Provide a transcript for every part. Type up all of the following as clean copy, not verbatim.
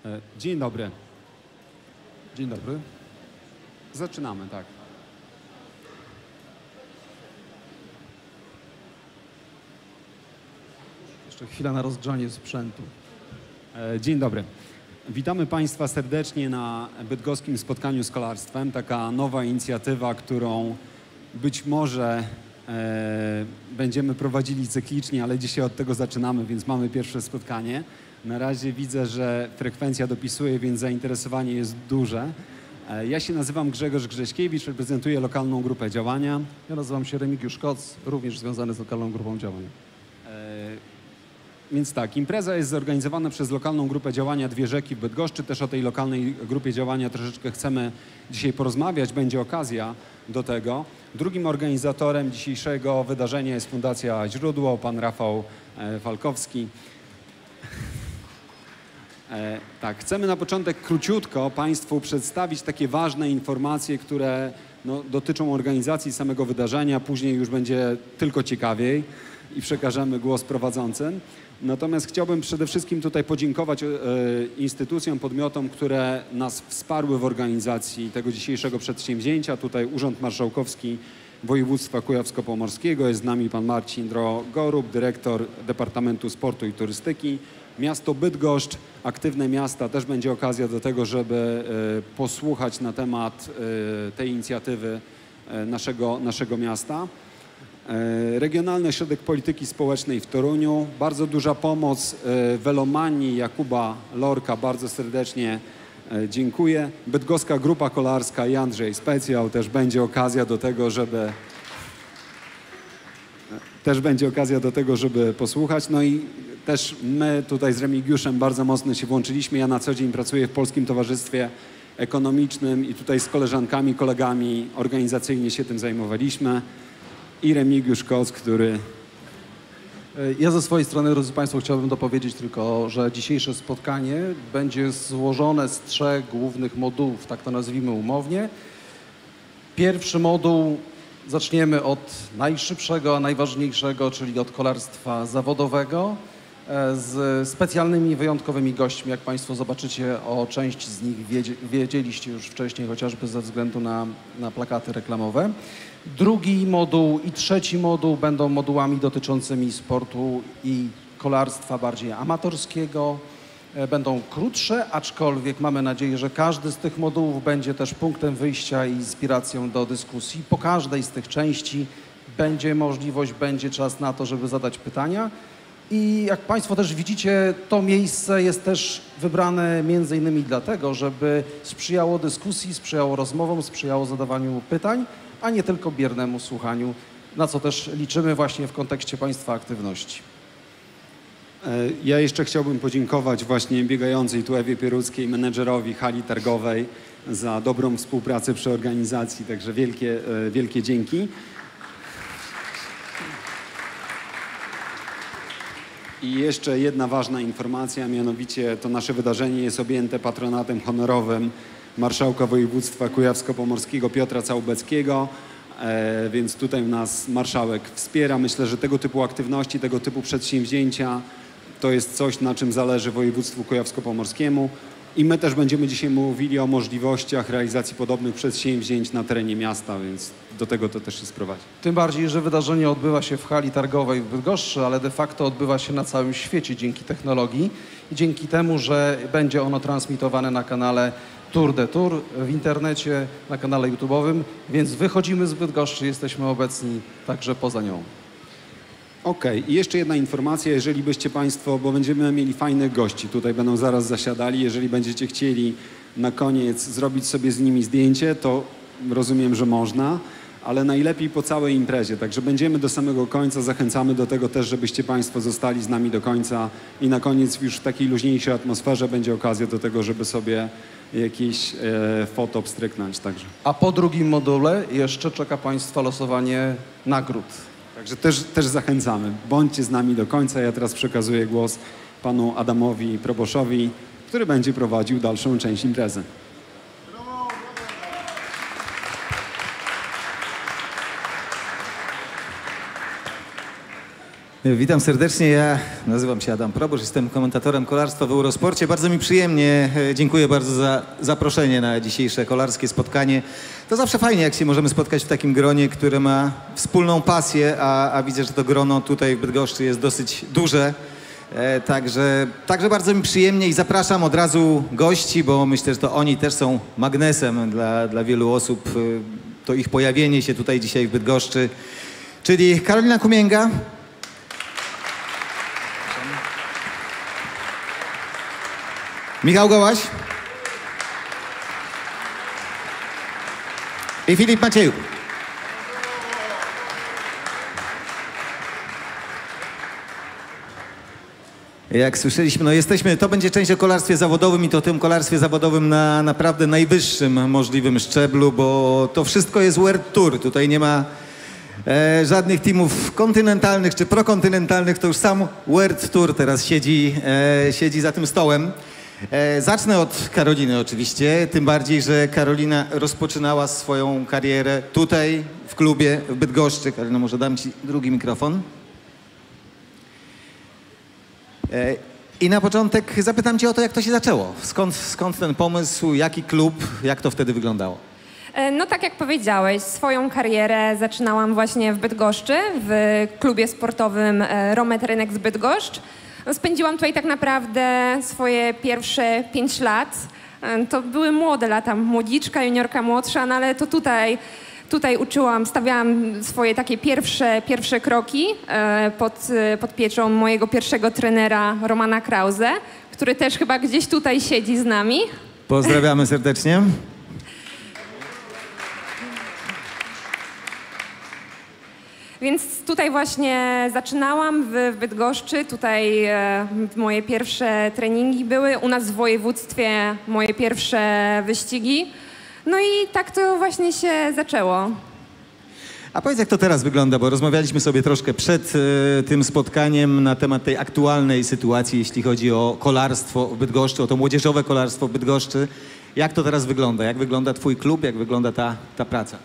Dzień dobry. Dzień dobry. Zaczynamy, tak. Jeszcze chwila na rozgrzanie sprzętu. Dzień dobry. Witamy Państwa serdecznie na bydgoskim spotkaniu z kolarstwem. Taka nowa inicjatywa, którą być może będziemy prowadzili cyklicznie, ale dzisiaj od tego zaczynamy, więc mamy pierwsze spotkanie. Na razie widzę, że frekwencja dopisuje, więc zainteresowanie jest duże. Ja się nazywam Grzegorz Grześkiewicz, reprezentuję lokalną grupę działania. Ja nazywam się Remigiusz Koc, również związany z lokalną grupą działania. Więc tak, impreza jest zorganizowana przez lokalną grupę działania Dwie Rzeki w Bydgoszczy. Też o tej lokalnej grupie działania troszeczkę chcemy dzisiaj porozmawiać, będzie okazja do tego. Drugim organizatorem dzisiejszego wydarzenia jest Fundacja Źródło, pan Rafał Falkowski. Tak, chcemy na początek króciutko Państwu przedstawić takie ważne informacje, które dotyczą organizacji samego wydarzenia. Później już będzie tylko ciekawiej i przekażemy głos prowadzącym. Natomiast chciałbym przede wszystkim tutaj podziękować instytucjom, podmiotom, które nas wsparły w organizacji tego dzisiejszego przedsięwzięcia. Tutaj Urząd Marszałkowski Województwa Kujawsko-Pomorskiego, jest z nami pan Marcin Drogorub, dyrektor Departamentu Sportu i Turystyki. Miasto Bydgoszcz, aktywne miasta, też będzie okazja do tego, żeby posłuchać na temat tej inicjatywy naszego miasta. Regionalny Ośrodek Polityki Społecznej w Toruniu, bardzo duża pomoc Velomanii Jakuba Lorka, bardzo serdecznie dziękuję. Bydgoska Grupa Kolarska i Andrzej Specjał, też będzie okazja do tego, żeby posłuchać. No i też my tutaj z Remigiuszem bardzo mocno się włączyliśmy. Ja na co dzień pracuję w Polskim Towarzystwie Ekonomicznym i tutaj z koleżankami, kolegami organizacyjnie się tym zajmowaliśmy. I Remigiusz Koc, który... Ja ze swojej strony, drodzy Państwo, chciałbym dopowiedzieć tylko, że dzisiejsze spotkanie będzie złożone z 3 głównych modułów, tak to nazwijmy umownie. Pierwszy moduł zaczniemy od najszybszego, a najważniejszego, czyli od kolarstwa zawodowego, z specjalnymi, wyjątkowymi gośćmi. Jak Państwo zobaczycie, o części z nich wiedzieliście już wcześniej, chociażby ze względu na plakaty reklamowe. Drugi moduł i trzeci moduł będą modułami dotyczącymi sportu i kolarstwa bardziej amatorskiego. Będą krótsze, aczkolwiek mamy nadzieję, że każdy z tych modułów będzie też punktem wyjścia i inspiracją do dyskusji. Po każdej z tych części będzie możliwość, będzie czas na to, żeby zadać pytania. I jak Państwo też widzicie, to miejsce jest też wybrane między innymi dlatego, żeby sprzyjało dyskusji, sprzyjało rozmowom, sprzyjało zadawaniu pytań, a nie tylko biernemu słuchaniu, na co też liczymy właśnie w kontekście Państwa aktywności. Ja jeszcze chciałbym podziękować właśnie biegającej tu Ewie Pieruckiej, menedżerowi hali targowej za dobrą współpracę przy organizacji, także wielkie dzięki. I jeszcze jedna ważna informacja, mianowicie to nasze wydarzenie jest objęte patronatem honorowym marszałka województwa kujawsko-pomorskiego Piotra Całubeckiego, więc tutaj nas marszałek wspiera. Myślę, że tego typu aktywności, tego typu przedsięwzięcia to jest coś, na czym zależy województwu kujawsko-pomorskiemu. I my też będziemy dzisiaj mówili o możliwościach realizacji podobnych przedsięwzięć na terenie miasta, więc do tego to też się sprowadzi. Tym bardziej, że wydarzenie odbywa się w hali targowej w Bydgoszczy, ale de facto odbywa się na całym świecie dzięki technologii i dzięki temu, że będzie ono transmitowane na kanale Tour de Tour w internecie, na kanale YouTube'owym, więc wychodzimy z Bydgoszczy, jesteśmy obecni także poza nią. Okej, i jeszcze jedna informacja, jeżeli byście Państwo, bo będziemy mieli fajnych gości, tutaj będą zaraz zasiadali, jeżeli będziecie chcieli na koniec zrobić sobie z nimi zdjęcie, to rozumiem, że można, ale najlepiej po całej imprezie, także będziemy do samego końca, zachęcamy do tego też, żebyście Państwo zostali z nami do końca i na koniec już w takiej luźniejszej atmosferze będzie okazja do tego, żeby sobie jakieś foto pstryknąć także. A po drugim module jeszcze czeka Państwa losowanie nagród. Także też zachęcamy. Bądźcie z nami do końca. Ja teraz przekazuję głos panu Adamowi Proboszowi, który będzie prowadził dalszą część imprezy. Witam serdecznie, ja nazywam się Adam Probosz, jestem komentatorem kolarstwa w Eurosporcie. Bardzo mi przyjemnie, dziękuję bardzo za zaproszenie na dzisiejsze kolarskie spotkanie. To zawsze fajnie, jak się możemy spotkać w takim gronie, które ma wspólną pasję, a widzę, że to grono tutaj w Bydgoszczy jest dosyć duże. Także bardzo mi przyjemnie i zapraszam od razu gości, bo myślę, że to oni też są magnesem dla wielu osób. To ich pojawienie się tutaj dzisiaj w Bydgoszczy, czyli Karolina Kumięga, Michał Gołaś i Filip Maciejuk. Jak słyszeliśmy, no jesteśmy, to będzie część o kolarstwie zawodowym i to o tym kolarstwie zawodowym na naprawdę najwyższym możliwym szczeblu, bo to wszystko jest World Tour. Tutaj nie ma żadnych teamów kontynentalnych czy prokontynentalnych, to już sam World Tour teraz siedzi za tym stołem. Zacznę od Karoliny oczywiście, tym bardziej, że Karolina rozpoczynała swoją karierę tutaj w klubie w Bydgoszczy. Karolina, może dam ci drugi mikrofon. I na początek zapytam cię o to, jak to się zaczęło. Skąd ten pomysł, jaki klub, jak to wtedy wyglądało? No tak jak powiedziałeś, swoją karierę zaczynałam właśnie w Bydgoszczy, w klubie sportowym Romet Rynek z Bydgoszcz. Spędziłam tutaj tak naprawdę swoje pierwsze 5 lat. To były młode lata, młodziczka, juniorka młodsza, no ale to tutaj uczyłam, stawiałam swoje takie pierwsze kroki pod pieczą mojego pierwszego trenera Romana Krause, który też chyba gdzieś tutaj siedzi z nami. Pozdrawiamy serdecznie. Więc tutaj właśnie zaczynałam w Bydgoszczy, tutaj moje pierwsze treningi były, u nas w województwie moje pierwsze wyścigi. No i tak to właśnie się zaczęło. A powiedz, jak to teraz wygląda, bo rozmawialiśmy sobie troszkę przed tym spotkaniem na temat tej aktualnej sytuacji, jeśli chodzi o kolarstwo w Bydgoszczy, o to młodzieżowe kolarstwo w Bydgoszczy. Jak to teraz wygląda? Jak wygląda twój klub? Jak wygląda ta praca?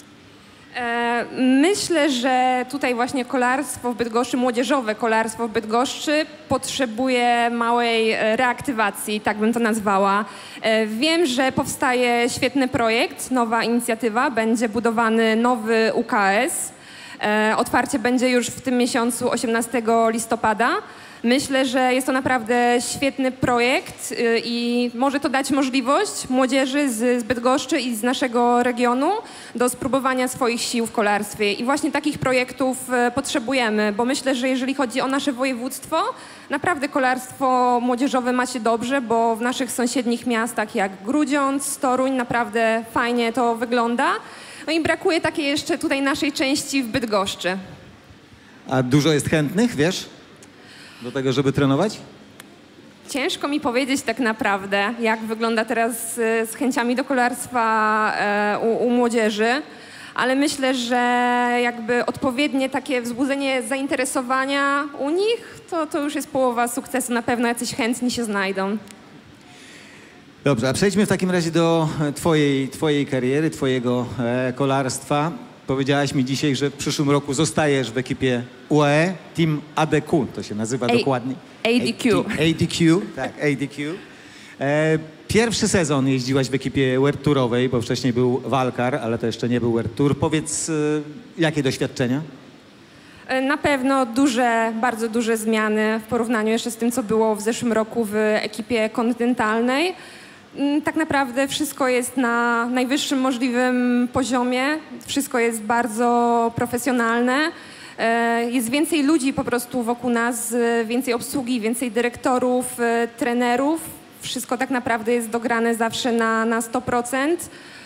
Myślę, że tutaj właśnie kolarstwo w Bydgoszczy, młodzieżowe kolarstwo w Bydgoszczy potrzebuje małej reaktywacji, tak bym to nazwała. Wiem, że powstaje świetny projekt, nowa inicjatywa, będzie budowany nowy UKS. Otwarcie będzie już w tym miesiącu 18 listopada. Myślę, że jest to naprawdę świetny projekt i może to dać możliwość młodzieży z Bydgoszczy i z naszego regionu do spróbowania swoich sił w kolarstwie. I właśnie takich projektów potrzebujemy, bo myślę, że jeżeli chodzi o nasze województwo, naprawdę kolarstwo młodzieżowe ma się dobrze, bo w naszych sąsiednich miastach jak Grudziądz, Toruń naprawdę fajnie to wygląda. No i brakuje takiej jeszcze tutaj naszej części w Bydgoszczy. A dużo jest chętnych, wiesz, do tego, żeby trenować? Ciężko mi powiedzieć tak naprawdę, jak wygląda teraz z chęciami do kolarstwa u młodzieży, ale myślę, że jakby odpowiednie takie wzbudzenie zainteresowania u nich, to już jest połowa sukcesu. Na pewno jacyś chętni się znajdą. Dobrze, a przejdźmy w takim razie do twojej kariery, twojego kolarstwa. Powiedziałaś mi dzisiaj, że w przyszłym roku zostajesz w ekipie UAE, Team ADQ, to się nazywa dokładnie. ADQ. ADQ, tak, ADQ. Pierwszy sezon jeździłaś w ekipie World Tourowej, bo wcześniej był Walkar, ale to jeszcze nie był World Tour. Powiedz, jakie doświadczenia? Na pewno bardzo duże zmiany w porównaniu jeszcze z tym, co było w zeszłym roku w ekipie kontynentalnej. Tak naprawdę wszystko jest na najwyższym możliwym poziomie, wszystko jest bardzo profesjonalne. Jest więcej ludzi po prostu wokół nas, więcej obsługi, więcej dyrektorów, trenerów. Wszystko tak naprawdę jest dograne zawsze na 100%.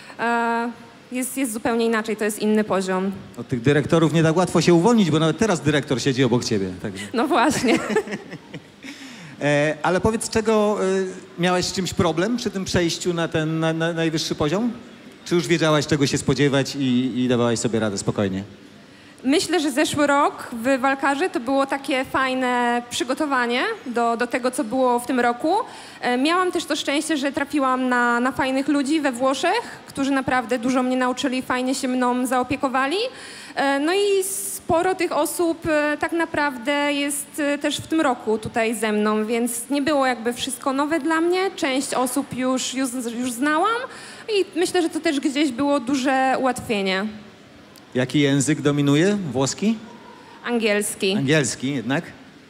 Jest zupełnie inaczej, to jest inny poziom. Od tych dyrektorów nie tak łatwo się uwolnić, bo nawet teraz dyrektor siedzi obok ciebie. Także. No właśnie. Ale powiedz, czego miałeś z czymś problem przy tym przejściu na ten na najwyższy poziom? Czy już wiedziałaś, czego się spodziewać i dawałaś sobie radę spokojnie? Myślę, że zeszły rok w Walkarze to było takie fajne przygotowanie do tego, co było w tym roku. Miałam też to szczęście, że trafiłam na fajnych ludzi we Włoszech, którzy naprawdę dużo mnie nauczyli, fajnie się mną zaopiekowali. No i sporo tych osób tak naprawdę jest też w tym roku tutaj ze mną, więc nie było jakby wszystko nowe dla mnie. Część osób już znałam i myślę, że to też gdzieś było duże ułatwienie. Jaki język dominuje? Włoski? Angielski. Angielski jednak.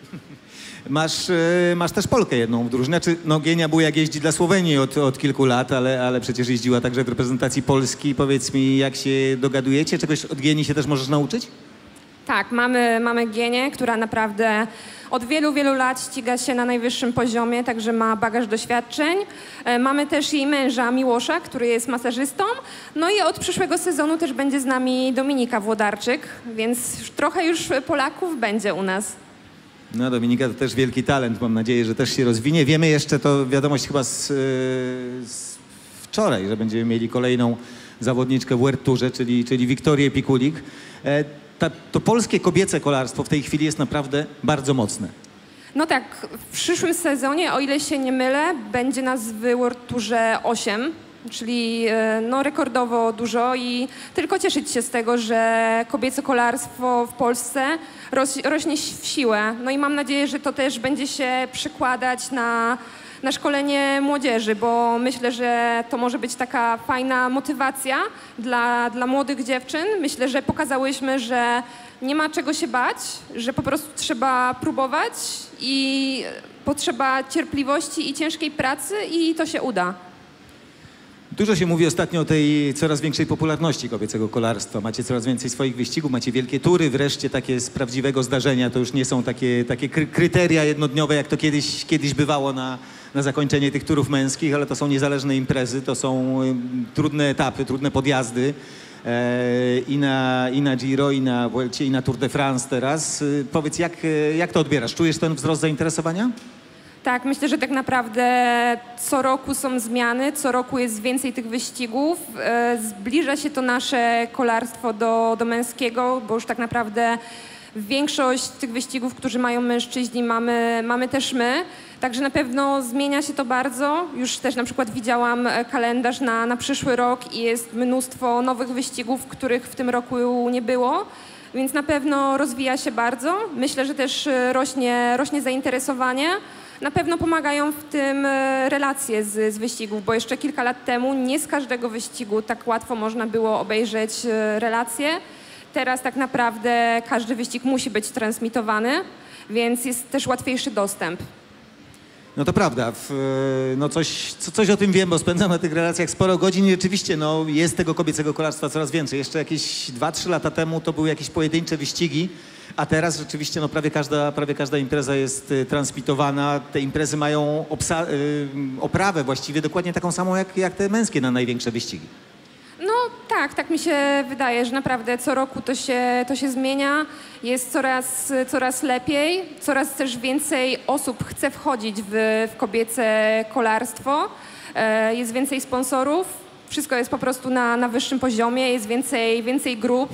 Masz też Polkę jedną w drużynie. Znaczy, no Gienia Bujak jeździ dla Słowenii od kilku lat, ale przecież jeździła także w reprezentacji Polski. Powiedz mi, jak się dogadujecie? Czegoś od Gieni się też możesz nauczyć? Tak, mamy Gienię, która naprawdę od wielu, wielu lat ściga się na najwyższym poziomie, także ma bagaż doświadczeń. Mamy też jej męża Miłosza, który jest masażystą. No i od przyszłego sezonu też będzie z nami Dominika Włodarczyk, więc trochę już Polaków będzie u nas. No Dominika to też wielki talent, mam nadzieję, że też się rozwinie. Wiemy jeszcze, to wiadomość chyba z wczoraj, że będziemy mieli kolejną zawodniczkę w World Tourze, czyli Wiktorię Pikulik. To polskie kobiece kolarstwo w tej chwili jest naprawdę bardzo mocne. No tak, w przyszłym sezonie, o ile się nie mylę, będzie nas w World Tourze 8, czyli no, rekordowo dużo i tylko cieszyć się z tego, że kobiece kolarstwo w Polsce rośnie w siłę. No i mam nadzieję, że to też będzie się przekładać na szkolenie młodzieży, bo myślę, że to może być taka fajna motywacja dla młodych dziewczyn. Myślę, że pokazałyśmy, że nie ma czego się bać, że po prostu trzeba próbować i potrzeba cierpliwości i ciężkiej pracy i to się uda. Dużo się mówi ostatnio o tej coraz większej popularności kobiecego kolarstwa. Macie coraz więcej swoich wyścigów, macie wielkie tury, wreszcie takie z prawdziwego zdarzenia. To już nie są takie kryteria jednodniowe, jak to kiedyś bywało na zakończenie tych turów męskich, ale to są niezależne imprezy, to są trudne etapy, trudne podjazdy i na Giro, i na Vuelcie, i na Tour de France teraz. Powiedz, jak to odbierasz? Czujesz ten wzrost zainteresowania? Tak, myślę, że tak naprawdę co roku są zmiany, co roku jest więcej tych wyścigów. Zbliża się to nasze kolarstwo do męskiego, bo już tak naprawdę większość tych wyścigów, którzy mają mężczyźni, mamy też my. Także na pewno zmienia się to bardzo. Już też na przykład widziałam kalendarz na przyszły rok i jest mnóstwo nowych wyścigów, których w tym roku nie było. Więc na pewno rozwija się bardzo. Myślę, że też rośnie zainteresowanie. Na pewno pomagają w tym relacje z wyścigów, bo jeszcze kilka lat temu nie z każdego wyścigu tak łatwo można było obejrzeć relacje. Teraz tak naprawdę każdy wyścig musi być transmitowany, więc jest też łatwiejszy dostęp. No to prawda. No coś o tym wiem, bo spędzam na tych relacjach sporo godzin i rzeczywiście no, jest tego kobiecego kolarstwa coraz więcej. Jeszcze jakieś 2-3 lata temu to były jakieś pojedyncze wyścigi, a teraz rzeczywiście no, prawie każda impreza jest transmitowana. Te imprezy mają oprawę właściwie dokładnie taką samą jak te męskie na największe wyścigi. No tak mi się wydaje, że naprawdę co roku to się zmienia, jest coraz lepiej, coraz też więcej osób chce wchodzić w kobiece kolarstwo, jest więcej sponsorów, wszystko jest po prostu na wyższym poziomie, jest więcej grup,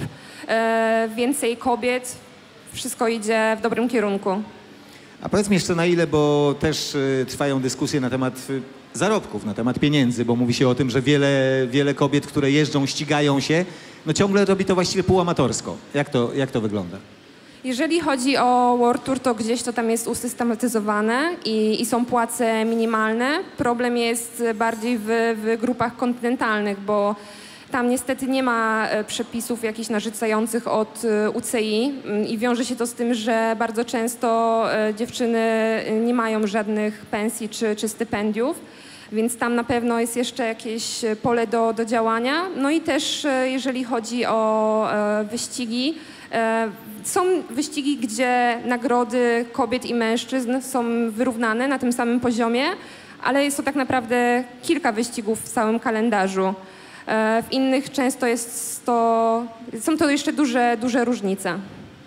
więcej kobiet, wszystko idzie w dobrym kierunku. A powiedz mi jeszcze na ile, bo też trwają dyskusje na temat zarobków, na temat pieniędzy, bo mówi się o tym, że wiele kobiet, które jeżdżą, ścigają się, no ciągle robi to właściwie półamatorsko. Jak to wygląda? Jeżeli chodzi o World Tour, to gdzieś to tam jest usystematyzowane i są płace minimalne. Problem jest bardziej w grupach kontynentalnych, bo tam niestety nie ma przepisów jakichś narzucających od UCI i wiąże się to z tym, że bardzo często dziewczyny nie mają żadnych pensji czy stypendiów, więc tam na pewno jest jeszcze jakieś pole do działania. No i też jeżeli chodzi o wyścigi, są wyścigi, gdzie nagrody kobiet i mężczyzn są wyrównane na tym samym poziomie, ale jest to tak naprawdę kilka wyścigów w całym kalendarzu. W innych często są to jeszcze duże różnice.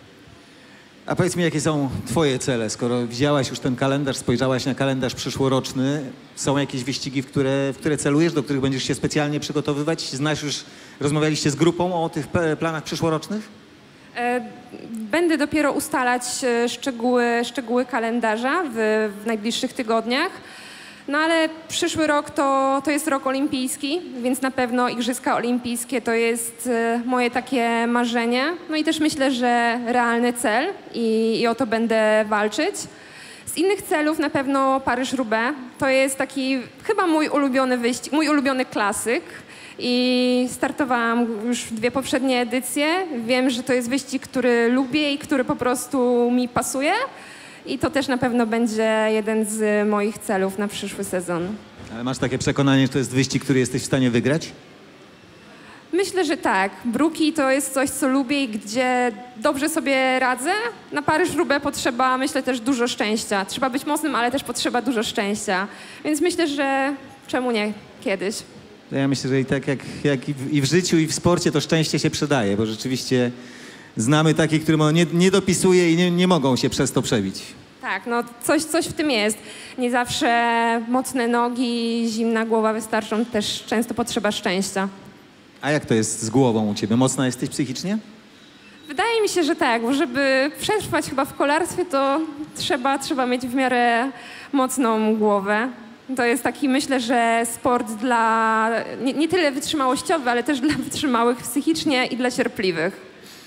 A powiedz mi, jakie są twoje cele? Skoro widziałaś już ten kalendarz, spojrzałaś na kalendarz przyszłoroczny, są jakieś wyścigi, w które celujesz, do których będziesz się specjalnie przygotowywać? Rozmawialiście z grupą o tych planach przyszłorocznych? Będę dopiero ustalać szczegóły kalendarza w najbliższych tygodniach. No ale przyszły rok to jest rok olimpijski, więc na pewno Igrzyska Olimpijskie to jest moje takie marzenie. No i też myślę, że realny cel i o to będę walczyć. Z innych celów na pewno Paryż-Roubaix. To jest taki chyba mój ulubiony wyścig, mój ulubiony klasyk. I startowałam już 2 poprzednie edycje. Wiem, że to jest wyścig, który lubię i który po prostu mi pasuje. I to też na pewno będzie jeden z moich celów na przyszły sezon. Ale masz takie przekonanie, że to jest wyścig, który jesteś w stanie wygrać? Myślę, że tak. Bruki to jest coś, co lubię i gdzie dobrze sobie radzę. Na Paryż-Roubaix potrzeba, myślę, też dużo szczęścia. Trzeba być mocnym, ale też potrzeba dużo szczęścia. Więc myślę, że czemu nie kiedyś. Ja myślę, że i tak jak i w życiu, i w sporcie to szczęście się przydaje, bo rzeczywiście znamy takich, którym ono nie dopisuje i nie mogą się przez to przebić. Tak, no coś w tym jest. Nie zawsze mocne nogi, zimna głowa wystarczą, też często potrzeba szczęścia. A jak to jest z głową u ciebie? Mocna jesteś psychicznie? Wydaje mi się, że tak, bo żeby przetrwać chyba w kolarstwie, to trzeba mieć w miarę mocną głowę. To jest taki, myślę, że sport dla nie tyle wytrzymałościowy, ale też dla wytrzymałych psychicznie i dla cierpliwych.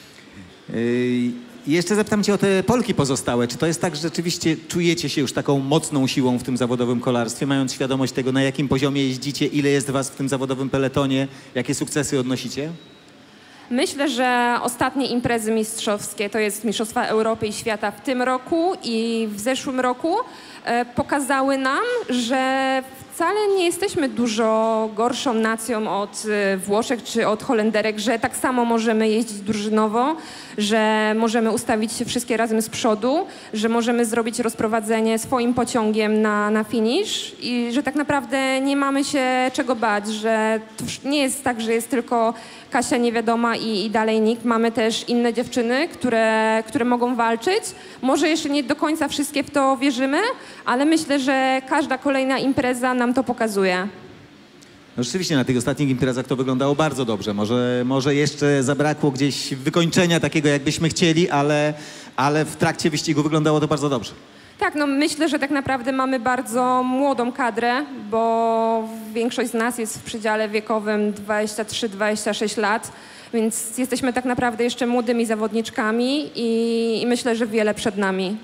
Jeszcze zapytam cię o te Polki pozostałe. Czy to jest tak, że rzeczywiście czujecie się już taką mocną siłą w tym zawodowym kolarstwie, mając świadomość tego, na jakim poziomie jeździcie, ile jest was w tym zawodowym peletonie, jakie sukcesy odnosicie? Myślę, że ostatnie imprezy mistrzowskie, to jest Mistrzostwa Europy i Świata w tym roku i w zeszłym roku, pokazały nam, że wcale nie jesteśmy dużo gorszą nacją od Włoszek czy od Holenderek, że tak samo możemy jeździć drużynowo, że możemy ustawić się wszystkie razem z przodu, że możemy zrobić rozprowadzenie swoim pociągiem na finish i że tak naprawdę nie mamy się czego bać, że to nie jest tak, że jest tylko Kasia niewiadoma i dalej nikt. Mamy też inne dziewczyny, które mogą walczyć. Może jeszcze nie do końca wszystkie w to wierzymy, ale myślę, że każda kolejna impreza nam to pokazuje. No rzeczywiście na tych ostatnich imprezach to wyglądało bardzo dobrze. Może jeszcze zabrakło gdzieś wykończenia takiego, jakbyśmy chcieli, ale w trakcie wyścigu wyglądało to bardzo dobrze. Tak, no myślę, że tak naprawdę mamy bardzo młodą kadrę, bo większość z nas jest w przedziale wiekowym 23-26 lat, więc jesteśmy tak naprawdę jeszcze młodymi zawodniczkami i myślę, że wiele przed nami.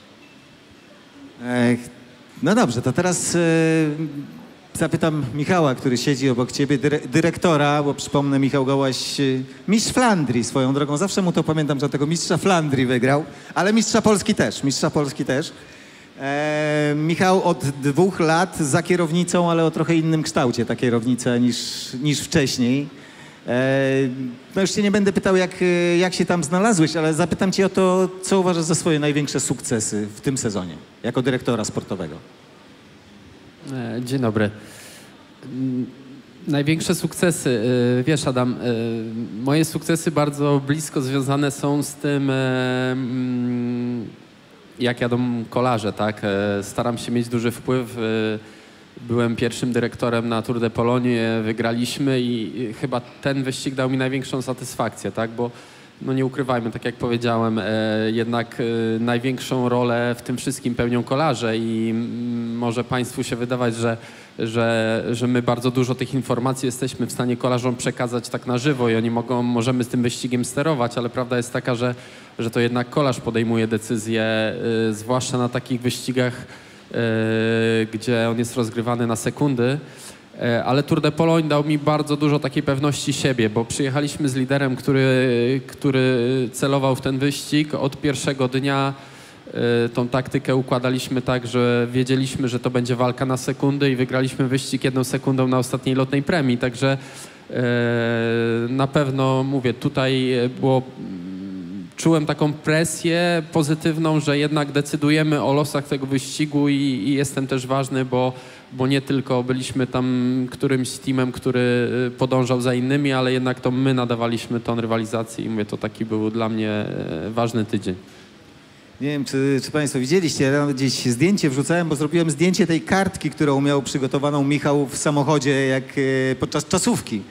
No dobrze, to teraz zapytam Michała, który siedzi obok ciebie, dyrektora, bo przypomnę, Michał Gołaś, mistrz Flandrii swoją drogą. Zawsze mu to pamiętam, że tego mistrza Flandrii wygrał, ale mistrza Polski też. Michał od 2 lat za kierownicą, ale o trochę innym kształcie ta kierownica niż wcześniej. No już cię nie będę pytał, jak się tam znalazłeś, ale zapytam cię o to, co uważasz za swoje największe sukcesy w tym sezonie, jako dyrektora sportowego. Dzień dobry. Największe sukcesy, wiesz Adam, moje sukcesy bardzo blisko związane są z tym, jak jadą kolarze, tak? Staram się mieć duży wpływ. Byłem pierwszym dyrektorem na Tour de Pologne, wygraliśmy i chyba ten wyścig dał mi największą satysfakcję, tak? Bo no nie ukrywajmy, tak jak powiedziałem, jednak największą rolę w tym wszystkim pełnią kolarze i może Państwu się wydawać, że my bardzo dużo tych informacji jesteśmy w stanie kolarzom przekazać tak na żywo i oni możemy z tym wyścigiem sterować, ale prawda jest taka, że to jednak kolarz podejmuje decyzje, zwłaszcza na takich wyścigach, gdzie on jest rozgrywany na sekundy. Ale Tour de Pologne dał mi bardzo dużo takiej pewności siebie, bo przyjechaliśmy z liderem, który celował w ten wyścig. Od pierwszego dnia tą taktykę układaliśmy tak, że wiedzieliśmy, że to będzie walka na sekundy i wygraliśmy wyścig 1 sekundą na ostatniej lotnej premii. Także na pewno, mówię, tutaj czułem taką presję pozytywną, że jednak decydujemy o losach tego wyścigu i jestem też ważny, bo nie tylko byliśmy tam którymś teamem, który podążał za innymi, ale jednak to my nadawaliśmy ton rywalizacji i mówię, to taki był dla mnie ważny tydzień. Nie wiem, czy Państwo widzieliście, ja nawet gdzieś zdjęcie wrzucałem, bo zrobiłem zdjęcie tej kartki, którą miał przygotowaną Michał w samochodzie jak podczas czasówki.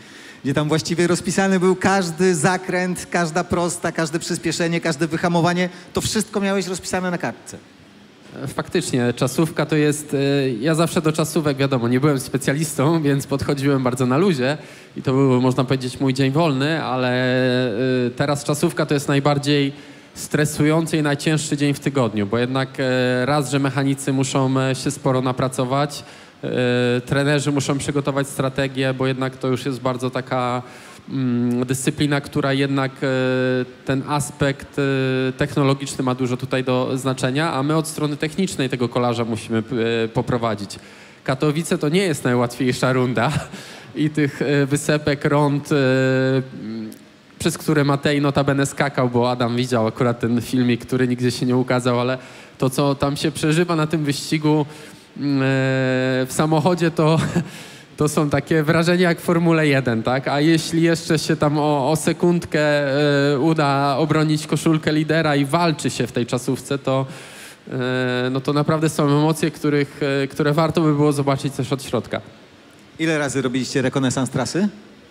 gdzie tam właściwie rozpisany był każdy zakręt, każda prosta, każde przyspieszenie, każde wyhamowanie. To wszystko miałeś rozpisane na kartce. Faktycznie, czasówka to jest... Ja zawsze do czasówek, wiadomo, nie byłem specjalistą, więc podchodziłem bardzo na luzie i to był, można powiedzieć, mój dzień wolny, ale teraz czasówka to jest najbardziej stresujący i najcięższy dzień w tygodniu, bo jednak raz, że mechanicy muszą się sporo napracować, trenerzy muszą przygotować strategię, bo jednak to już jest bardzo taka dyscyplina, która jednak ten aspekt technologiczny ma dużo tutaj do znaczenia, a my od strony technicznej tego kolarza musimy poprowadzić. Katowice to nie jest najłatwiejsza runda i tych wysepek, rond, przez które Matej notabene skakał, bo Adam widział akurat ten filmik, który nigdzie się nie ukazał, ale to, co tam się przeżywa na tym wyścigu w samochodzie, to są takie wrażenia jak w Formule 1, tak? A jeśli jeszcze się tam o sekundkę uda obronić koszulkę lidera i walczy się w tej czasówce, to, no to naprawdę są emocje, które warto by było zobaczyć też od środka. Ile razy robiliście rekonesans trasy?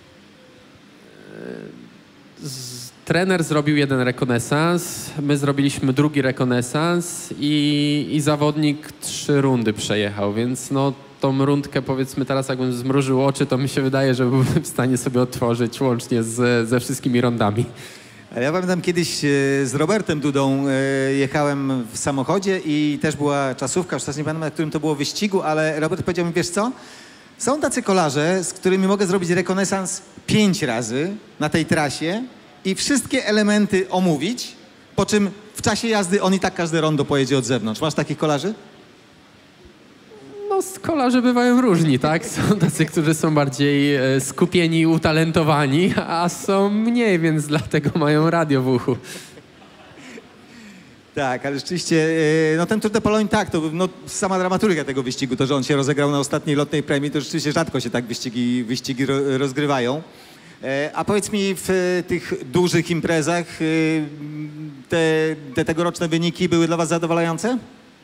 Trener zrobił jeden rekonesans, my zrobiliśmy drugi rekonesans i zawodnik 3 rundy przejechał, więc no tą rundkę, powiedzmy teraz, jakbym zmrużył oczy, to mi się wydaje, że byłbym w stanie sobie otworzyć łącznie ze wszystkimi rondami. Ja pamiętam kiedyś z Robertem Dudą jechałem w samochodzie i też była czasówka, już teraz nie pamiętam, na którym to było wyścigu, ale Robert powiedział mi, wiesz co, są tacy kolarze, z którymi mogę zrobić rekonesans 5 razy na tej trasie i wszystkie elementy omówić, po czym w czasie jazdy on i tak każde rondo pojedzie od zewnątrz. Masz takich kolarzy? No, kolarze bywają różni, tak? Są tacy, którzy są bardziej skupieni i utalentowani, a są mniej, więc dlatego mają radio w uchu. Tak, ale rzeczywiście, no ten Tour de Pologne, tak, to no, sama dramaturgia tego wyścigu, to, że on się rozegrał na ostatniej lotnej premii, to rzeczywiście rzadko się tak wyścigi rozgrywają. A powiedz mi, w tych dużych imprezach te tegoroczne wyniki były dla was zadowalające?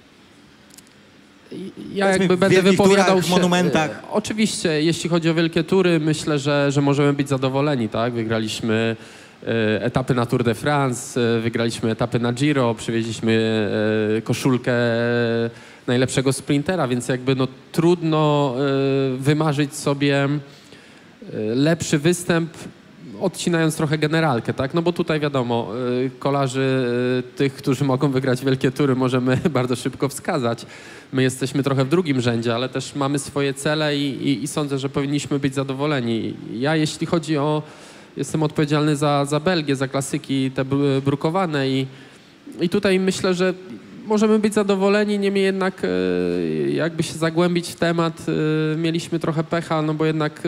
Ja Powiedzmy, jakby w będę wielkich wypowiadał turach, się... monumentach. Oczywiście, jeśli chodzi o wielkie tury, myślę, że możemy być zadowoleni, tak? Wygraliśmy etapy na Tour de France, wygraliśmy etapy na Giro, przywieźliśmy koszulkę najlepszego sprintera, więc jakby no trudno wymarzyć sobie lepszy występ, odcinając trochę generalkę, tak? No bo tutaj wiadomo, kolarzy tych, którzy mogą wygrać wielkie tury, możemy bardzo szybko wskazać. My jesteśmy trochę w drugim rzędzie, ale też mamy swoje cele i sądzę, że powinniśmy być zadowoleni. Ja, jeśli chodzi o... Jestem odpowiedzialny za Belgię, za klasyki te brukowane i tutaj myślę, że możemy być zadowoleni, niemniej jednak jakby się zagłębić w temat, mieliśmy trochę pecha, no bo jednak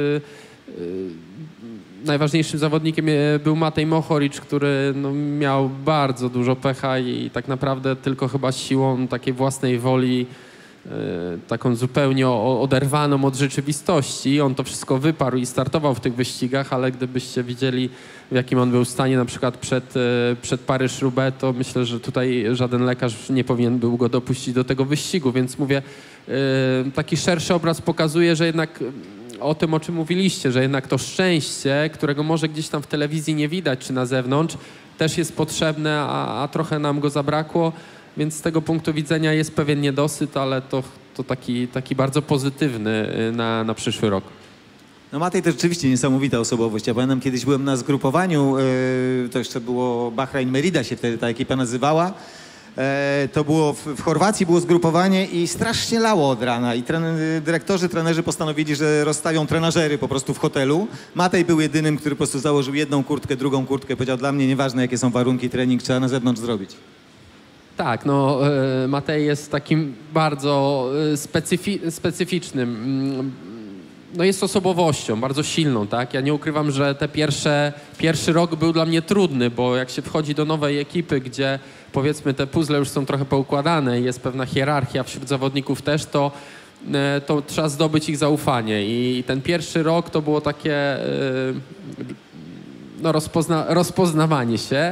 najważniejszym zawodnikiem był Matej Mohoric, który no, miał bardzo dużo pecha i tak naprawdę tylko chyba siłą takiej własnej woli, taką zupełnie oderwaną od rzeczywistości. On to wszystko wyparł i startował w tych wyścigach, ale gdybyście widzieli, w jakim on był stanie na przykład przed Paryż-Roubaix, to myślę, że tutaj żaden lekarz nie powinien był go dopuścić do tego wyścigu, więc mówię, taki szerszy obraz pokazuje, że jednak o tym, o czym mówiliście, że jednak to szczęście, którego może gdzieś tam w telewizji nie widać, czy na zewnątrz, też jest potrzebne, a trochę nam go zabrakło, więc z tego punktu widzenia jest pewien niedosyt, ale to taki bardzo pozytywny na przyszły rok. No Matej to rzeczywiście niesamowita osobowość. Ja pamiętam, kiedyś byłem na zgrupowaniu, to jeszcze było Bahrain Merida się wtedy ta ekipa nazywała. To było w Chorwacji, było zgrupowanie i strasznie lało od rana i trenerzy postanowili, że rozstawią trenażery po prostu w hotelu. Matej był jedynym, który po prostu założył jedną kurtkę, drugą kurtkę. Powiedział, dla mnie nieważne jakie są warunki, trening trzeba na zewnątrz zrobić. Tak, no Matej jest takim bardzo specyficznym, no jest osobowością, bardzo silną, tak? Ja nie ukrywam, że pierwszy rok był dla mnie trudny, bo jak się wchodzi do nowej ekipy, gdzie powiedzmy te puzzle już są trochę poukładane i jest pewna hierarchia wśród zawodników też, to trzeba zdobyć ich zaufanie i ten pierwszy rok to było takie no, rozpoznawanie się,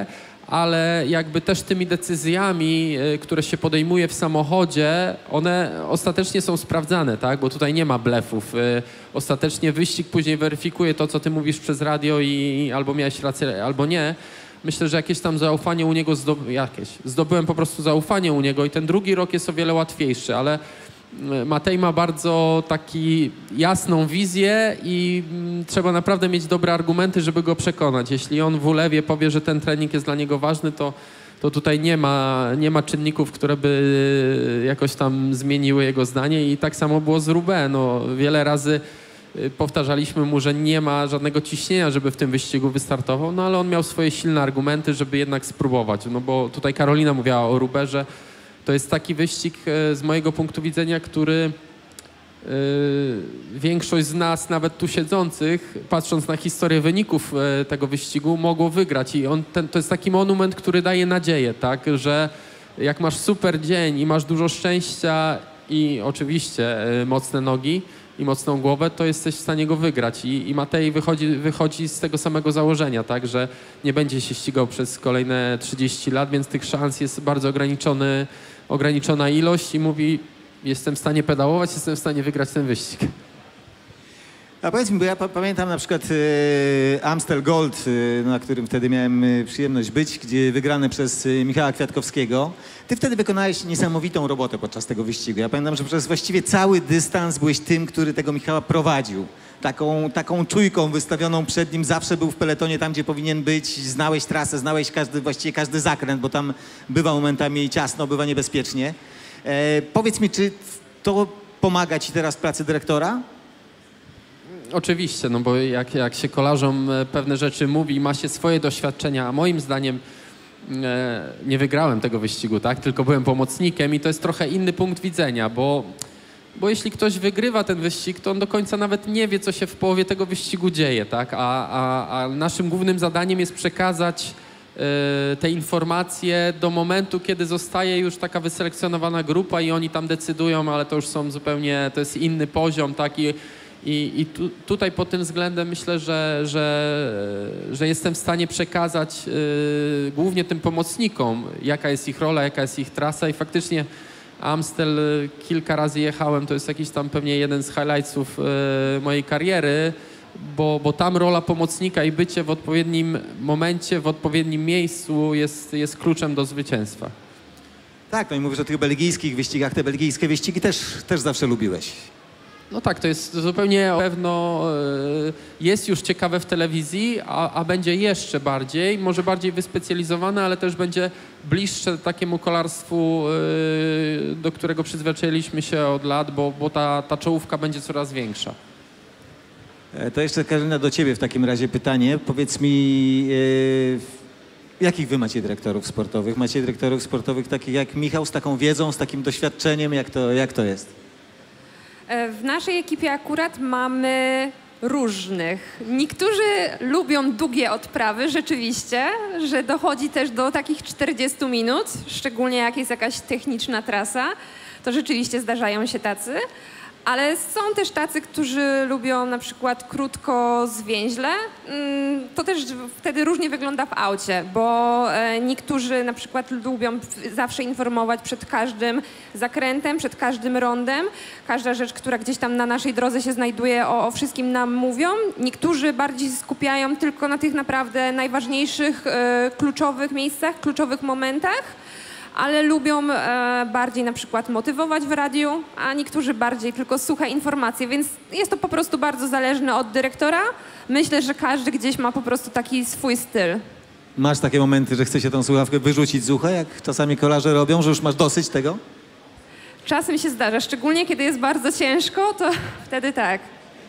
ale jakby też tymi decyzjami, które się podejmuje w samochodzie, one ostatecznie są sprawdzane, tak? Bo tutaj nie ma blefów. Ostatecznie wyścig później weryfikuje to, co ty mówisz przez radio i albo miałeś rację, albo nie. Myślę, że jakieś tam zaufanie u niego zdobyłem po prostu zaufanie u niego i ten drugi rok jest o wiele łatwiejszy, ale Matej ma bardzo taki jasną wizję i trzeba naprawdę mieć dobre argumenty, żeby go przekonać. Jeśli on w ulewie powie, że ten trening jest dla niego ważny, to tutaj nie ma czynników, które by jakoś tam zmieniły jego zdanie i tak samo było z Roubaix. No, wiele razy powtarzaliśmy mu, że nie ma żadnego ciśnienia, żeby w tym wyścigu wystartował, no ale on miał swoje silne argumenty, żeby jednak spróbować. No bo tutaj Karolina mówiła o Roubaix, że to jest taki wyścig z mojego punktu widzenia, który większość z nas, nawet tu siedzących, patrząc na historię wyników tego wyścigu, mogło wygrać. I to jest taki monument, który daje nadzieję, tak? Że jak masz super dzień i masz dużo szczęścia i oczywiście mocne nogi i mocną głowę, to jesteś w stanie go wygrać. I Matej wychodzi z tego samego założenia, tak? Że nie będzie się ścigał przez kolejne 30 lat, więc tych szans jest bardzo ograniczona ilość i mówi, jestem w stanie pedałować, jestem w stanie wygrać ten wyścig. A powiedz mi, bo ja pamiętam na przykład Amstel Gold, na którym wtedy miałem przyjemność być, gdzie wygrany przez Michała Kwiatkowskiego. Ty wtedy wykonałeś niesamowitą robotę podczas tego wyścigu. Ja pamiętam, że przez właściwie cały dystans byłeś tym, który tego Michała prowadził. Taką czujką wystawioną przed nim, zawsze był w peletonie tam, gdzie powinien być, znałeś trasę, znałeś właściwie każdy zakręt, bo tam bywa momentami ciasno, bywa niebezpiecznie. Powiedz mi, czy to pomaga ci teraz w pracy dyrektora? Oczywiście, no bo jak się kolarzom pewne rzeczy mówi, ma się swoje doświadczenia, a moim zdaniem nie wygrałem tego wyścigu, tak? Tylko byłem pomocnikiem i to jest trochę inny punkt widzenia, bo jeśli ktoś wygrywa ten wyścig, to on do końca nawet nie wie, co się w połowie tego wyścigu dzieje, tak? A naszym głównym zadaniem jest przekazać te informacje do momentu, kiedy zostaje już taka wyselekcjonowana grupa i oni tam decydują, ale to już są zupełnie, to jest inny poziom, tak? I tutaj pod tym względem myślę, że jestem w stanie przekazać głównie tym pomocnikom, jaka jest ich rola, jaka jest ich trasa i faktycznie Amstel kilka razy jechałem, to jest jakiś tam pewnie jeden z highlightsów mojej kariery, bo tam rola pomocnika i bycie w odpowiednim momencie, w odpowiednim miejscu jest kluczem do zwycięstwa. Tak, no i mówisz o tych belgijskich wyścigach, te belgijskie wyścigi też zawsze lubiłeś. No tak, to jest zupełnie pewno, jest już ciekawe w telewizji, a będzie jeszcze bardziej, może bardziej wyspecjalizowane, ale też będzie bliższe takiemu kolarstwu, do którego przyzwyczailiśmy się od lat, bo ta czołówka będzie coraz większa. To jeszcze, Karolina, do ciebie w takim razie pytanie. Powiedz mi, jakich wy macie dyrektorów sportowych? Macie dyrektorów sportowych takich jak Michał, z taką wiedzą, z takim doświadczeniem? Jak to jest? W naszej ekipie akurat mamy różnych. Niektórzy lubią długie odprawy, rzeczywiście, że dochodzi też do takich 40 minut, szczególnie jak jest jakaś techniczna trasa, to rzeczywiście zdarzają się tacy. Ale są też tacy, którzy lubią na przykład krótko, zwięźle. To też wtedy różnie wygląda w aucie, bo niektórzy na przykład lubią zawsze informować przed każdym zakrętem, przed każdym rondem. Każda rzecz, która gdzieś tam na naszej drodze się znajduje, o wszystkim nam mówią. Niektórzy bardziej skupiają tylko na tych naprawdę najważniejszych, kluczowych miejscach, kluczowych momentach. Ale lubią bardziej na przykład motywować w radiu, a niektórzy bardziej tylko suche informacje, więc jest to po prostu bardzo zależne od dyrektora. Myślę, że każdy gdzieś ma po prostu taki swój styl. Masz takie momenty, że chce się tą słuchawkę wyrzucić z ucha, jak czasami kolarze robią, że już masz dosyć tego? Czasem się zdarza, szczególnie kiedy jest bardzo ciężko, to wtedy tak.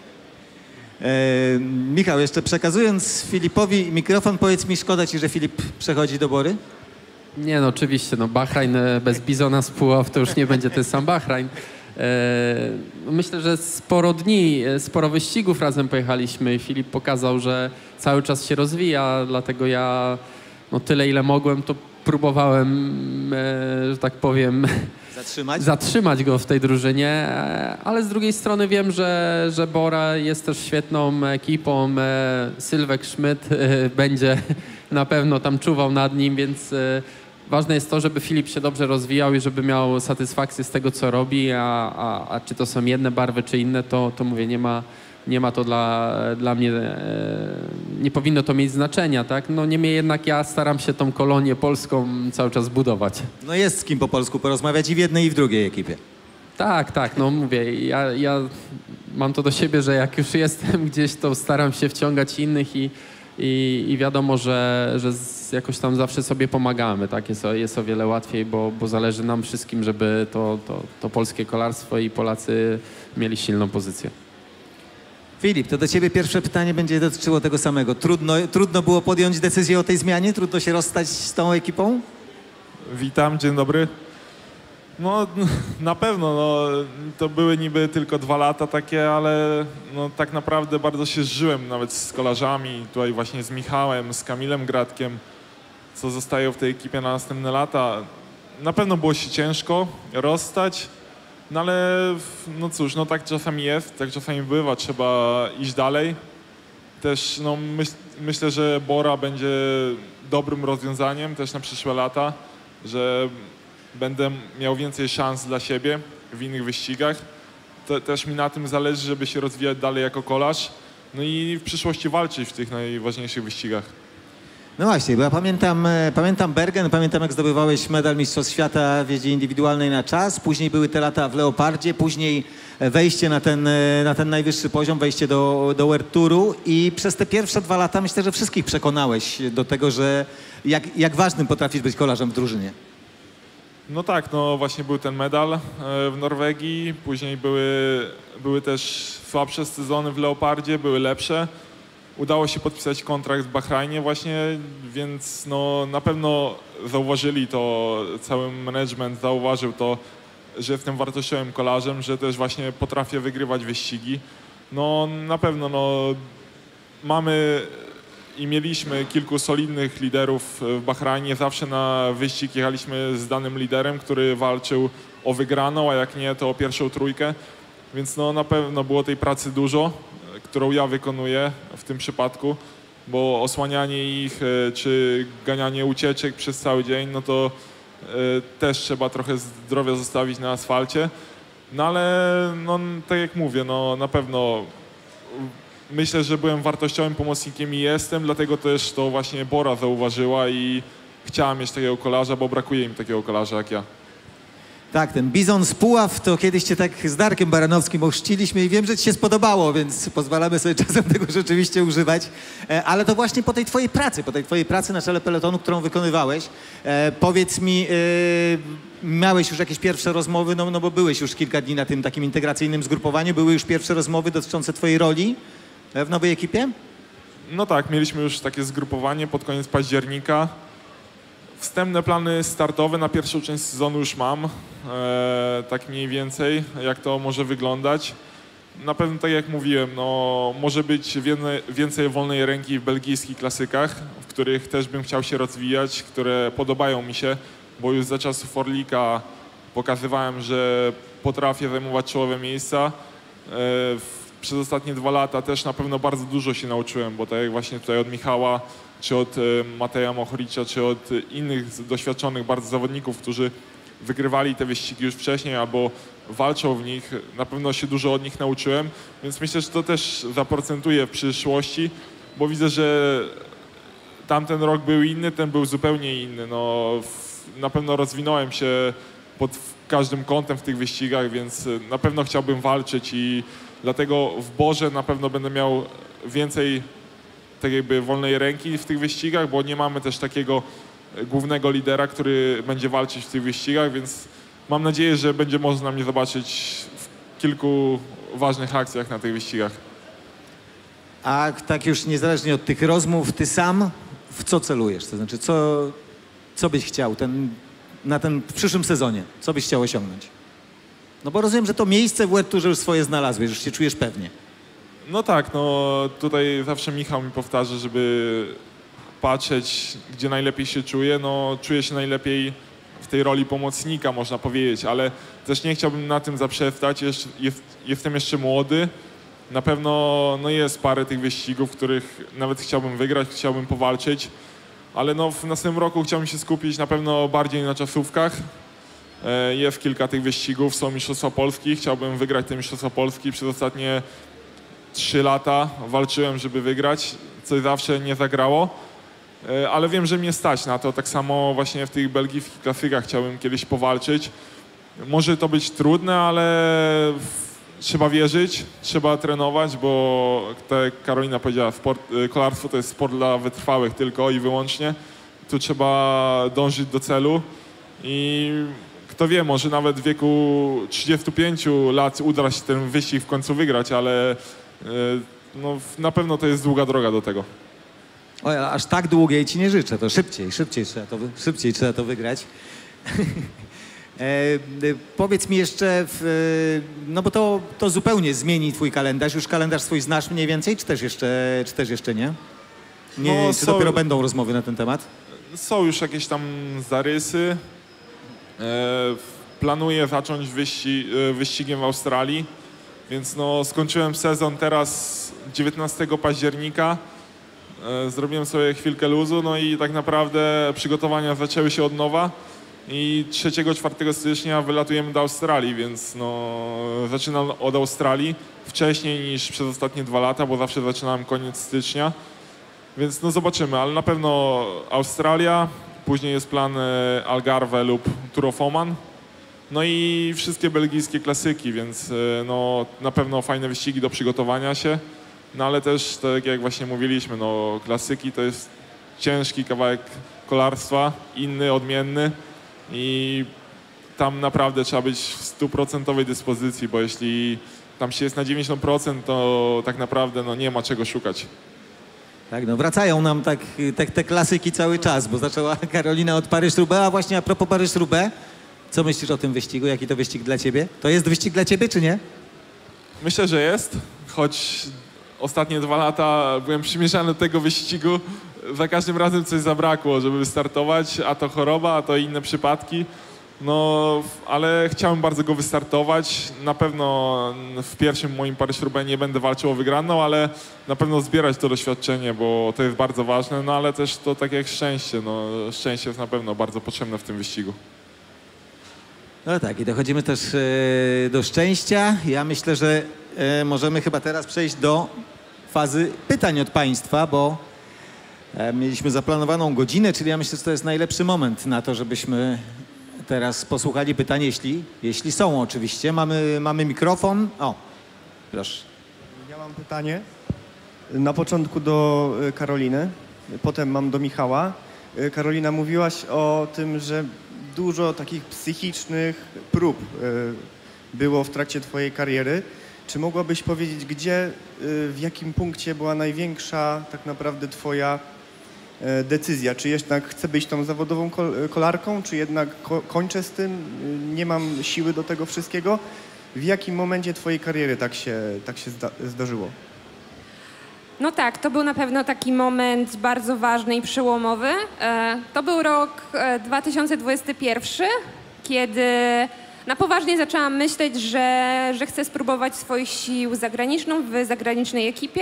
Michał, jeszcze przekazując Filipowi mikrofon, powiedz mi, szkoda ci, że Filip przechodzi do Bory? Nie, no oczywiście, no Bahrajn bez Bizona z Puław to już nie będzie ten sam Bahrajn. Myślę, że sporo dni, sporo wyścigów razem pojechaliśmy i Filip pokazał, że cały czas się rozwija, dlatego ja no tyle, ile mogłem, to próbowałem, że tak powiem, zatrzymać go w tej drużynie, ale z drugiej strony wiem, że Bora jest też świetną ekipą. Sylwek Schmidt będzie na pewno tam czuwał nad nim, więc ważne jest to, żeby Filip się dobrze rozwijał i żeby miał satysfakcję z tego, co robi, a czy to są jedne barwy, czy inne, to mówię, nie ma to dla mnie, nie powinno to mieć znaczenia, tak? No niemniej jednak ja staram się tą kolonię polską cały czas budować. No jest z kim po polsku porozmawiać i w jednej, i w drugiej ekipie. Tak, no mówię, ja mam to do siebie, że jak już jestem gdzieś, to staram się wciągać innych i wiadomo, że jakoś tam zawsze sobie pomagamy, tak? Jest o wiele łatwiej, bo zależy nam wszystkim, żeby to polskie kolarstwo i Polacy mieli silną pozycję. Filip, to do ciebie pierwsze pytanie będzie dotyczyło tego samego. Trudno było podjąć decyzję o tej zmianie? Trudno się rozstać z tą ekipą? Witam, dzień dobry. No na pewno, no, to były niby tylko 2 lata takie, ale no, tak naprawdę bardzo się zżyłem nawet z kolarzami, tutaj właśnie z Michałem, z Kamilem Gradkiem, co zostają w tej ekipie na następne lata. Na pewno było się ciężko rozstać, no ale no cóż, no tak czasami jest, tak czasami bywa, trzeba iść dalej. Też no, myślę, że Bora będzie dobrym rozwiązaniem też na przyszłe lata, że będę miał więcej szans dla siebie w innych wyścigach. Też mi na tym zależy, żeby się rozwijać dalej jako kolarz, no i w przyszłości walczyć w tych najważniejszych wyścigach. No właśnie, bo ja pamiętam Bergen, pamiętam jak zdobywałeś medal Mistrzostw Świata w jeździe indywidualnej na czas, później były te lata w Leopardzie, później wejście na ten najwyższy poziom, wejście do World Touru i przez te pierwsze 2 lata myślę, że wszystkich przekonałeś do tego, że jak ważnym potrafisz być kolarzem w drużynie. No tak, no właśnie był ten medal w Norwegii, później były też słabsze sezony w Leopardzie, były lepsze. Udało się podpisać kontrakt w Bahrajnie właśnie, więc no na pewno zauważyli to, cały management zauważył to, że jestem wartościowym kolarzem, że też właśnie potrafię wygrywać wyścigi. No na pewno no mamy i mieliśmy kilku solidnych liderów w Bahrajnie. Zawsze na wyścig jechaliśmy z danym liderem, który walczył o wygraną, a jak nie, to o pierwszą trójkę. Więc no na pewno było tej pracy dużo, którą ja wykonuję w tym przypadku, bo osłanianie ich czy ganianie ucieczek przez cały dzień, no to też trzeba trochę zdrowia zostawić na asfalcie. No ale no, tak jak mówię, no na pewno myślę, że byłem wartościowym pomocnikiem i jestem, dlatego też to właśnie Bora zauważyła i chciała mieć takiego kolarza, bo brakuje im takiego kolarza jak ja. Tak, ten Bizon z Puław, to kiedyś cię tak z Darkiem Baranowskim ochrzciliśmy i wiem, że ci się spodobało, więc pozwalamy sobie czasem tego rzeczywiście używać. Ale to właśnie po tej twojej pracy na czele pelotonu, którą wykonywałeś. Powiedz mi, miałeś już jakieś pierwsze rozmowy, no bo byłeś już kilka dni na tym takim integracyjnym zgrupowaniu, były już pierwsze rozmowy dotyczące twojej roli w nowej ekipie? No tak, mieliśmy już takie zgrupowanie pod koniec października. Wstępne plany startowe na pierwszą część sezonu już mam, tak mniej więcej, jak to może wyglądać. Na pewno, tak jak mówiłem, no, może być więcej wolnej ręki w belgijskich klasykach, w których też bym chciał się rozwijać, które podobają mi się, bo już za czasów Orlika pokazywałem, że potrafię zajmować czołowe miejsca. Przez ostatnie 2 lata też na pewno bardzo dużo się nauczyłem, bo tak jak właśnie tutaj od Michała, czy od Mateja Mohoricza, czy od innych doświadczonych bardzo zawodników, którzy wygrywali te wyścigi już wcześniej albo walczą w nich, na pewno się dużo od nich nauczyłem, więc myślę, że to też zaprocentuje w przyszłości, bo widzę, że tamten rok był inny, ten był zupełnie inny. No, na pewno rozwinąłem się pod każdym kątem w tych wyścigach, więc na pewno chciałbym walczyć i dlatego w Borze na pewno będę miał więcej tak jakby wolnej ręki w tych wyścigach, bo nie mamy też takiego głównego lidera, który będzie walczyć w tych wyścigach, więc mam nadzieję, że będzie można mnie zobaczyć w kilku ważnych akcjach na tych wyścigach. A tak już niezależnie od tych rozmów, ty sam w co celujesz? To znaczy, co byś chciał w przyszłym sezonie? Co byś chciał osiągnąć? No bo rozumiem, że to miejsce w World Tourze już swoje znalazłeś, już się czujesz pewnie. No tak, no tutaj zawsze Michał mi powtarza, żeby patrzeć, gdzie najlepiej się czuję. No czuję się najlepiej w tej roli pomocnika, można powiedzieć, ale też nie chciałbym na tym zaprzestać. Jestem jeszcze młody. Na pewno no jest parę tych wyścigów, w których nawet chciałbym wygrać, chciałbym powalczyć. ale no w następnym roku chciałbym się skupić na pewno bardziej na czasówkach. Jest kilka tych wyścigów, są Mistrzostwa Polski, chciałbym wygrać te Mistrzostwa Polski. Przez ostatnie 3 lata walczyłem, żeby wygrać, coś zawsze nie zagrało, ale wiem, że mnie stać na to. Tak samo właśnie w tych belgijskich klasykach chciałbym kiedyś powalczyć. Może to być trudne, ale trzeba wierzyć, trzeba trenować, bo tak jak Karolina powiedziała, kolarstwo to jest sport dla wytrwałych tylko i wyłącznie. Tu trzeba dążyć do celu i kto wie, może nawet w wieku 35 lat uda się ten wyścig w końcu wygrać, ale no, na pewno to jest długa droga do tego. Oj, aż tak długiej ci nie życzę, to szybciej trzeba to wygrać. Powiedz mi jeszcze, no bo to zupełnie zmieni twój kalendarz. Już kalendarz swój znasz mniej więcej, czy też jeszcze nie? No, czy dopiero będą rozmowy na ten temat? Są już jakieś tam zarysy. Planuję zacząć wyścigiem w Australii, więc no, skończyłem sezon teraz 19 października. Zrobiłem sobie chwilkę luzu, no i tak naprawdę przygotowania zaczęły się od nowa i 3-4 stycznia wylatujemy do Australii, więc no, zaczynam od Australii wcześniej niż przez ostatnie 2 lata, bo zawsze zaczynałem koniec stycznia, więc no zobaczymy, ale na pewno Australia, później jest plan Algarve lub Tour of Oman, no i wszystkie belgijskie klasyki, więc no, na pewno fajne wyścigi do przygotowania się. No ale też, tak jak właśnie mówiliśmy, no klasyki to jest ciężki kawałek kolarstwa, inny, odmienny i tam naprawdę trzeba być w 100% dyspozycji, bo jeśli tam się jest na 90%, to tak naprawdę no, nie ma czego szukać. Tak, no wracają nam te klasyki cały czas, bo zaczęła Karolina od Paryż-Roubaix, a właśnie a propos Paryż-Roubaix, co myślisz o tym wyścigu? Jaki to wyścig dla ciebie? To jest wyścig dla ciebie, czy nie? Myślę, że jest, choć ostatnie 2 lata byłem przymierzany do tego wyścigu. Za każdym razem coś zabrakło, żeby wystartować, a to choroba, a to inne przypadki. No, ale chciałem bardzo go wystartować. Na pewno w pierwszym moim Paryż-Roubaix nie będę walczył o wygraną, ale na pewno zbierać to doświadczenie, bo to jest bardzo ważne, no ale też to tak jak szczęście. No, szczęście jest na pewno bardzo potrzebne w tym wyścigu. No tak, i dochodzimy też do szczęścia. Ja myślę, że możemy chyba teraz przejść do fazy pytań od Państwa, bo mieliśmy zaplanowaną godzinę, czyli ja myślę, że to jest najlepszy moment na to, żebyśmy teraz posłuchali pytań, jeśli są oczywiście. Mamy mikrofon. O, proszę. Ja mam pytanie. Na początku do Karoliny, potem mam do Michała. Karolina, mówiłaś o tym, że dużo takich psychicznych prób było w trakcie twojej kariery. Czy mogłabyś powiedzieć, gdzie, w jakim punkcie była największa tak naprawdę twoja decyzja? Czy jednak chcę być tą zawodową kolarką, czy jednak kończę z tym, nie mam siły do tego wszystkiego? W jakim momencie twojej kariery tak się zdarzyło? No tak, to był na pewno taki moment bardzo ważny i przełomowy. To był rok 2021, kiedy na poważnie zaczęłam myśleć, że chcę spróbować swoich sił w zagranicznej ekipie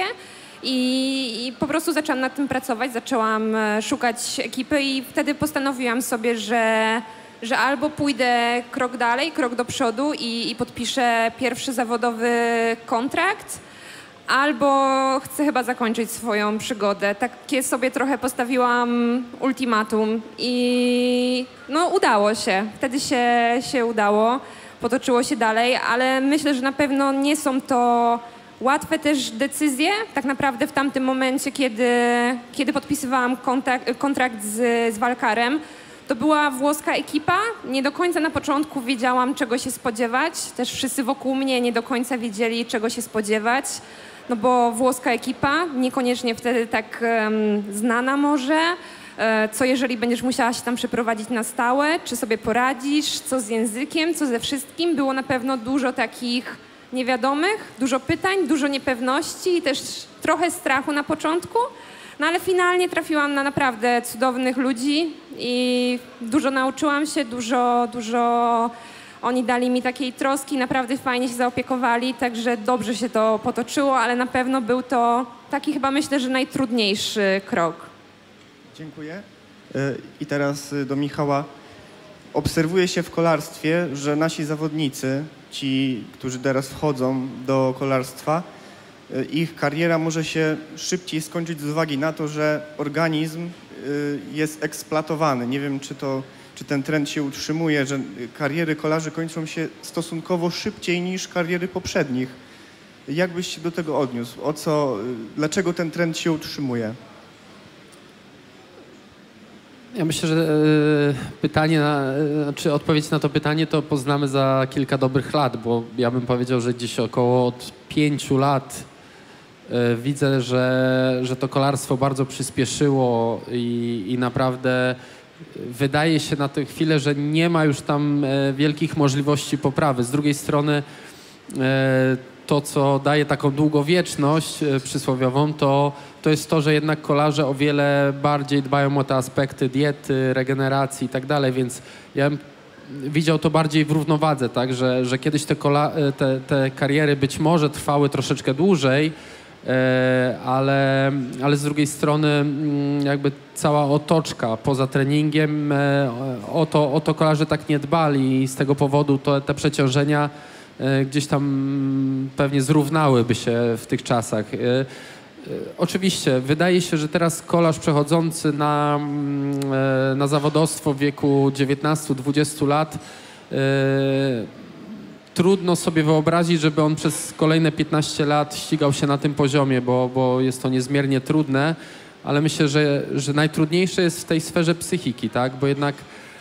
i po prostu zaczęłam nad tym pracować, zaczęłam szukać ekipy i wtedy postanowiłam sobie, że albo pójdę krok dalej, krok do przodu i podpiszę pierwszy zawodowy kontrakt, albo chcę chyba zakończyć swoją przygodę. Takie sobie trochę postawiłam ultimatum i no udało się. Wtedy się udało, potoczyło się dalej, ale myślę, że na pewno nie są to łatwe też decyzje. Tak naprawdę w tamtym momencie, kiedy podpisywałam kontrakt z Valcarem, to była włoska ekipa. Nie do końca na początku wiedziałam, czego się spodziewać. Też wszyscy wokół mnie nie do końca wiedzieli, czego się spodziewać. No bo włoska ekipa, niekoniecznie wtedy tak znana może. Co jeżeli będziesz musiała się tam przeprowadzić na stałe? Czy sobie poradzisz? Co z językiem? Co ze wszystkim? Było na pewno dużo takich niewiadomych, dużo pytań, dużo niepewności i też trochę strachu na początku. No ale finalnie trafiłam na naprawdę cudownych ludzi i dużo nauczyłam się, dużo oni dali mi takiej troski, naprawdę fajnie się zaopiekowali, także dobrze się to potoczyło, ale na pewno był to taki chyba myślę, że najtrudniejszy krok. Dziękuję. I teraz do Michała. Obserwuje się w kolarstwie, że nasi zawodnicy, ci, którzy teraz wchodzą do kolarstwa, ich kariera może się szybciej skończyć z uwagi na to, że organizm jest eksploatowany. Nie wiem, czy ten trend się utrzymuje, że kariery kolarzy kończą się stosunkowo szybciej niż kariery poprzednich. Jak byś się do tego odniósł? Dlaczego ten trend się utrzymuje? Ja myślę, że czy odpowiedź na to pytanie to poznamy za kilka dobrych lat, bo ja bym powiedział, że gdzieś około od 5 lat widzę, że to kolarstwo bardzo przyspieszyło i naprawdę wydaje się na tę chwilę, że nie ma już tam wielkich możliwości poprawy. Z drugiej strony to, co daje taką długowieczność przysłowiową, to jest to, że jednak kolarze o wiele bardziej dbają o te aspekty diety, regeneracji i tak dalej, więc ja bym widział to bardziej w równowadze, tak, że kiedyś te kariery być może trwały troszeczkę dłużej, ale z drugiej strony jakby cała otoczka poza treningiem, o to kolarze tak nie dbali i z tego powodu te przeciążenia gdzieś tam pewnie zrównałyby się w tych czasach. Oczywiście, wydaje się, że teraz kolarz przechodzący na zawodowstwo w wieku 19-20 lat trudno sobie wyobrazić, żeby on przez kolejne 15 lat ścigał się na tym poziomie, bo jest to niezmiernie trudne, ale myślę, że najtrudniejsze jest w tej sferze psychiki, tak? Bo jednak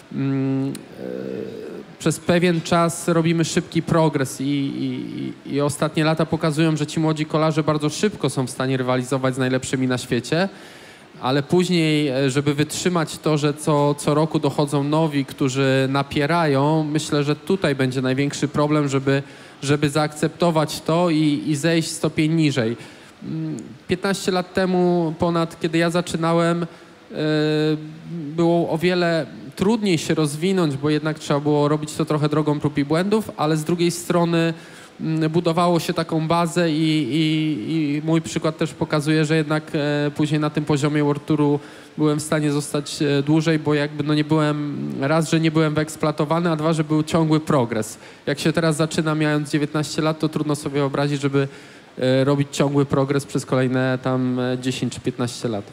przez pewien czas robimy szybki progres i ostatnie lata pokazują, że ci młodzi kolarze bardzo szybko są w stanie rywalizować z najlepszymi na świecie, ale później, żeby wytrzymać to, że co roku dochodzą nowi, którzy napierają, myślę, że tutaj będzie największy problem, żeby zaakceptować to i zejść stopień niżej. 15 lat temu ponad, kiedy ja zaczynałem, było o wiele trudniej się rozwinąć, bo jednak trzeba było robić to trochę drogą prób i błędów, ale z drugiej strony budowało się taką bazę i mój przykład też pokazuje, że jednak później na tym poziomie World Touru byłem w stanie zostać dłużej, bo jakby nie byłem, raz, że nie byłem wyeksploatowany, a dwa, że był ciągły progres. Jak się teraz zaczyna, mając 19 lat, to trudno sobie wyobrazić, żeby robić ciągły progres przez kolejne tam 10 czy 15 lat.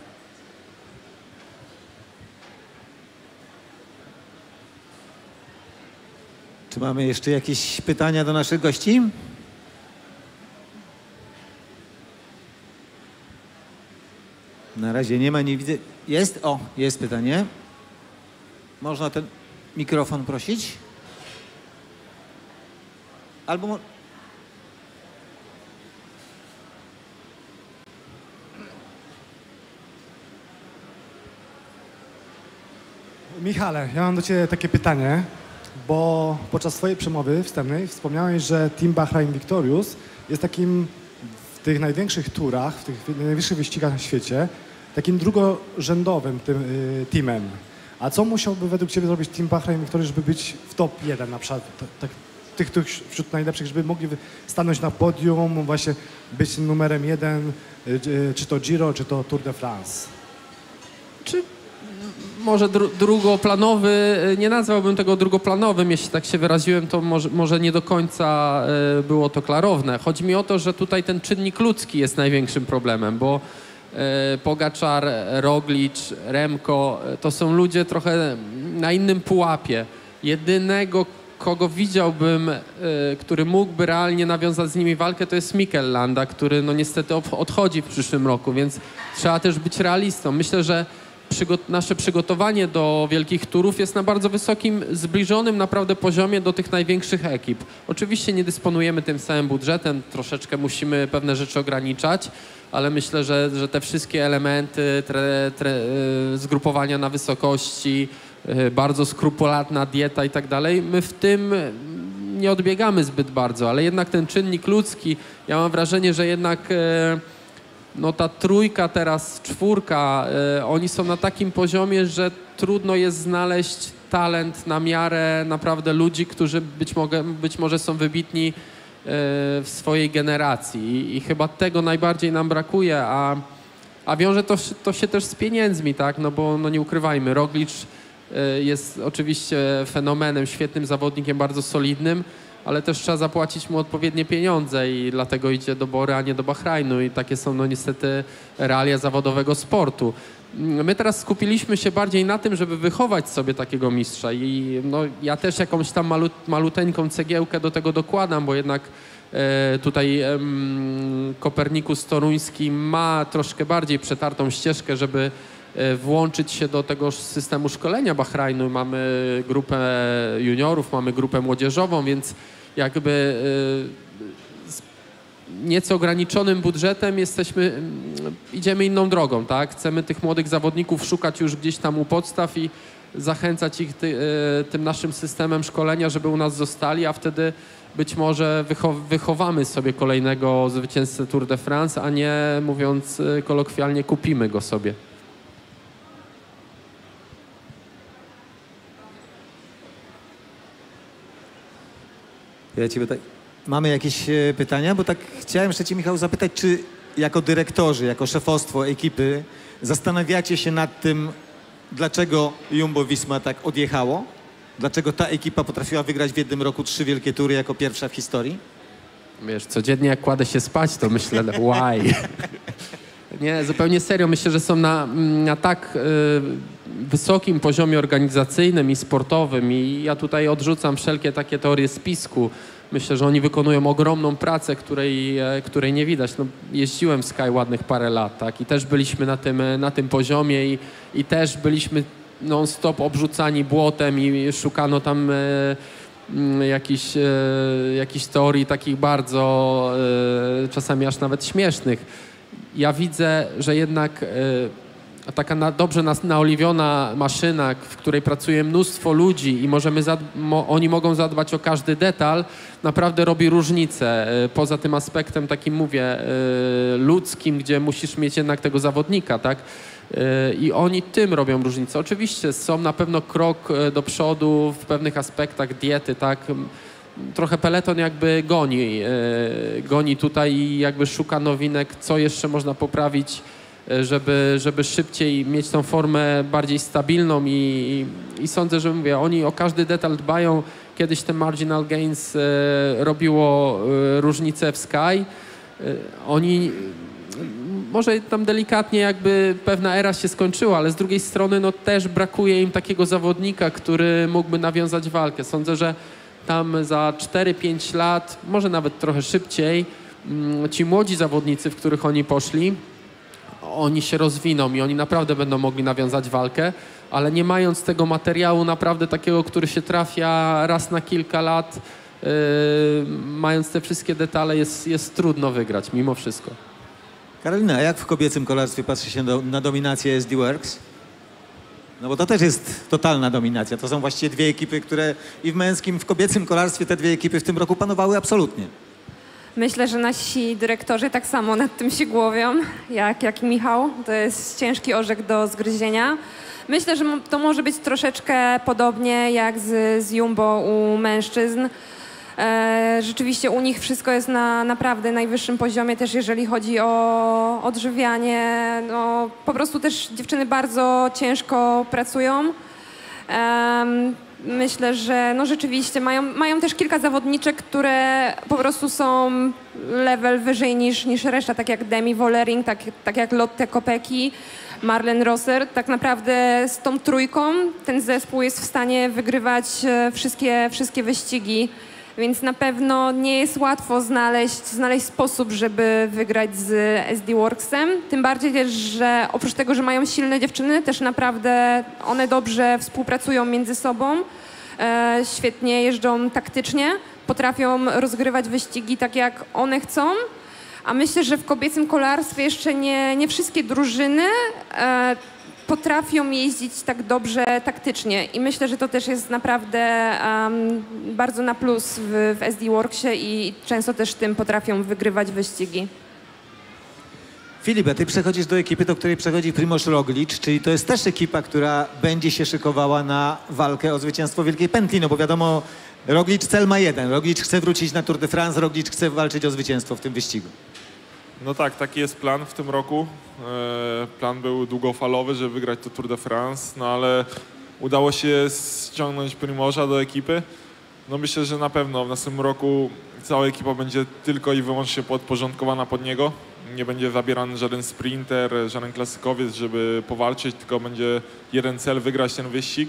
Czy mamy jeszcze jakieś pytania do naszych gości? Na razie nie ma, nie widzę. Jest? O, jest pytanie. Można ten mikrofon prosić? Albo... Michale, ja mam do Ciebie takie pytanie, bo podczas swojej przemowy wstępnej wspomniałeś, że Team Bahrain Victorious jest takim w tych największych turach, w tych najwyższych wyścigach na świecie, takim drugorzędowym teamem. A co musiałby według Ciebie zrobić Team Bahrain Victorious, żeby być w top 1 na przykład, tych wśród najlepszych, żeby mogli stanąć na podium, właśnie być numerem 1, czy to Giro, czy to Tour de France? Czy może drugoplanowy, nie nazwałbym tego drugoplanowym, jeśli tak się wyraziłem, to może nie do końca było to klarowne. Chodzi mi o to, że tutaj ten czynnik ludzki jest największym problemem, bo Pogačar, Roglič, Remco to są ludzie trochę na innym pułapie. Jedynego, kogo widziałbym, który mógłby realnie nawiązać z nimi walkę, to jest Mikel Landa, który no niestety odchodzi w przyszłym roku, więc trzeba też być realistą. Myślę, że nasze przygotowanie do wielkich turów jest na bardzo wysokim, zbliżonym naprawdę poziomie do tych największych ekip. Oczywiście nie dysponujemy tym samym budżetem, troszeczkę musimy pewne rzeczy ograniczać, ale myślę, że te wszystkie elementy zgrupowania na wysokości, bardzo skrupulatna dieta i tak dalej, my w tym nie odbiegamy zbyt bardzo, ale jednak ten czynnik ludzki, ja mam wrażenie, że jednak no ta trójka teraz, czwórka, oni są na takim poziomie, że trudno jest znaleźć talent na miarę naprawdę ludzi, którzy być może są wybitni w swojej generacji i chyba tego najbardziej nam brakuje, a A wiąże to się też z pieniędzmi, tak? No bo no nie ukrywajmy, Roglic jest oczywiście fenomenem, świetnym zawodnikiem, bardzo solidnym, ale też trzeba zapłacić mu odpowiednie pieniądze i dlatego idzie do Bory, a nie do Bahrajnu i takie są no niestety realia zawodowego sportu. My teraz skupiliśmy się bardziej na tym, żeby wychować sobie takiego mistrza i no, ja też jakąś tam maluteńką cegiełkę do tego dokładam, bo jednak tutaj Kopernikus Toruński ma troszkę bardziej przetartą ścieżkę, żeby włączyć się do tego systemu szkolenia Bahrajnu. Mamy grupę juniorów, mamy grupę młodzieżową, więc jakby z nieco ograniczonym budżetem idziemy inną drogą, tak? Chcemy tych młodych zawodników szukać już gdzieś tam u podstaw i zachęcać ich tym naszym systemem szkolenia, żeby u nas zostali, a wtedy być może wychowamy sobie kolejnego zwycięzcę Tour de France, a nie, mówiąc kolokwialnie, kupimy go sobie. Ja ciebie tak... Mamy jakieś pytania? Bo tak chciałem jeszcze cię, Michał, zapytać, czy jako dyrektorzy, jako szefostwo ekipy zastanawiacie się nad tym, dlaczego Jumbo-Visma tak odjechało? Dlaczego ta ekipa potrafiła wygrać w jednym roku 3 wielkie tury jako pierwsza w historii? Wiesz, codziennie jak kładę się spać, to myślę, why? Nie, zupełnie serio. Myślę, że są na tak wysokim poziomie organizacyjnym i sportowym i ja tutaj odrzucam wszelkie takie teorie spisku. Myślę, że oni wykonują ogromną pracę, której nie widać. No, jeździłem w Sky ładnych parę lat, tak? I też byliśmy na tym poziomie i też byliśmy non-stop obrzucani błotem i szukano tam jakichś teorii takich bardzo czasami aż nawet śmiesznych. Ja widzę, że jednak taka dobrze naoliwiona maszyna, w której pracuje mnóstwo ludzi i oni mogą zadbać o każdy detal, naprawdę robi różnicę. Poza tym aspektem takim, mówię, ludzkim, gdzie musisz mieć jednak tego zawodnika, tak? I oni tym robią różnicę. Oczywiście są na pewno krok do przodu w pewnych aspektach diety, tak? Trochę peleton jakby goni tutaj i jakby szuka nowinek, co jeszcze można poprawić, żeby szybciej mieć tą formę bardziej stabilną i sądzę, że mówię, oni o każdy detal dbają. Kiedyś te marginal gains robiło różnicę w Sky. Oni może tam delikatnie jakby pewna era się skończyła, ale z drugiej strony no też brakuje im takiego zawodnika, który mógłby nawiązać walkę. Sądzę, że tam za 4-5 lat, może nawet trochę szybciej, ci młodzi zawodnicy, w których oni poszli, oni się rozwiną i oni naprawdę będą mogli nawiązać walkę, ale nie mając tego materiału naprawdę takiego, który się trafia raz na kilka lat, mając te wszystkie detale, jest trudno wygrać mimo wszystko. Karolina, a jak w kobiecym kolarstwie patrzy się na dominację SD Works? No bo to też jest totalna dominacja. To są właściwie dwie ekipy, które i w męskim, w kobiecym kolarstwie te dwie ekipy w tym roku panowały absolutnie. Myślę, że nasi dyrektorzy tak samo nad tym się głowią, jak Michał. To jest ciężki orzech do zgryzienia. Myślę, że to może być troszeczkę podobnie jak z Jumbo u mężczyzn. Rzeczywiście u nich wszystko jest na naprawdę najwyższym poziomie, też jeżeli chodzi o odżywianie. No, po prostu też dziewczyny bardzo ciężko pracują. Myślę, że no rzeczywiście mają też kilka zawodniczek, które po prostu są level wyżej niż reszta, tak jak Demi Wollering, tak jak Lotte Kopecky, Marlen Rosser. Tak naprawdę z tą trójką ten zespół jest w stanie wygrywać wszystkie wyścigi. Więc na pewno nie jest łatwo znaleźć sposób, żeby wygrać z SD Worksem. Tym bardziej też, że oprócz tego, że mają silne dziewczyny, też naprawdę one dobrze współpracują między sobą. Świetnie jeżdżą taktycznie, potrafią rozgrywać wyścigi tak, jak one chcą. A myślę, że w kobiecym kolarstwie jeszcze nie wszystkie drużyny potrafią jeździć tak dobrze taktycznie i myślę, że to też jest naprawdę bardzo na plus w SD Worksie i często też tym potrafią wygrywać wyścigi. Filip, a ty przechodzisz do ekipy, do której przechodzi Primož Roglič, czyli to jest też ekipa, która będzie się szykowała na walkę o zwycięstwo Wielkiej Pętli, no bo wiadomo, Roglič cel ma jeden, Roglič chce wrócić na Tour de France, Roglič chce walczyć o zwycięstwo w tym wyścigu. No tak, taki jest plan w tym roku. Plan był długofalowy, żeby wygrać to Tour de France, no ale udało się ściągnąć Primorza do ekipy. No myślę, że na pewno w następnym roku cała ekipa będzie tylko i wyłącznie podporządkowana pod niego. Nie będzie zabierany żaden sprinter, żaden klasykowiec, żeby powalczyć, tylko będzie jeden cel, wygrać ten wyścig.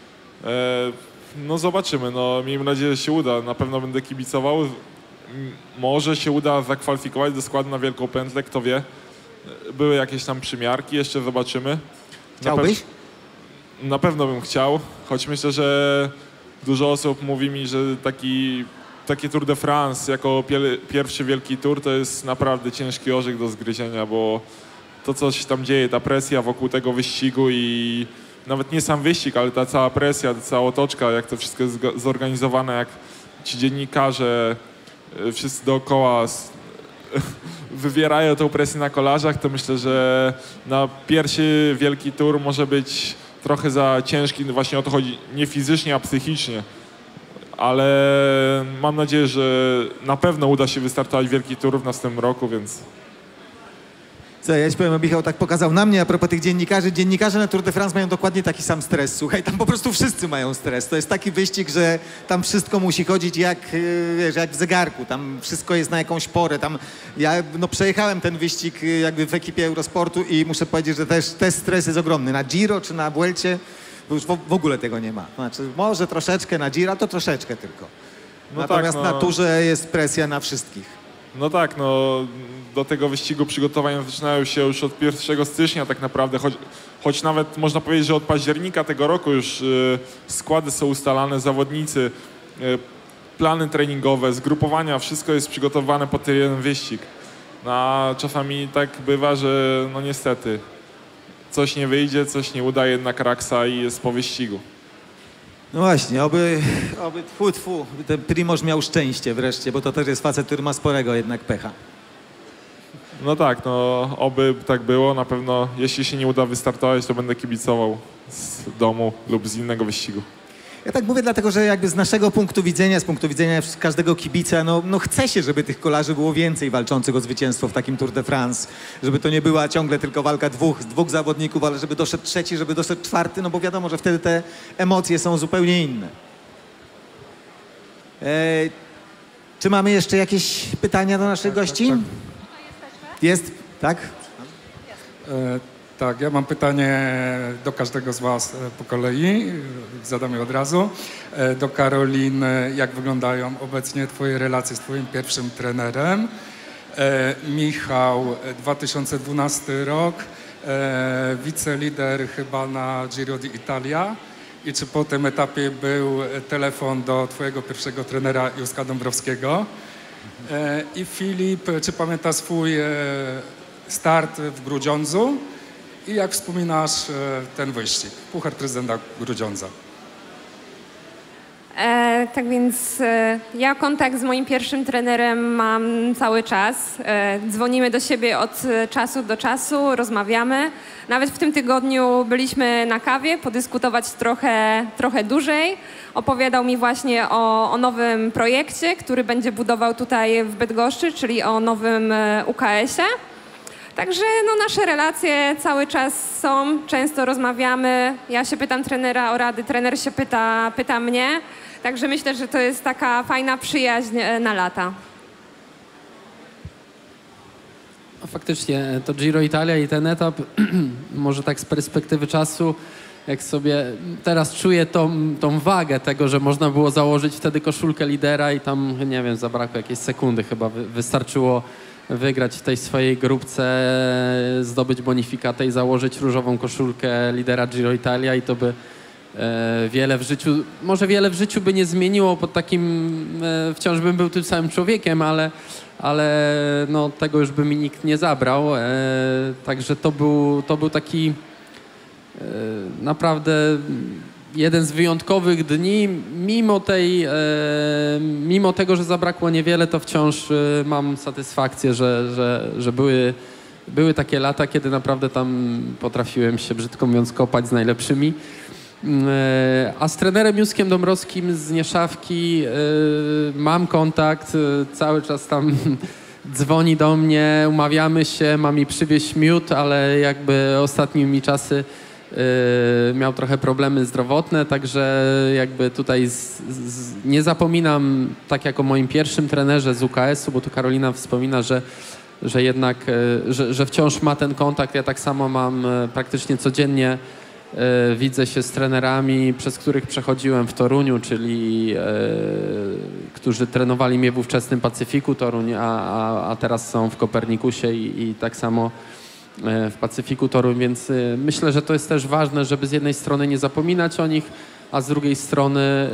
No zobaczymy, no miejmy nadzieję, że się uda. Na pewno będę kibicował. Może się uda zakwalifikować do składu na Wielką Pętlę, kto wie. Były jakieś tam przymiarki, jeszcze zobaczymy. Chciałbyś? Na pewno bym chciał, choć myślę, że dużo osób mówi mi, że takie Tour de France jako pierwszy wielki tour to jest naprawdę ciężki orzech do zgryzienia, bo to, co się tam dzieje, ta presja wokół tego wyścigu i nawet nie sam wyścig, ale ta cała presja, ta cała otoczka, jak to wszystko jest zorganizowane, jak ci dziennikarze, wszyscy dookoła wywierają tą presję na kolarzach, to myślę, że na pierwszy wielki tour może być trochę za ciężki, właśnie o to chodzi, nie fizycznie, a psychicznie. Ale mam nadzieję, że na pewno uda się wystartować wielki tour w następnym roku, więc... Co, ja ci powiem, Michał tak pokazał na mnie a propos tych dziennikarzy. Dziennikarze na Tour de France mają dokładnie taki sam stres. Słuchaj, tam po prostu wszyscy mają stres. To jest taki wyścig, że tam wszystko musi chodzić jak, wiesz, jak w zegarku. Tam wszystko jest na jakąś porę. Tam ja przejechałem ten wyścig jakby w ekipie Eurosportu i muszę powiedzieć, że też stres jest ogromny. Na Giro czy na Vuelcie to już w ogóle tego nie ma. Znaczy może troszeczkę na Giro, to troszeczkę tylko. No natomiast tak, no... na Tourze jest presja na wszystkich. No tak, no do tego wyścigu przygotowania zaczynają się już od 1 stycznia tak naprawdę, choć nawet można powiedzieć, że od października tego roku już składy są ustalane, zawodnicy, plany treningowe, zgrupowania, wszystko jest przygotowane pod ten jeden wyścig. No, a czasami tak bywa, że no niestety coś nie wyjdzie, coś nie uda, jednak raksa i jest po wyścigu. No właśnie, oby ten Primož miał szczęście wreszcie, bo to też jest facet, który ma sporego jednak pecha. No tak, no oby tak było. Na pewno jeśli się nie uda wystartować, to będę kibicował z domu lub z innego wyścigu. Ja tak mówię dlatego, że jakby z naszego punktu widzenia, z punktu widzenia każdego kibica, no chce się, żeby tych kolarzy było więcej walczących o zwycięstwo w takim Tour de France. Żeby to nie była ciągle tylko walka dwóch zawodników, ale żeby doszedł trzeci, żeby doszedł czwarty, no bo wiadomo, że wtedy te emocje są zupełnie inne. Czy mamy jeszcze jakieś pytania do naszych gości? Tak. Jest? Tak? Tak, ja mam pytanie do każdego z was po kolei, zadam je od razu. Do Karoliny, jak wyglądają obecnie twoje relacje z twoim pierwszym trenerem? Michał, 2012 rok, wicelider chyba na Giro d'Italia. I czy po tym etapie był telefon do twojego pierwszego trenera Józka Dąbrowskiego? I Filip, czy pamiętasz swój start w Grudziądzu? I jak wspominasz ten wyścig? Puchar Prezydenta Grudziądza. Tak więc ja kontakt z moim pierwszym trenerem mam cały czas. Dzwonimy do siebie od czasu do czasu, rozmawiamy. Nawet w tym tygodniu byliśmy na kawie, podyskutować trochę dłużej. Opowiadał mi właśnie o nowym projekcie, który będzie budował tutaj w Bydgoszczy, czyli o nowym UKS-ie. Także no, nasze relacje cały czas są, często rozmawiamy. Ja się pytam trenera o rady, trener się pyta mnie. Także myślę, że to jest taka fajna przyjaźń na lata. No, faktycznie to Giro Italia i ten etap, może tak z perspektywy czasu, jak sobie teraz czuję tą wagę tego, że można było założyć wtedy koszulkę lidera i tam, nie wiem, zabrakło jakiejś sekundy chyba, wystarczyło wygrać w tej swojej grupce, zdobyć bonifikatę i założyć różową koszulkę lidera Giro Italia i to by wiele w życiu by nie zmieniło, pod takim wciąż bym był tym samym człowiekiem, ale no, tego już by mi nikt nie zabrał. Także to był taki naprawdę jeden z wyjątkowych dni. Mimo tego, że zabrakło niewiele, to wciąż mam satysfakcję, że były takie lata, kiedy naprawdę tam potrafiłem się, brzydko mówiąc, kopać z najlepszymi. A z trenerem Józkiem Dąbrowskim z Nieszawki mam kontakt, cały czas tam dzwoni do mnie, umawiamy się, ma mi przywieźć miód, ale jakby ostatnimi czasy miał trochę problemy zdrowotne, także jakby tutaj nie zapominam, tak jak o moim pierwszym trenerze z UKS-u, bo tu Karolina wspomina, że jednak, że wciąż ma ten kontakt. Ja tak samo mam praktycznie codziennie, widzę się z trenerami, przez których przechodziłem w Toruniu, czyli którzy trenowali mnie w ówczesnym Pacyfiku Toruń, a teraz są w Kopernikusie i tak samo w Pacyfiku Toruń, więc myślę, że to jest też ważne, żeby z jednej strony nie zapominać o nich, a z drugiej strony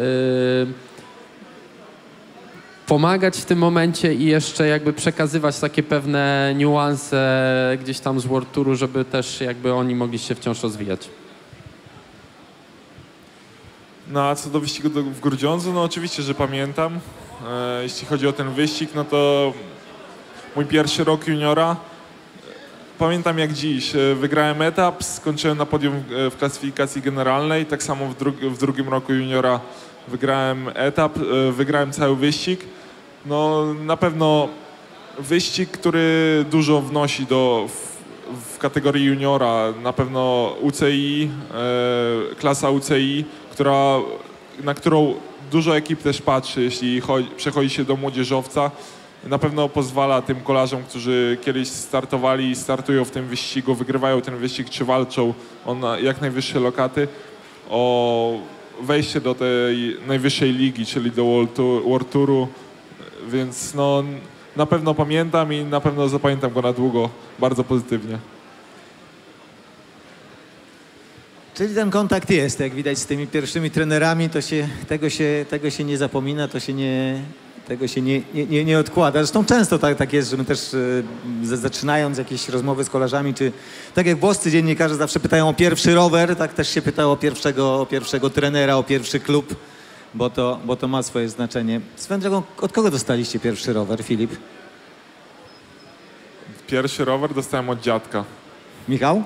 pomagać w tym momencie i jeszcze jakby przekazywać takie pewne niuanse gdzieś tam z World Touru, żeby też jakby oni mogli się wciąż rozwijać. No a co do wyścigu w Grudziądzu, no oczywiście, że pamiętam. Jeśli chodzi o ten wyścig, no to mój pierwszy rok juniora. Pamiętam jak dziś. Wygrałem etap, skończyłem na podium w klasyfikacji generalnej. Tak samo w drugim roku juniora wygrałem etap, wygrałem cały wyścig. No na pewno wyścig, który dużo wnosi w kategorii juniora. Na pewno UCI, klasa UCI, na którą dużo ekip też patrzy, jeśli przechodzi się do młodzieżowca. Na pewno pozwala tym kolarzom, którzy kiedyś startowali i startują w tym wyścigu, wygrywają ten wyścig czy walczą o jak najwyższe lokaty, o wejście do tej najwyższej ligi, czyli do World Touru, więc no, na pewno pamiętam i na pewno zapamiętam go na długo bardzo pozytywnie. Czyli ten kontakt jest, jak widać z tymi pierwszymi trenerami, tego się nie zapomina, tego się nie odkłada. Zresztą często tak jest, że my też zaczynając jakieś rozmowy z kolarzami, czy tak jak włoscy dziennikarze zawsze pytają o pierwszy rower, tak też się pytało o pierwszego trenera, o pierwszy klub, bo to ma swoje znaczenie. Swoją drogą, od kogo dostaliście pierwszy rower, Filip? Pierwszy rower dostałem od dziadka. Michał?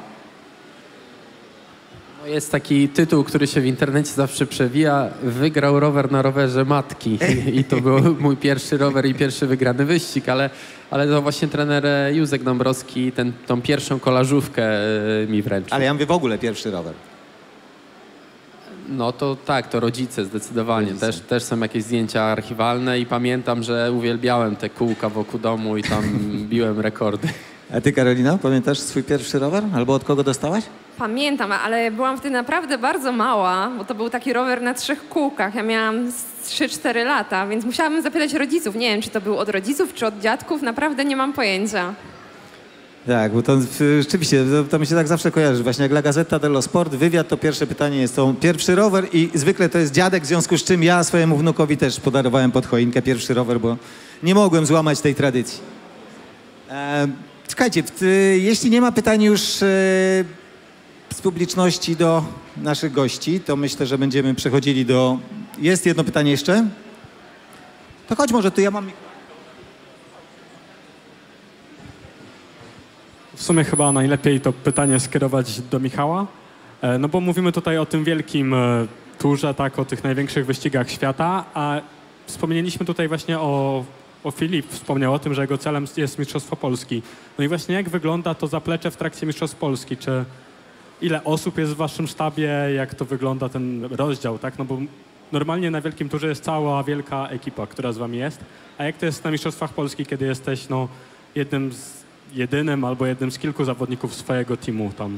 Jest taki tytuł, który się w internecie zawsze przewija. Wygrał rower na rowerze matki. I to był mój pierwszy rower i pierwszy wygrany wyścig, ale to właśnie trener Józek Dąbrowski tą pierwszą kolażówkę mi wręczył. Ale ja mówię w ogóle pierwszy rower. No to tak, to rodzice zdecydowanie. Też są jakieś zdjęcia archiwalne i pamiętam, że uwielbiałem te kółka wokół domu i tam biłem rekordy. A ty, Karolina, pamiętasz swój pierwszy rower? Albo od kogo dostałaś? Pamiętam, ale byłam wtedy naprawdę bardzo mała, bo to był taki rower na 3 kółkach. Ja miałam 3-4 lata, więc musiałabym zapytać rodziców. Nie wiem, czy to był od rodziców, czy od dziadków. Naprawdę nie mam pojęcia. Tak, bo to rzeczywiście, to mi się tak zawsze kojarzy. Właśnie jak La Gazzetta dello Sport, wywiad, to pierwsze pytanie jest to pierwszy rower i zwykle to jest dziadek, w związku z czym ja swojemu wnukowi też podarowałem pod choinkę pierwszy rower, bo nie mogłem złamać tej tradycji. Słuchajcie, jeśli nie ma pytań już z publiczności do naszych gości, to myślę, że będziemy przechodzili do... Jest jedno pytanie jeszcze? To chodź może, tu ja mam... W sumie chyba najlepiej to pytanie skierować do Michała, no bo mówimy tutaj o tym wielkim turze, tak, o tych największych wyścigach świata, a wspomnieliśmy tutaj właśnie o Filip, wspomniał o tym, że jego celem jest Mistrzostwo Polski. No i właśnie jak wygląda to zaplecze w trakcie Mistrzostw Polski? Czy ile osób jest w waszym sztabie? Jak to wygląda ten rozdział, tak? No bo normalnie na wielkim turze jest cała wielka ekipa, która z wami jest, a jak to jest na Mistrzostwach Polski, kiedy jesteś no jedynym albo jednym z kilku zawodników swojego teamu tam?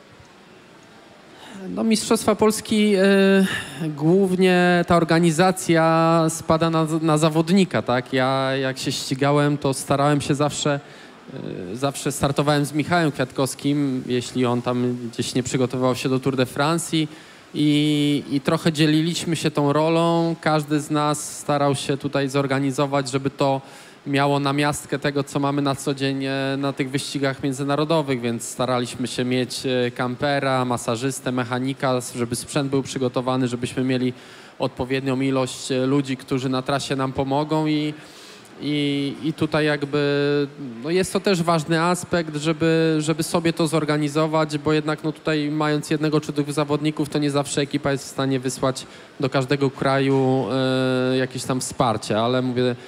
No Mistrzostwa Polski głównie ta organizacja spada na zawodnika, tak? Ja jak się ścigałem, to starałem się zawsze startowałem z Michałem Kwiatkowskim, jeśli on tam gdzieś nie przygotowywał się do Tour de France i trochę dzieliliśmy się tą rolą. Każdy z nas starał się tutaj zorganizować, żeby to miało namiastkę tego, co mamy na co dzień na tych wyścigach międzynarodowych, więc staraliśmy się mieć kampera, masażystę, mechanika, żeby sprzęt był przygotowany, żebyśmy mieli odpowiednią ilość ludzi, którzy na trasie nam pomogą i tutaj jakby no jest to też ważny aspekt, żeby sobie to zorganizować, bo jednak no tutaj mając jednego czy dwóch zawodników, to nie zawsze ekipa jest w stanie wysłać do każdego kraju jakieś tam wsparcie, ale mówię,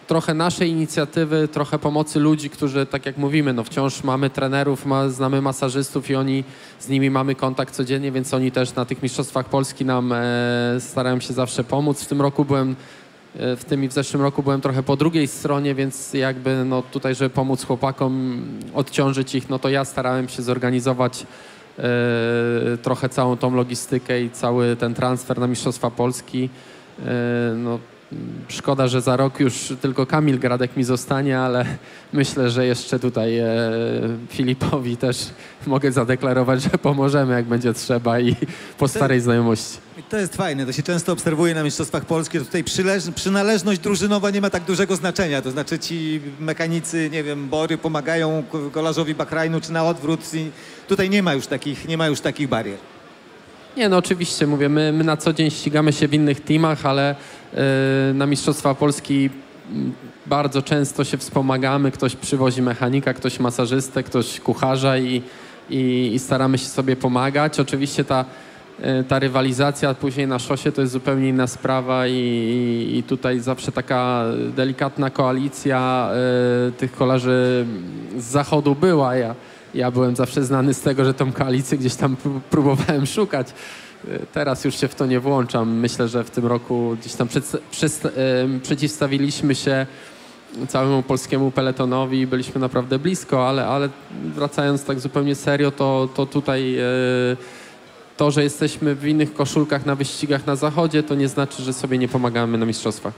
trochę naszej inicjatywy, trochę pomocy ludzi, którzy, tak jak mówimy, no wciąż mamy trenerów, znamy masażystów i z nimi mamy kontakt codziennie, więc oni też na tych Mistrzostwach Polski nam starają się zawsze pomóc. W tym i w zeszłym roku byłem trochę po drugiej stronie, więc jakby no tutaj, żeby pomóc chłopakom, odciążyć ich, no to ja starałem się zorganizować trochę całą tą logistykę i cały ten transfer na Mistrzostwa Polski. No, szkoda, że za rok już tylko Kamil Gradek mi zostanie, ale myślę, że jeszcze tutaj Filipowi też mogę zadeklarować, że pomożemy, jak będzie trzeba i po starej znajomości. To jest fajne, to się często obserwuje na Mistrzostwach Polski, że tutaj przynależność drużynowa nie ma tak dużego znaczenia, to znaczy ci mechanicy, nie wiem, Bory pomagają kolarzowi Bahrajnu czy na odwrót i tutaj nie ma już takich barier. Nie, no oczywiście, mówię, my na co dzień ścigamy się w innych teamach, ale na Mistrzostwa Polski bardzo często się wspomagamy, ktoś przywozi mechanika, ktoś masażystę, ktoś kucharza i staramy się sobie pomagać. Oczywiście ta rywalizacja później na szosie to jest zupełnie inna sprawa i tutaj zawsze taka delikatna koalicja tych kolarzy z zachodu była. Ja byłem zawsze znany z tego, że tą koalicję gdzieś tam próbowałem szukać. Teraz już się w to nie włączam. Myślę, że w tym roku gdzieś tam przeciwstawiliśmy się całemu polskiemu peletonowi i byliśmy naprawdę blisko, ale wracając tak zupełnie serio, to tutaj to, że jesteśmy w innych koszulkach na wyścigach na zachodzie, to nie znaczy, że sobie nie pomagamy na mistrzostwach.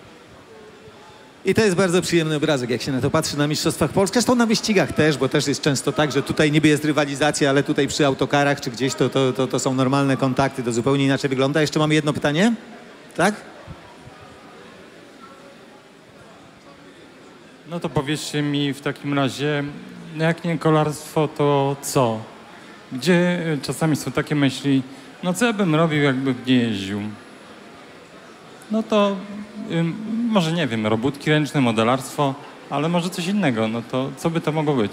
I to jest bardzo przyjemny obrazek, jak się na to patrzy na Mistrzostwach Polski. Zresztą na wyścigach też, bo też jest często tak, że tutaj niby jest rywalizacja, ale tutaj przy autokarach czy gdzieś to są normalne kontakty, to zupełnie inaczej wygląda. Jeszcze mamy jedno pytanie? Tak? No to powiedzcie mi w takim razie, jak nie kolarstwo, to co? Gdzie czasami są takie myśli, no co ja bym robił, jakbym nie jeździł? No to może nie wiem, robótki ręczne, modelarstwo, ale może coś innego, no to co by to mogło być?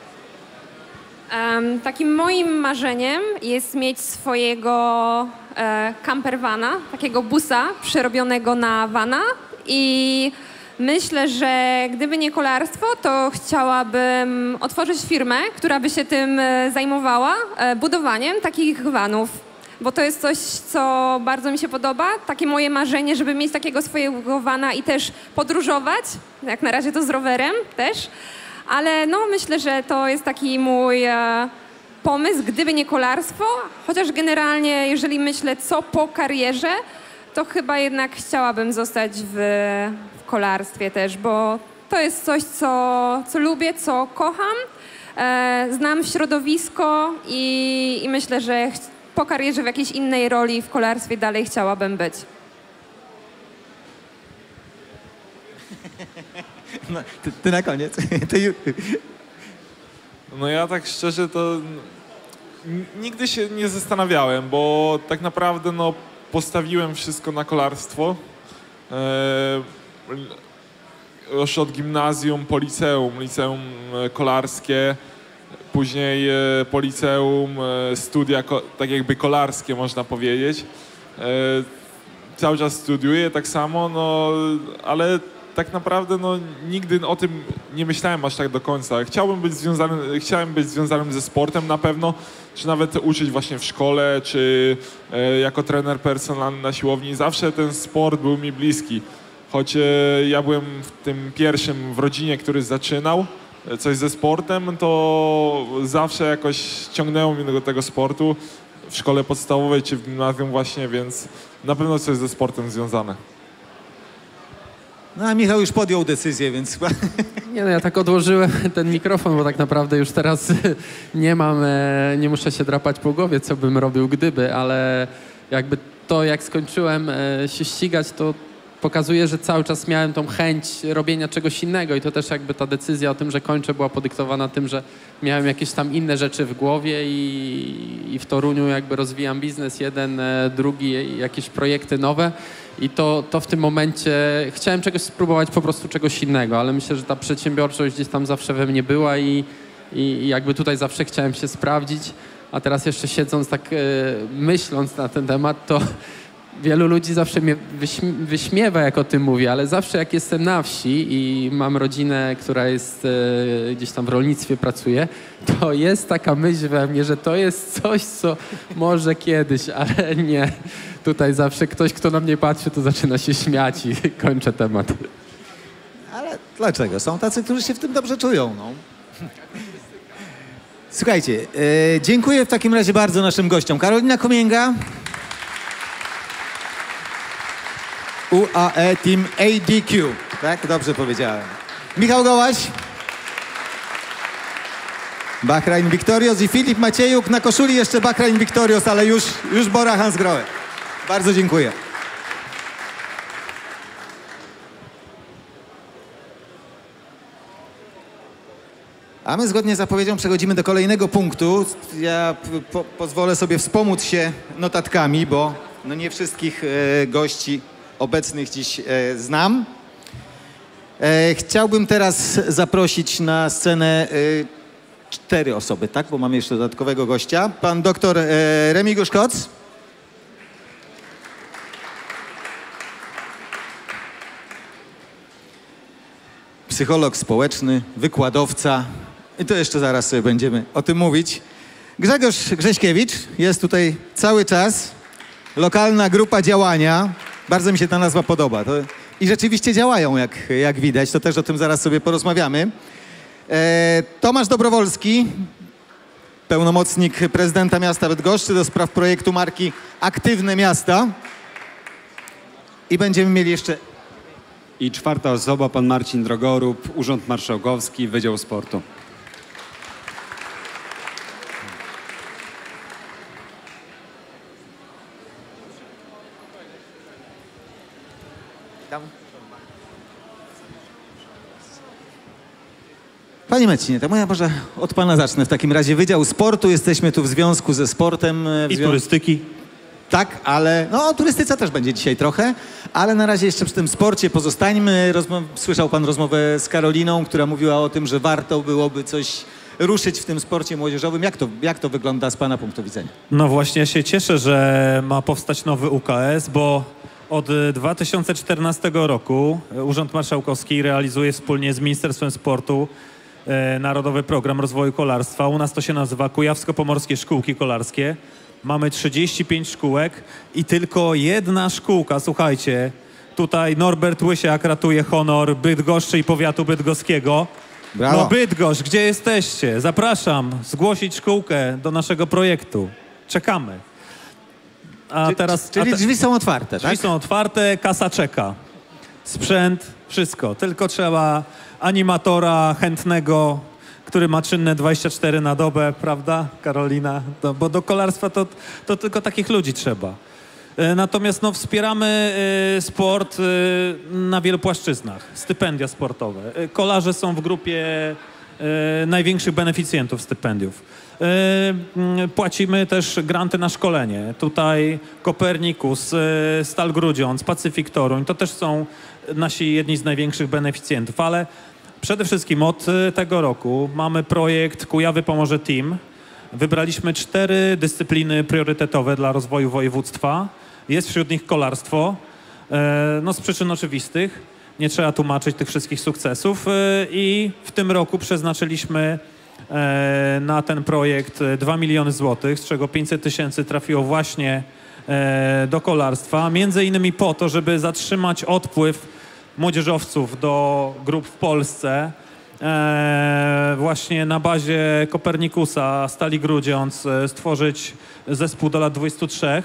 Takim moim marzeniem jest mieć swojego campervana, takiego busa przerobionego na vana i myślę, że gdyby nie kolarstwo, to chciałabym otworzyć firmę, która by się tym zajmowała, budowaniem takich vanów. Bo to jest coś, co bardzo mi się podoba. Takie moje marzenie, żeby mieć takiego swojego vana i też podróżować. Jak na razie to z rowerem też. Ale no myślę, że to jest taki mój pomysł, gdyby nie kolarstwo. Chociaż generalnie, jeżeli myślę, co po karierze, to chyba jednak chciałabym zostać w kolarstwie też, bo to jest coś, co lubię, co kocham. Znam środowisko i myślę, że po karierze w jakiejś innej roli w kolarstwie dalej chciałabym być. No, ty na koniec. No ja tak szczerze to nigdy się nie zastanawiałem, bo tak naprawdę no, postawiłem wszystko na kolarstwo. Już od gimnazjum po liceum kolarskie, później po liceum studia tak jakby kolarskie można powiedzieć. Cały czas studiuję tak samo, no ale tak naprawdę no, nigdy o tym nie myślałem aż tak do końca. Chciałem być związanym ze sportem na pewno, czy nawet uczyć właśnie w szkole, czy jako trener personalny na siłowni. Zawsze ten sport był mi bliski. Choć ja byłem w tym pierwszym w rodzinie, który zaczynał coś ze sportem, to zawsze jakoś ciągnęło mnie do tego sportu w szkole podstawowej czy w gimnazjum właśnie, więc na pewno coś ze sportem związane. No a Michał już podjął decyzję, więc chyba... Nie, no ja tak odłożyłem ten mikrofon, bo tak naprawdę już teraz nie muszę się drapać po głowie, co bym robił gdyby, ale jakby to, jak skończyłem się ścigać, to pokazuje, że cały czas miałem tą chęć robienia czegoś innego i to też jakby ta decyzja o tym, że kończę, była podyktowana tym, że miałem jakieś tam inne rzeczy w głowie i w Toruniu jakby rozwijam biznes jeden, drugi, jakieś projekty nowe i to w tym momencie chciałem czegoś spróbować, po prostu czegoś innego, ale myślę, że ta przedsiębiorczość gdzieś tam zawsze we mnie była i jakby tutaj zawsze chciałem się sprawdzić, a teraz jeszcze siedząc tak myśląc na ten temat, to wielu ludzi zawsze mnie wyśmiewa, jak o tym mówię, ale zawsze jak jestem na wsi i mam rodzinę, która jest gdzieś tam w rolnictwie pracuje, to jest taka myśl we mnie, że to jest coś, co może kiedyś, ale nie. Tutaj zawsze ktoś, kto na mnie patrzy, to zaczyna się śmiać i kończę temat. Ale dlaczego? Są tacy, którzy się w tym dobrze czują, no. Słuchajcie, dziękuję w takim razie bardzo naszym gościom. Karolina Komięga, UAE Team ADQ, tak? Dobrze powiedziałem. Michał Gołaś, Bahrain Victorious i Filip Maciejuk na koszuli jeszcze Bahrain Victorious, ale już Bora Hansgrohe. Bardzo dziękuję. A my zgodnie z zapowiedzią przechodzimy do kolejnego punktu. Ja pozwolę sobie wspomóc się notatkami, bo no nie wszystkich gości obecnych dziś znam. Chciałbym teraz zaprosić na scenę 4 osoby, tak? Bo mamy jeszcze dodatkowego gościa. Pan doktor Remigiusz Koc. Psycholog społeczny, wykładowca. I to jeszcze zaraz sobie będziemy o tym mówić. Grzegorz Grześkiewicz jest tutaj cały czas. Lokalna grupa działania. Bardzo mi się ta nazwa podoba. I rzeczywiście działają, jak widać. To też o tym zaraz sobie porozmawiamy. Tomasz Dobrowolski, pełnomocnik prezydenta miasta Bydgoszczy do spraw projektu marki Aktywne Miasta. I będziemy mieli jeszcze... I 4. osoba, pan Marcin Drogorób, Urząd Marszałkowski, Wydział Sportu. Panie Marcinie, to ja może od pana zacznę w takim razie. Wydział Sportu, jesteśmy tu w związku ze sportem. I turystyki. Tak, ale no o turystyce też będzie dzisiaj trochę, ale na razie jeszcze przy tym sporcie pozostańmy. Słyszał pan rozmowę z Karoliną, która mówiła o tym, że warto byłoby coś ruszyć w tym sporcie młodzieżowym. Jak to wygląda z pana punktu widzenia? No właśnie, ja się cieszę, że ma powstać nowy UKS, bo od 2014 roku Urząd Marszałkowski realizuje wspólnie z Ministerstwem Sportu Narodowy Program Rozwoju Kolarstwa. U nas to się nazywa Kujawsko-Pomorskie Szkółki Kolarskie. Mamy 35 szkółek i tylko jedna szkółka, słuchajcie, tutaj Norbert Łysiak ratuje honor Bydgoszczy i powiatu bydgoskiego. Brawo. No Bydgoszcz, gdzie jesteście? Zapraszam zgłosić szkółkę do naszego projektu. Czekamy. Czyli drzwi są otwarte, tak? Drzwi są otwarte, kasa czeka. Sprzęt, wszystko. Tylko trzeba animatora chętnego, który ma czynne 24 na dobę, prawda, Karolina? Bo do kolarstwa to tylko takich ludzi trzeba. Natomiast no, wspieramy sport na wielu płaszczyznach. Stypendia sportowe. Kolarze są w grupie największych beneficjentów stypendiów. Płacimy też granty na szkolenie. Tutaj Kopernikus, Stal Grudziądz, Pacyfik Toruń, to też są nasi jedni z największych beneficjentów, ale przede wszystkim od tego roku mamy projekt Kujawy Pomorze Team. Wybraliśmy 4 dyscypliny priorytetowe dla rozwoju województwa. Jest wśród nich kolarstwo, no z przyczyn oczywistych. Nie trzeba tłumaczyć tych wszystkich sukcesów i w tym roku przeznaczyliśmy na ten projekt 2 miliony złotych, z czego 500 000 trafiło właśnie do kolarstwa. Między innymi po to, żeby zatrzymać odpływ młodzieżowców do grup w Polsce. Właśnie na bazie Kopernikusa, Stali Grudziądz stworzyć zespół do lat 23.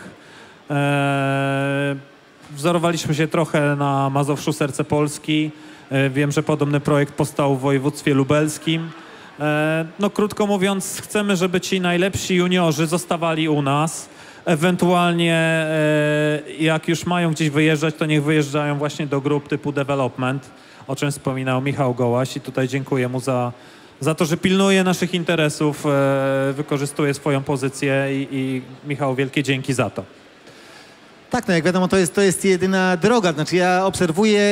Wzorowaliśmy się trochę na Mazowszu Serce Polski. Wiem, że podobny projekt powstał w województwie lubelskim. No krótko mówiąc, chcemy, żeby ci najlepsi juniorzy zostawali u nas. Ewentualnie jak już mają gdzieś wyjeżdżać, to niech wyjeżdżają właśnie do grup typu development, o czym wspominał Michał Gołaś i tutaj dziękuję mu za to, że pilnuje naszych interesów, wykorzystuje swoją pozycję i Michał, wielkie dzięki za to. Tak, no jak wiadomo, to jest jedyna droga. Znaczy ja obserwuję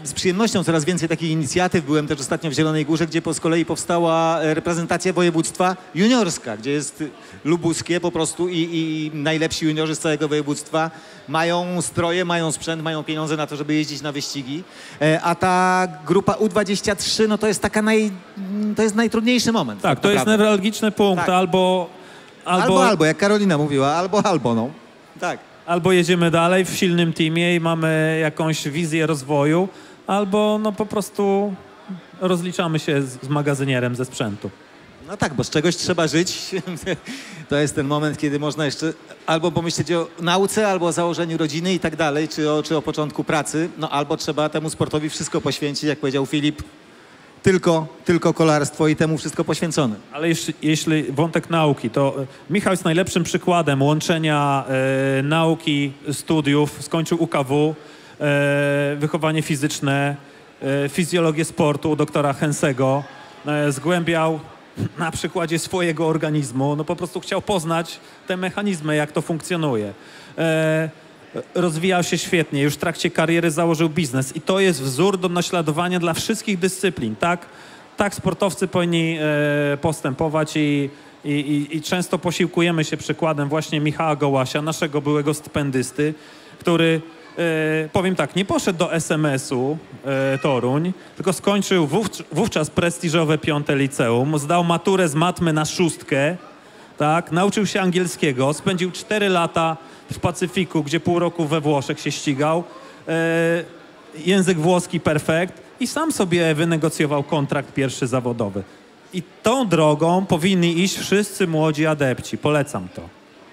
z przyjemnością coraz więcej takich inicjatyw. Byłem też ostatnio w Zielonej Górze, gdzie z kolei powstała reprezentacja województwa juniorska, gdzie jest lubuskie po prostu i najlepsi juniorzy z całego województwa mają stroje, mają sprzęt, mają pieniądze na to, żeby jeździć na wyścigi. A ta grupa U23, no to jest taka to jest najtrudniejszy moment. Tak, to jest newralgiczny punkt, tak. Albo, jak Karolina mówiła, albo, no. Tak. Albo jedziemy dalej w silnym teamie i mamy jakąś wizję rozwoju, albo no po prostu rozliczamy się z magazynierem ze sprzętu. No tak, bo z czegoś trzeba żyć. To jest ten moment, kiedy można jeszcze albo pomyśleć o nauce, albo o założeniu rodziny i tak dalej, czy o początku pracy, no albo trzeba temu sportowi wszystko poświęcić, jak powiedział Filip, tylko kolarstwo i temu wszystko poświęcone. Ale jeśli wątek nauki, to Michał jest najlepszym przykładem łączenia nauki, studiów. Skończył UKW, wychowanie fizyczne, fizjologię sportu u doktora Hensego. Zgłębiał na przykładzie swojego organizmu. No po prostu chciał poznać te mechanizmy, jak to funkcjonuje. Rozwijał się świetnie, już w trakcie kariery założył biznes i to jest wzór do naśladowania dla wszystkich dyscyplin. Tak sportowcy powinni postępować i często posiłkujemy się przykładem właśnie Michała Gołasia, naszego byłego stypendysty, który, powiem tak, nie poszedł do SMS-u Toruń, tylko skończył wówczas prestiżowe 5. liceum, zdał maturę z matmy na 6, tak, nauczył się angielskiego, spędził 4 lata w Pacyfiku, gdzie pół roku we Włoszech się ścigał, język włoski perfekt i sam sobie wynegocjował kontrakt pierwszy zawodowy. I tą drogą powinni iść wszyscy młodzi adepci. Polecam to.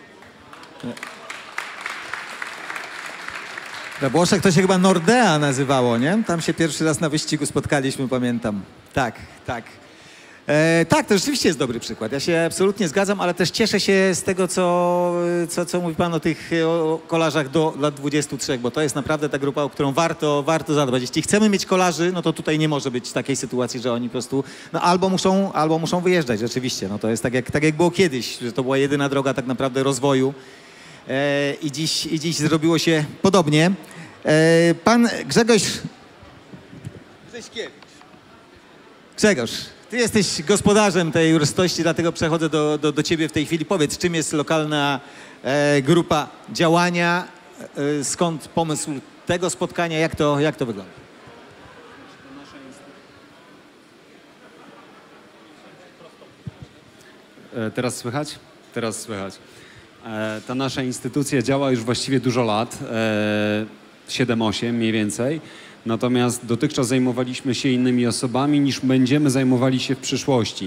We Włoszech to się chyba Nordea nazywało, nie? Tam się pierwszy raz na wyścigu spotkaliśmy, pamiętam. Tak. Tak, to rzeczywiście jest dobry przykład. Ja się absolutnie zgadzam, ale też cieszę się z tego, co mówi pan o tych kolarzach do lat 23, bo to jest naprawdę ta grupa, o którą warto zadbać. Jeśli chcemy mieć kolarzy, no to tutaj nie może być takiej sytuacji, że oni po prostu albo muszą wyjeżdżać rzeczywiście. No to jest tak jak było kiedyś, że to była jedyna droga tak naprawdę rozwoju i dziś zrobiło się podobnie. Pan Grzegorz, ty jesteś gospodarzem tej uroczystości, dlatego przechodzę do ciebie w tej chwili. Powiedz, czym jest lokalna grupa działania, skąd pomysł tego spotkania, jak to wygląda? Teraz słychać? Teraz słychać. Ta nasza instytucja działa już właściwie dużo lat, 7-8 mniej więcej. Natomiast dotychczas zajmowaliśmy się innymi osobami niż będziemy zajmowali się w przyszłości.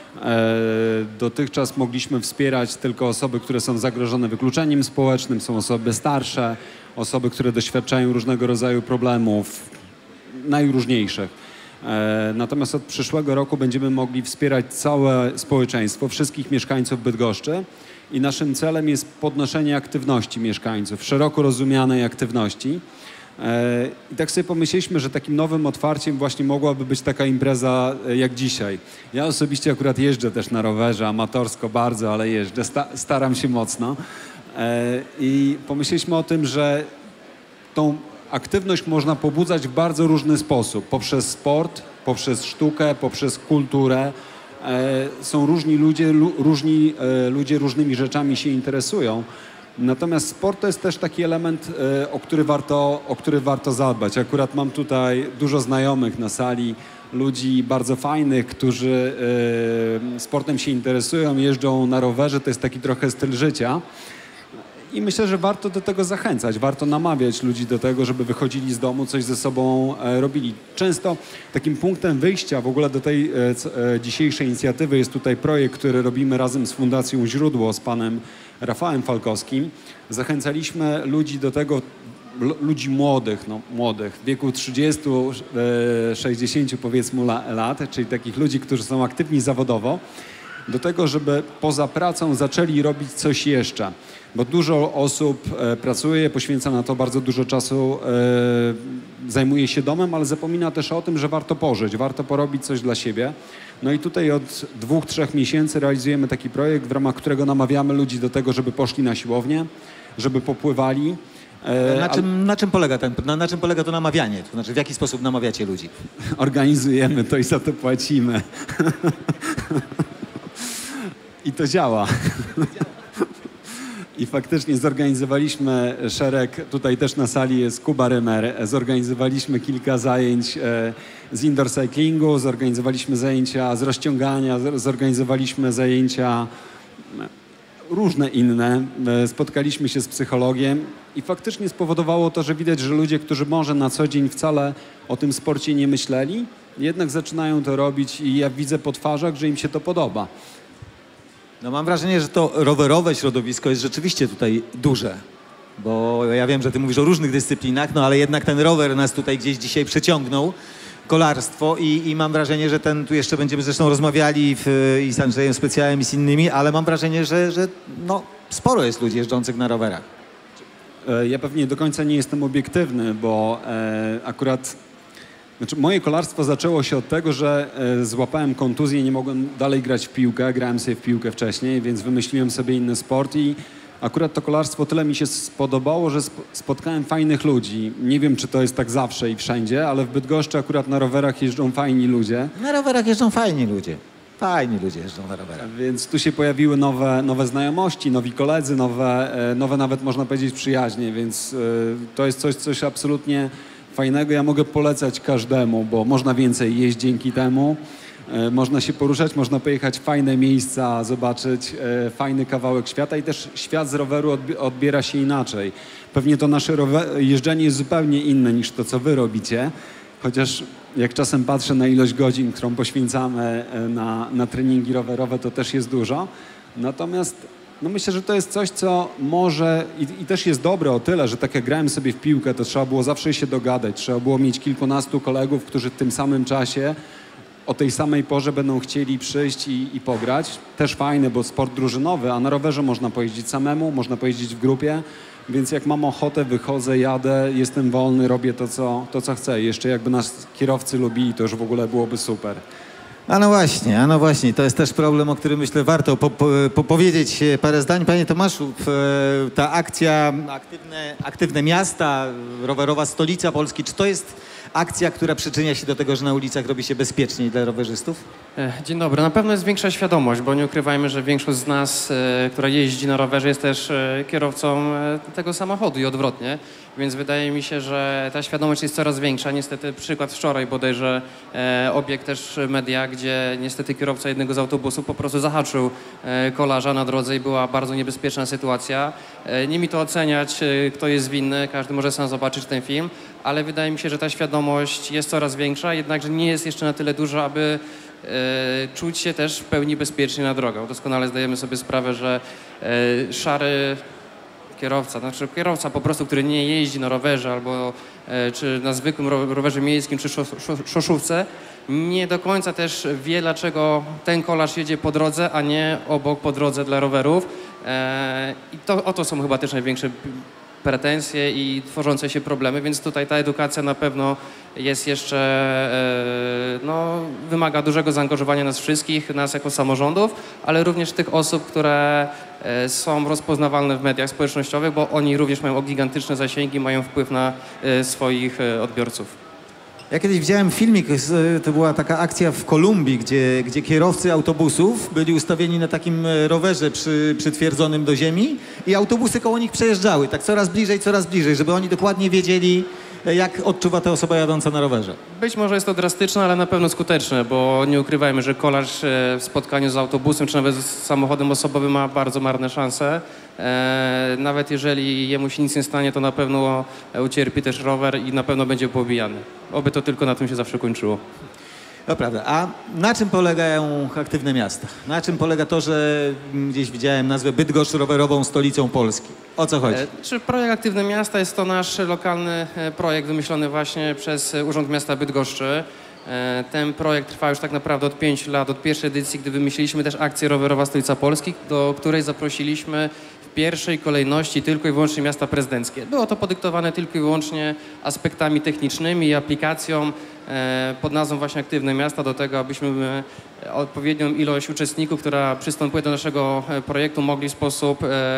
Dotychczas mogliśmy wspierać tylko osoby, które są zagrożone wykluczeniem społecznym, są osoby starsze, osoby, które doświadczają różnego rodzaju problemów, najróżniejszych. Natomiast od przyszłego roku będziemy mogli wspierać całe społeczeństwo, wszystkich mieszkańców Bydgoszczy i naszym celem jest podnoszenie aktywności mieszkańców, szeroko rozumianej aktywności. I tak sobie pomyśleliśmy, że takim nowym otwarciem właśnie mogłaby być taka impreza jak dzisiaj. Ja osobiście akurat jeżdżę też na rowerze, amatorsko bardzo, ale jeżdżę, staram się mocno. I pomyśleliśmy o tym, że tą aktywność można pobudzać w bardzo różny sposób. Poprzez sport, poprzez sztukę, poprzez kulturę. Są różni ludzie różnymi rzeczami się interesują. Natomiast sport to jest też taki element, o który warto zadbać. Akurat mam tutaj dużo znajomych na sali, ludzi bardzo fajnych, którzy sportem się interesują, jeżdżą na rowerze, to jest taki trochę styl życia. I myślę, że warto do tego zachęcać, warto namawiać ludzi do tego, żeby wychodzili z domu, coś ze sobą robili. Często takim punktem wyjścia w ogóle do tej dzisiejszej inicjatywy jest tutaj projekt, który robimy razem z Fundacją Źródło, z panem Rafałem Falkowskim. Zachęcaliśmy ludzi do tego, ludzi młodych, w wieku 30, 60 powiedzmy lat, czyli takich ludzi, którzy są aktywni zawodowo, do tego, żeby poza pracą zaczęli robić coś jeszcze. Bo dużo osób pracuje, poświęca na to bardzo dużo czasu, zajmuje się domem, ale zapomina też o tym, że warto pożyć, warto porobić coś dla siebie. No i tutaj od 2-3 miesięcy realizujemy taki projekt, w ramach którego namawiamy ludzi do tego, żeby poszli na siłownię, żeby popływali, Na czym polega na czym polega to namawianie? To znaczy, w jaki sposób namawiacie ludzi? Organizujemy to i za to płacimy. I to działa. I faktycznie zorganizowaliśmy szereg, tutaj też na sali jest Kuba Rymer, zorganizowaliśmy kilka zajęć z indoor cyclingu, zorganizowaliśmy zajęcia z rozciągania, zorganizowaliśmy zajęcia różne inne. Spotkaliśmy się z psychologiem i faktycznie spowodowało to, że widać, że ludzie, którzy może na co dzień wcale o tym sporcie nie myśleli, jednak zaczynają to robić i ja widzę po twarzach, że im się to podoba. No mam wrażenie, że to rowerowe środowisko jest rzeczywiście tutaj duże, bo ja wiem, że ty mówisz o różnych dyscyplinach, no ale jednak ten rower nas tutaj gdzieś dzisiaj przeciągnął, kolarstwo i mam wrażenie, że tu jeszcze będziemy zresztą rozmawiali i z Andrzejem Specjalem i z innymi, ale mam wrażenie, że no, sporo jest ludzi jeżdżących na rowerach. Ja pewnie do końca nie jestem obiektywny, bo akurat moje kolarstwo zaczęło się od tego, że złapałem kontuzję i nie mogłem dalej grać w piłkę. Grałem sobie w piłkę wcześniej, więc wymyśliłem sobie inny sport i akurat to kolarstwo tyle mi się spodobało, że spotkałem fajnych ludzi. Nie wiem, czy to jest tak zawsze i wszędzie, ale w Bydgoszczy akurat na rowerach jeżdżą fajni ludzie. Na rowerach jeżdżą fajni ludzie. Fajni ludzie jeżdżą na rowerach. Więc tu się pojawiły nowe znajomości, nowi koledzy, nowe nawet można powiedzieć przyjaźnie, więc to jest coś absolutnie fajnego. Ja mogę polecać każdemu, bo można więcej jeść dzięki temu. Można się poruszać, można pojechać w fajne miejsca, zobaczyć fajny kawałek świata i też świat z roweru odbiera się inaczej. Pewnie to nasze jeżdżenie jest zupełnie inne niż to, co wy robicie, chociaż jak czasem patrzę na ilość godzin, którą poświęcamy na treningi rowerowe, to też jest dużo. Natomiast no myślę, że to jest coś, co może i też jest dobre o tyle, że tak jak grałem sobie w piłkę, to trzeba było zawsze się dogadać. Trzeba było mieć kilkunastu kolegów, którzy w tym samym czasie o tej samej porze będą chcieli przyjść i pograć. Też fajne, bo sport drużynowy, a na rowerze można pojeździć samemu, można pojeździć w grupie, więc jak mam ochotę, wychodzę, jadę, jestem wolny, robię to, co chcę. Jeszcze jakby nas kierowcy lubili, to już w ogóle byłoby super. A no właśnie, to jest też problem, o którym myślę warto powiedzieć parę zdań. Panie Tomaszu, ta akcja Aktywne Miasta, rowerowa stolica Polski, czy to jest akcja, która przyczynia się do tego, że na ulicach robi się bezpieczniej dla rowerzystów? Dzień dobry. Na pewno jest większa świadomość, bo nie ukrywajmy, że większość z nas, która jeździ na rowerze, jest też kierowcą tego samochodu i odwrotnie. Więc wydaje mi się, że ta świadomość jest coraz większa. Niestety przykład wczoraj bodajże obiegł też media, gdzie niestety kierowca jednego z autobusów po prostu zahaczył kolarza na drodze i była bardzo niebezpieczna sytuacja. Nie mi to oceniać, kto jest winny, każdy może sam zobaczyć ten film, ale wydaje mi się, że ta świadomość jest coraz większa, jednakże nie jest jeszcze na tyle duża, aby czuć się też w pełni bezpiecznie na drogach. Doskonale zdajemy sobie sprawę, że szary kierowca po prostu, który nie jeździ na rowerze albo czy na zwykłym rowerze miejskim czy szoszówce, nie do końca też wie, dlaczego ten kolarz jedzie po drodze, a nie obok po drodze dla rowerów. I o to są chyba też największe pretensje i tworzące się problemy, więc tutaj ta edukacja na pewno jest jeszcze, wymaga dużego zaangażowania nas wszystkich, nas jako samorządów, ale również tych osób, które są rozpoznawalne w mediach społecznościowych, bo oni również mają gigantyczne zasięgi, mają wpływ na swoich odbiorców. Ja kiedyś widziałem filmik, to była taka akcja w Kolumbii, gdzie kierowcy autobusów byli ustawieni na takim rowerze przytwierdzonym do ziemi i autobusy koło nich przejeżdżały, tak coraz bliżej, żeby oni dokładnie wiedzieli, jak odczuwa ta osoba jadąca na rowerze. Być może jest to drastyczne, ale na pewno skuteczne, bo nie ukrywajmy, że kolarz w spotkaniu z autobusem czy nawet z samochodem osobowym ma bardzo marne szanse. Nawet jeżeli jemu się nic nie stanie, to na pewno ucierpi też rower i na pewno będzie poobijany. Oby to tylko na tym się zawsze kończyło. To prawda. A na czym polegają Aktywne Miasta? Na czym polega to, że gdzieś widziałem nazwę Bydgoszcz rowerową stolicą Polski? O co chodzi? Projekt Aktywne Miasta jest to nasz lokalny projekt wymyślony właśnie przez Urząd Miasta Bydgoszczy. Ten projekt trwa już tak naprawdę od 5 lat, od pierwszej edycji, gdy wymyśliliśmy też akcję Rowerowa Stolica Polski, do której zaprosiliśmy w pierwszej kolejności tylko i wyłącznie miasta prezydenckie. Było to podyktowane tylko i wyłącznie aspektami technicznymi i aplikacją pod nazwą właśnie Aktywne Miasta do tego, abyśmy odpowiednią ilość uczestników, która przystępuje do naszego projektu, mogli w sposób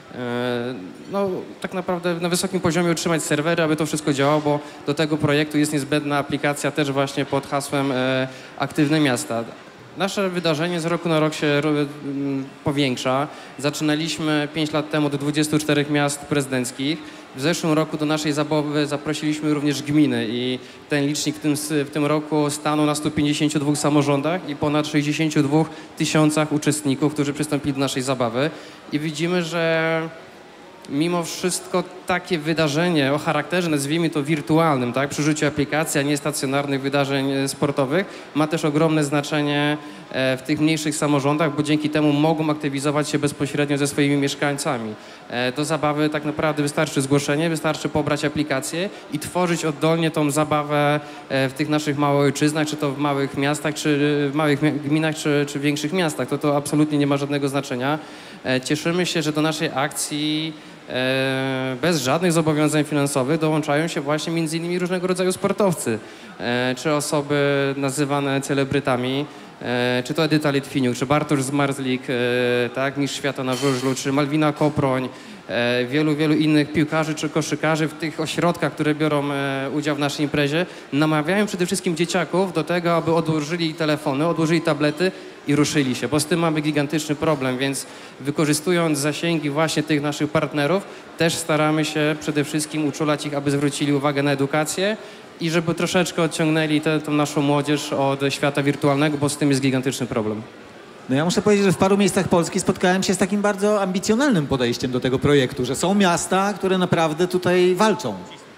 No, tak naprawdę na wysokim poziomie utrzymać serwery, aby to wszystko działało, bo do tego projektu jest niezbędna aplikacja też właśnie pod hasłem Aktywne Miasta. Nasze wydarzenie z roku na rok się powiększa. Zaczynaliśmy 5 lat temu do 24 miast prezydenckich. W zeszłym roku do naszej zabawy zaprosiliśmy również gminy i ten licznik w tym roku stanął na 152 samorządach i ponad 62 tysiącach uczestników, którzy przystąpili do naszej zabawy. I widzimy, że mimo wszystko takie wydarzenie o charakterze, nazwijmy to wirtualnym, tak, przy użyciu aplikacji, a nie stacjonarnych wydarzeń sportowych, ma też ogromne znaczenie w tych mniejszych samorządach, bo dzięki temu mogą aktywizować się bezpośrednio ze swoimi mieszkańcami. Do zabawy tak naprawdę wystarczy zgłoszenie, wystarczy pobrać aplikację i tworzyć oddolnie tą zabawę w tych naszych małojczyznach, czy to w małych miastach, czy w małych gminach, czy większych miastach. To absolutnie nie ma żadnego znaczenia. Cieszymy się, że do naszej akcji bez żadnych zobowiązań finansowych dołączają się właśnie między innymi różnego rodzaju sportowcy, czy osoby nazywane celebrytami, czy to Edyta Litwiniuk, czy Bartosz Zmarzlik, tak, mistrz świata na żużlu, czy Malwina Koproń, wielu innych piłkarzy czy koszykarzy w tych ośrodkach, które biorą udział w naszej imprezie, namawiają przede wszystkim dzieciaków do tego, aby odłożyli telefony, odłożyli tablety i ruszyli się, bo z tym mamy gigantyczny problem, więc wykorzystując zasięgi właśnie tych naszych partnerów, też staramy się przede wszystkim uczulać ich, aby zwrócili uwagę na edukację i żeby troszeczkę odciągnęli tę naszą młodzież od świata wirtualnego, bo z tym jest gigantyczny problem. No ja muszę powiedzieć, że w paru miejscach Polski spotkałem się z takim bardzo ambicjonalnym podejściem do tego projektu, że są miasta, które naprawdę tutaj walczą.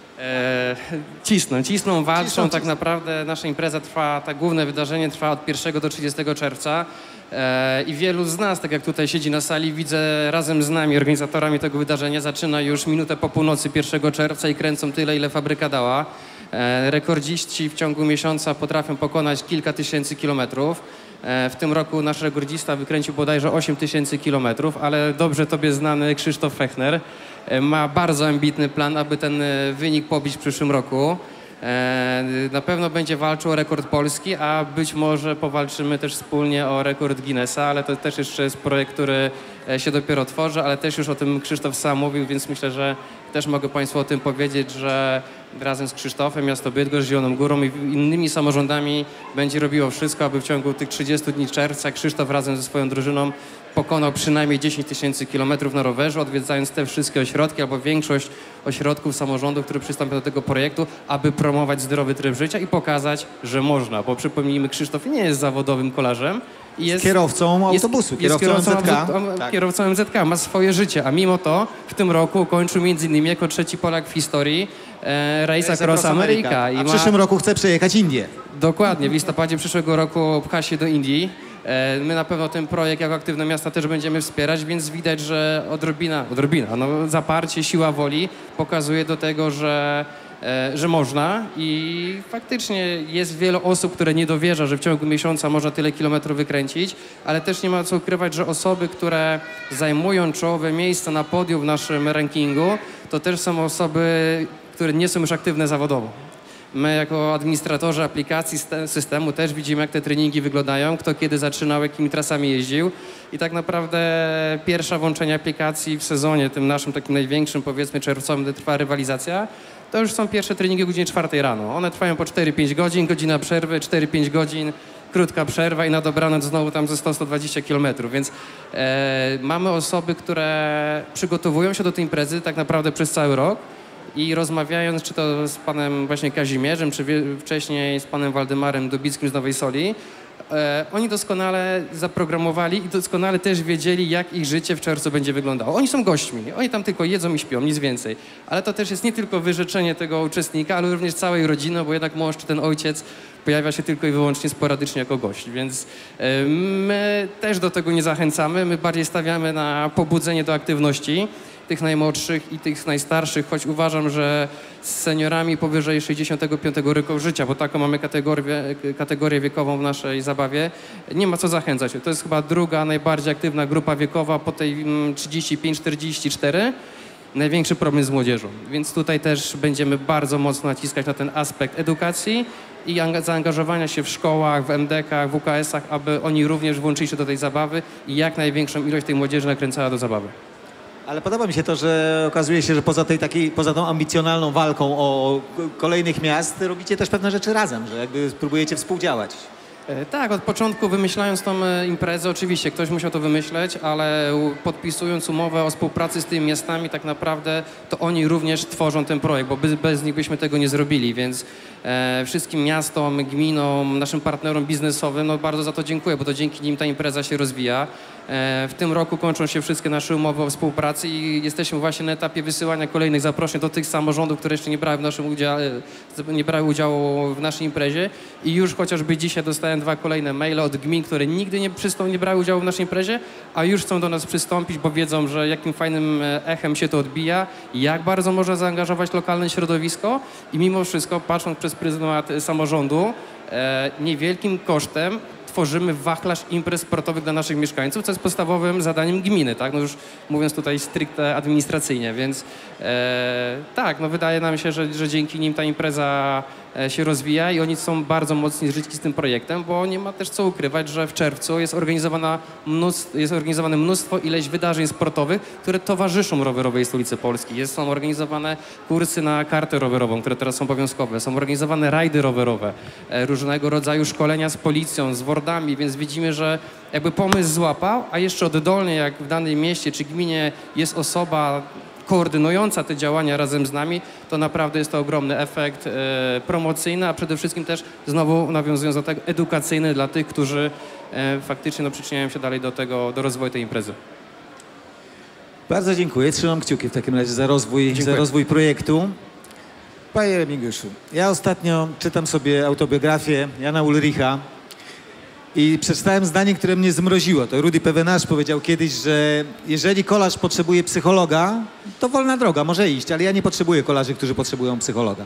Cisną, walczą. Tak naprawdę nasza impreza trwa, tak główne wydarzenie trwa od 1 do 30 czerwca i wielu z nas, tak jak tutaj siedzi na sali, widzę razem z nami, organizatorami tego wydarzenia, zaczyna już minutę po północy 1 czerwca i kręcą tyle, ile fabryka dała. Rekordziści w ciągu miesiąca potrafią pokonać kilka tysięcy kilometrów. W tym roku nasz rekordzista wykręcił bodajże 8000 kilometrów, ale dobrze tobie znany Krzysztof Fechner ma bardzo ambitny plan, aby ten wynik pobić w przyszłym roku. Na pewno będzie walczył o rekord Polski, a być może powalczymy też wspólnie o rekord Guinnessa, ale to też jeszcze jest projekt, który się dopiero tworzy, ale też już o tym Krzysztof sam mówił, więc myślę, że też mogę Państwu o tym powiedzieć, że razem z Krzysztofem, miasto Bydgoszcz, Zieloną Górą i innymi samorządami będzie robiło wszystko, aby w ciągu tych 30 dni czerwca Krzysztof razem ze swoją drużyną pokonał przynajmniej 10 000 kilometrów na rowerze, odwiedzając te wszystkie ośrodki albo większość ośrodków samorządów, które przystąpią do tego projektu, aby promować zdrowy tryb życia i pokazać, że można, bo przypomnijmy, Krzysztof nie jest zawodowym kolarzem. Jest kierowcą autobusu, kierowcą MZK. Kierowcą MZK, ma swoje życie, a mimo to w tym roku ukończył m.in. jako 3. Polak w historii Race Across America. A w przyszłym roku chce przejechać Indię. Dokładnie, w listopadzie przyszłego roku pcha się do Indii. My na pewno ten projekt jako Aktywne Miasta też będziemy wspierać, więc widać, że odrobina, zaparcie, siła woli pokazuje do tego, że można i faktycznie jest wiele osób, które nie dowierza, że w ciągu miesiąca można tyle kilometrów wykręcić, ale też nie ma co ukrywać, że osoby, które zajmują czołowe miejsca na podium w naszym rankingu, to też są osoby, które nie są już aktywne zawodowo. My jako administratorzy aplikacji systemu też widzimy, jak te treningi wyglądają, kto kiedy zaczynał, jakimi trasami jeździł i tak naprawdę pierwsze włączenie aplikacji w sezonie, tym naszym takim największym, powiedzmy czerwcowym, gdy trwa rywalizacja, to już są pierwsze treningi o godzinie 4 rano. One trwają po 4-5 godzin, godzina przerwy, 4-5 godzin, krótka przerwa i na dobranoc znowu tam ze 100-120 kilometrów, więc mamy osoby, które przygotowują się do tej imprezy tak naprawdę przez cały rok i rozmawiając czy to z panem właśnie Kazimierzem, czy wcześniej z panem Waldemarem Dubickim z Nowej Soli, oni doskonale zaprogramowali i doskonale też wiedzieli, jak ich życie w czerwcu będzie wyglądało. Oni są gośćmi, oni tam tylko jedzą i śpią, nic więcej. Ale to też jest nie tylko wyrzeczenie tego uczestnika, ale również całej rodziny, bo jednak mąż czy ten ojciec pojawia się tylko i wyłącznie sporadycznie jako gość. Więc my też do tego nie zachęcamy, my bardziej stawiamy na pobudzenie do aktywności tych najmłodszych i tych najstarszych, choć uważam, że z seniorami powyżej 65 roku życia, bo taką mamy kategorię wiekową w naszej zabawie, nie ma co zachęcać. To jest chyba druga najbardziej aktywna grupa wiekowa po tej 35-44. Największy problem z młodzieżą, więc tutaj też będziemy bardzo mocno naciskać na ten aspekt edukacji i zaangażowania się w szkołach, w MDK-ach, w UKS-ach, aby oni również włączyli się do tej zabawy i jak największą ilość tej młodzieży nakręcała do zabawy. Ale podoba mi się to, że okazuje się, że poza tą ambicjonalną walką o kolejnych miast robicie też pewne rzeczy razem, że jakby spróbujecie współdziałać. Tak, od początku wymyślając tą imprezę, oczywiście ktoś musiał to wymyśleć, ale podpisując umowę o współpracy z tymi miastami, tak naprawdę to oni również tworzą ten projekt, bo bez nich byśmy tego nie zrobili, więc wszystkim miastom, gminom, naszym partnerom biznesowym, no bardzo za to dziękuję, bo to dzięki nim ta impreza się rozwija. W tym roku kończą się wszystkie nasze umowy o współpracy i jesteśmy właśnie na etapie wysyłania kolejnych zaproszeń do tych samorządów, które jeszcze nie brały udziału w naszej imprezie i już chociażby dzisiaj dostałem 2 kolejne maile od gmin, które nigdy nie brały udziału w naszej imprezie, a już chcą do nas przystąpić, bo wiedzą, że jakim fajnym echem się to odbija, jak bardzo można zaangażować lokalne środowisko i mimo wszystko, patrząc przez pryzmat samorządu, niewielkim kosztem tworzymy wachlarz imprez sportowych dla naszych mieszkańców, co jest podstawowym zadaniem gminy, tak? No już mówiąc tutaj stricte administracyjnie, więc tak, no wydaje nam się, że dzięki nim ta impreza się rozwija i oni są bardzo mocni zżyci z tym projektem, bo nie ma też co ukrywać, że w czerwcu jest organizowane mnóstwo wydarzeń sportowych, które towarzyszą rowerowej stolicy Polski. Są organizowane kursy na kartę rowerową, które teraz są obowiązkowe, są organizowane rajdy rowerowe, różnego rodzaju szkolenia z policją, z wordami, więc widzimy, że jakby pomysł złapał, a jeszcze oddolnie, jak w danym mieście czy gminie jest osoba koordynująca te działania razem z nami, to naprawdę jest to ogromny efekt promocyjny, a przede wszystkim też, znowu nawiązując do tego, edukacyjny dla tych, którzy faktycznie przyczyniają się dalej do rozwoju tej imprezy. Bardzo dziękuję. Trzymam kciuki w takim razie za rozwój projektu. Panie Remigiuszu, ja ostatnio czytam sobie autobiografię Jana Ulricha i przeczytałem zdanie, które mnie zmroziło. To Rudy Pevenage powiedział kiedyś, że jeżeli kolarz potrzebuje psychologa, to wolna droga, może iść, ale ja nie potrzebuję kolarzy, którzy potrzebują psychologa.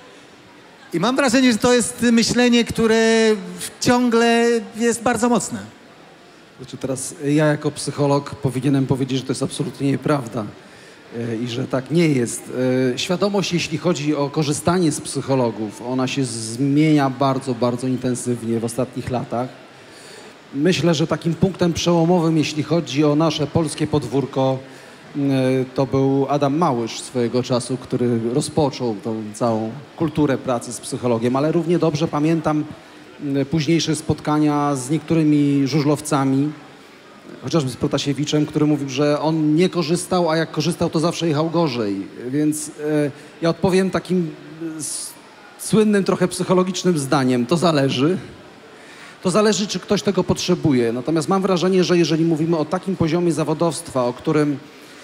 I mam wrażenie, że to jest myślenie, które ciągle jest bardzo mocne. Znaczy teraz ja jako psycholog powinienem powiedzieć, że to jest absolutnie nieprawda i że tak nie jest. Świadomość, jeśli chodzi o korzystanie z psychologów, ona się zmienia bardzo, bardzo intensywnie w ostatnich latach. Myślę, że takim punktem przełomowym, jeśli chodzi o nasze polskie podwórko, to był Adam Małysz swojego czasu, który rozpoczął tą całą kulturę pracy z psychologiem, ale równie dobrze pamiętam późniejsze spotkania z niektórymi żużlowcami, chociażby z Protasiewiczem, który mówił, że on nie korzystał, a jak korzystał, to zawsze jechał gorzej. Więc ja odpowiem takim słynnym, trochę psychologicznym zdaniem. To zależy. To zależy, czy ktoś tego potrzebuje. Natomiast mam wrażenie, że jeżeli mówimy o takim poziomie zawodowstwa, o którym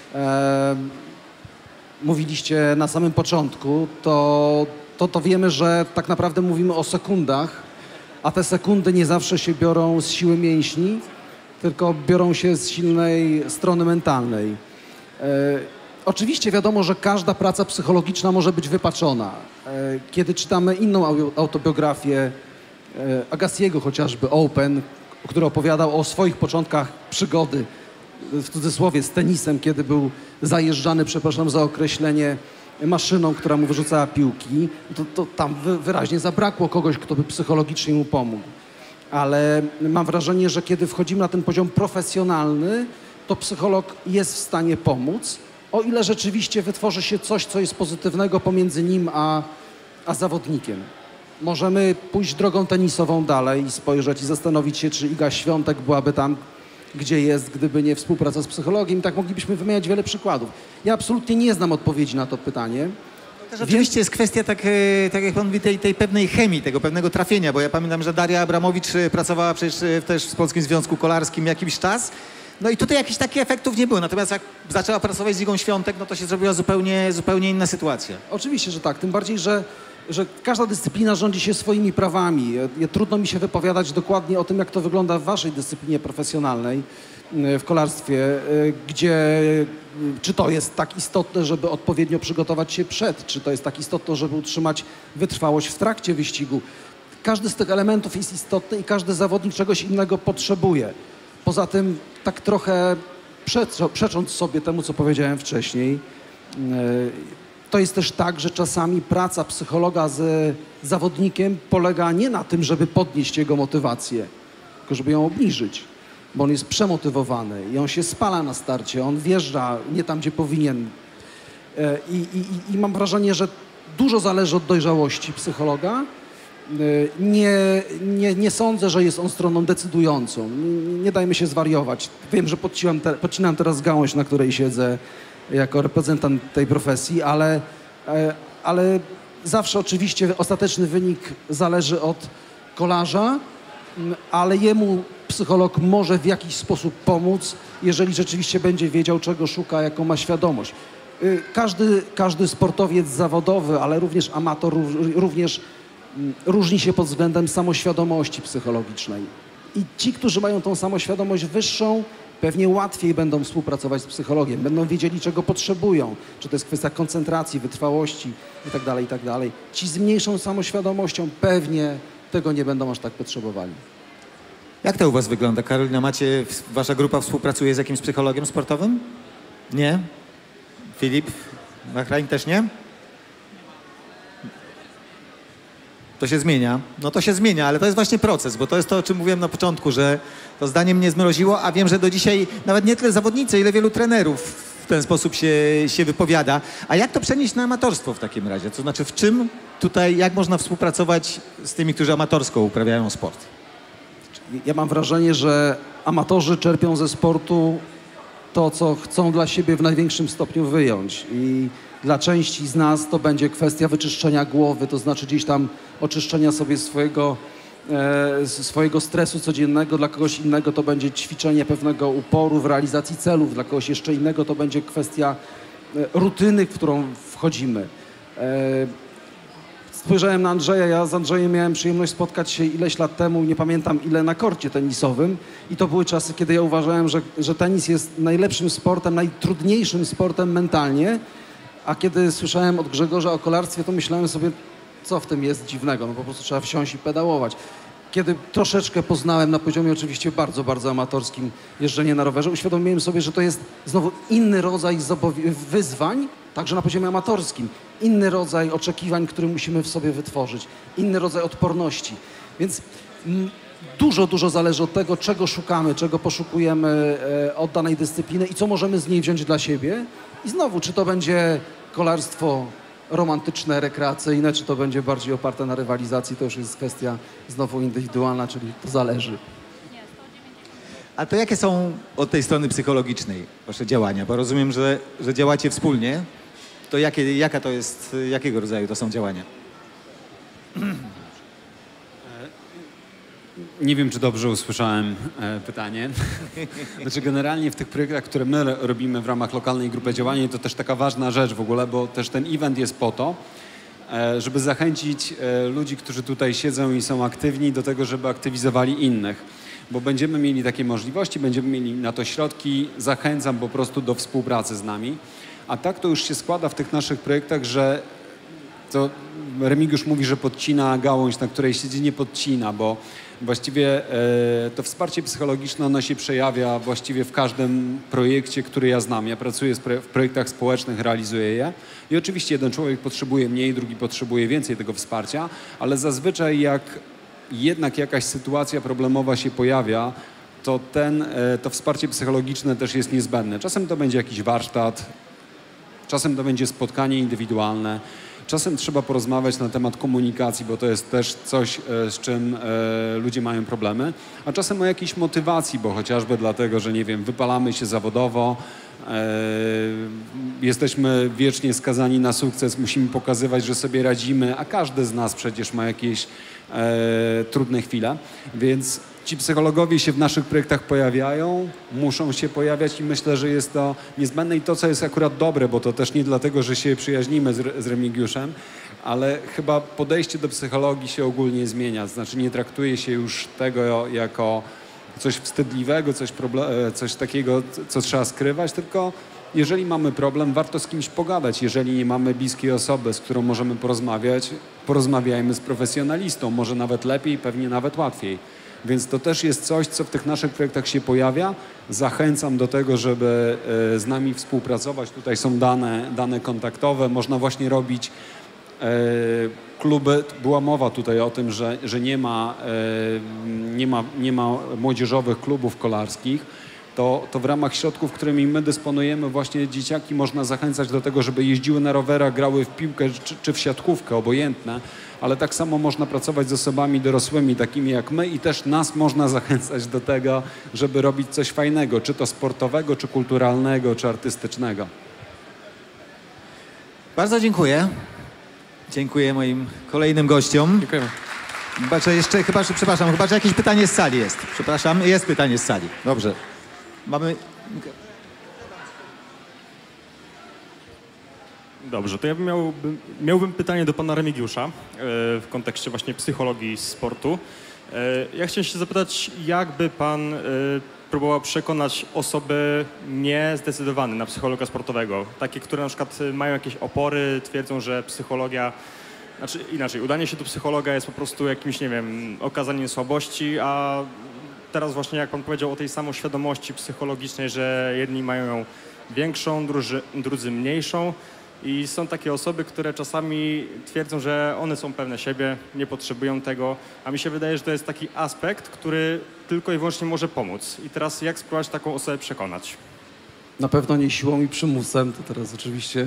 mówiliście na samym początku, to wiemy, że tak naprawdę mówimy o sekundach, a te sekundy nie zawsze się biorą z siły mięśni, tylko biorą się z silnej strony mentalnej. Oczywiście wiadomo, że każda praca psychologiczna może być wypaczona. Kiedy czytamy inną autobiografię Agassiego chociażby, Open, który opowiadał o swoich początkach przygody, w cudzysłowie, z tenisem, kiedy był zajeżdżany, przepraszam za określenie, maszyną, która mu wyrzucała piłki, to tam wyraźnie zabrakło kogoś, kto by psychologicznie mu pomógł. Ale mam wrażenie, że kiedy wchodzimy na ten poziom profesjonalny, to psycholog jest w stanie pomóc, o ile rzeczywiście wytworzy się coś, co jest pozytywnego pomiędzy nim a zawodnikiem. Możemy pójść drogą tenisową dalej i spojrzeć i zastanowić się, czy Iga Świątek byłaby tam, gdzie jest, gdyby nie współpraca z psychologiem. I tak moglibyśmy wymieniać wiele przykładów. Ja absolutnie nie znam odpowiedzi na to pytanie. To rzeczywiście jest kwestia, tak jak pan mówi, tej pewnej chemii, tego pewnego trafienia, bo ja pamiętam, że Daria Abramowicz pracowała przecież też w Polskim Związku Kolarskim jakiś czas. No i tutaj jakichś takich efektów nie było. Natomiast jak zaczęła pracować z Igą Świątek, no to się zrobiła zupełnie inna sytuacja. Oczywiście, że tak. Tym bardziej, że każda dyscyplina rządzi się swoimi prawami. Trudno mi się wypowiadać dokładnie o tym, jak to wygląda w waszej dyscyplinie profesjonalnej, w kolarstwie, gdzie czy to jest tak istotne, żeby odpowiednio przygotować się przed, czy to jest tak istotne, żeby utrzymać wytrwałość w trakcie wyścigu. Każdy z tych elementów jest istotny i każdy zawodnik czegoś innego potrzebuje. Poza tym, tak trochę przecząc sobie temu, co powiedziałem wcześniej, to jest też tak, że czasami praca psychologa z zawodnikiem polega nie na tym, żeby podnieść jego motywację, tylko żeby ją obniżyć. bo on jest przemotywowany i on się spala na starcie, on wjeżdża nie tam, gdzie powinien. I mam wrażenie, że dużo zależy od dojrzałości psychologa. Nie sądzę, że jest on stroną decydującą. Nie dajmy się zwariować. Wiem, że podcinam teraz gałąź, na której siedzę jako reprezentant tej profesji, ale zawsze oczywiście ostateczny wynik zależy od kolarza, ale jemu psycholog może w jakiś sposób pomóc, jeżeli rzeczywiście będzie wiedział, czego szuka, jaką ma świadomość. Każdy sportowiec zawodowy, ale również amator, również różni się pod względem samoświadomości psychologicznej. I ci, którzy mają tą samoświadomość wyższą, pewnie łatwiej będą współpracować z psychologiem, będą wiedzieli, czego potrzebują, czy to jest kwestia koncentracji, wytrwałości itd., itd. Ci z mniejszą samoświadomością pewnie tego nie będą aż tak potrzebowali. Jak to u was wygląda? Karolina, wasza grupa współpracuje z jakimś psychologiem sportowym? Nie? Filip? Bahrain też nie? To się zmienia. No to się zmienia, ale to jest właśnie proces, bo to jest to, o czym mówiłem na początku, że to zdanie mnie zmroziło, a wiem, że do dzisiaj nawet nie tyle zawodnicy, ile wielu trenerów w ten sposób się wypowiada. A jak to przenieść na amatorstwo w takim razie? To znaczy w czym tutaj, jak można współpracować z tymi, którzy amatorsko uprawiają sport? Ja mam wrażenie, że amatorzy czerpią ze sportu to, co chcą dla siebie w największym stopniu wyjąć. I dla części z nas to będzie kwestia wyczyszczenia głowy, to znaczy gdzieś tam oczyszczenia sobie swojego stresu codziennego. Dla kogoś innego to będzie ćwiczenie pewnego uporu w realizacji celów, dla kogoś jeszcze innego to będzie kwestia rutyny, w którą wchodzimy. Spojrzałem na Andrzeja, ja z Andrzejem miałem przyjemność spotkać się ileś lat temu, nie pamiętam ile, na korcie tenisowym i to były czasy, kiedy ja uważałem, że tenis jest najlepszym sportem, najtrudniejszym sportem mentalnie, a kiedy słyszałem od Grzegorza o kolarstwie, to myślałem sobie, co w tym jest dziwnego, no po prostu trzeba wsiąść i pedałować. Kiedy troszeczkę poznałem na poziomie oczywiście bardzo, bardzo amatorskim jeżdżenie na rowerze, uświadomiłem sobie, że to jest znowu inny rodzaj wyzwań, także na poziomie amatorskim, inny rodzaj oczekiwań, który musimy w sobie wytworzyć, inny rodzaj odporności. Więc dużo zależy od tego, czego szukamy, czego poszukujemy od danej dyscypliny i co możemy z niej wziąć dla siebie. I znowu, czy to będzie kolarstwo romantyczne, rekreacyjne, czy to będzie bardziej oparte na rywalizacji, to już jest kwestia znowu indywidualna, czyli to zależy. A to jakie są od tej strony psychologicznej wasze działania? Bo rozumiem, że działacie wspólnie. To jaka to jest, jakiego rodzaju to są działania? Nie wiem, czy dobrze usłyszałem pytanie. Znaczy generalnie w tych projektach, które my robimy w ramach lokalnej grupy działania, to też taka ważna rzecz w ogóle, bo też ten event jest po to, żeby zachęcić ludzi, którzy tutaj siedzą i są aktywni, do tego, żeby aktywizowali innych. Bo będziemy mieli takie możliwości, będziemy mieli na to środki. Zachęcam po prostu do współpracy z nami. A tak to już się składa w tych naszych projektach, że to Remigiusz mówi, że podcina gałąź, na której siedzi, nie podcina, bo właściwie to wsparcie psychologiczne, ono się przejawia właściwie w każdym projekcie, który ja znam. Ja pracuję w projektach społecznych, realizuję je i oczywiście jeden człowiek potrzebuje mniej, drugi potrzebuje więcej tego wsparcia, ale zazwyczaj jak jednak jakaś sytuacja problemowa się pojawia, to to wsparcie psychologiczne też jest niezbędne. Czasem to będzie jakiś warsztat, czasem to będzie spotkanie indywidualne, czasem trzeba porozmawiać na temat komunikacji, bo to jest też coś, z czym ludzie mają problemy, a czasem o jakiejś motywacji, bo chociażby dlatego, że nie wiem, wypalamy się zawodowo, jesteśmy wiecznie skazani na sukces, musimy pokazywać, że sobie radzimy, a każdy z nas przecież ma jakieś trudne chwile, więc ci psychologowie się w naszych projektach pojawiają, muszą się pojawiać i myślę, że jest to niezbędne i to, co jest akurat dobre, bo to też nie dlatego, że się przyjaźnimy z Remigiuszem, ale chyba podejście do psychologii się ogólnie zmienia, znaczy nie traktuje się już tego jako coś wstydliwego, coś takiego, co trzeba skrywać, tylko jeżeli mamy problem, warto z kimś pogadać. Jeżeli nie mamy bliskiej osoby, z którą możemy porozmawiać, porozmawiajmy z profesjonalistą, może nawet lepiej, pewnie nawet łatwiej. Więc to też jest coś, co w tych naszych projektach się pojawia. Zachęcam do tego, żeby z nami współpracować. Tutaj są dane kontaktowe. Można właśnie robić Kluby, była mowa tutaj o tym, że nie ma młodzieżowych klubów kolarskich. To w ramach środków, którymi my dysponujemy, właśnie dzieciaki można zachęcać do tego, żeby jeździły na rowerach, grały w piłkę czy w siatkówkę, obojętne, ale tak samo można pracować z osobami dorosłymi, takimi jak my i też nas można zachęcać do tego, żeby robić coś fajnego, czy to sportowego, czy kulturalnego, czy artystycznego. Bardzo dziękuję. Dziękuję moim kolejnym gościom. Dziękujemy. Chyba, że jakieś pytanie z sali jest. Przepraszam, jest pytanie z sali. Dobrze. Mamy... Dobrze, to ja miałbym pytanie do pana Remigiusza w kontekście właśnie psychologii sportu. Ja chciałem się zapytać, jakby pan próbował przekonać osoby niezdecydowane na psychologa sportowego, takie, które na przykład mają jakieś opory, twierdzą, że psychologia, znaczy inaczej, udanie się do psychologa jest po prostu jakimś, nie wiem, okazaniem słabości, a teraz właśnie jak pan powiedział o tej samoświadomości psychologicznej, że jedni mają ją większą, drudzy mniejszą i są takie osoby, które czasami twierdzą, że one są pewne siebie, nie potrzebują tego, a mi się wydaje, że to jest taki aspekt, który tylko i wyłącznie może pomóc. I teraz jak spróbować taką osobę przekonać? Na pewno nie siłą i przymusem, to teraz oczywiście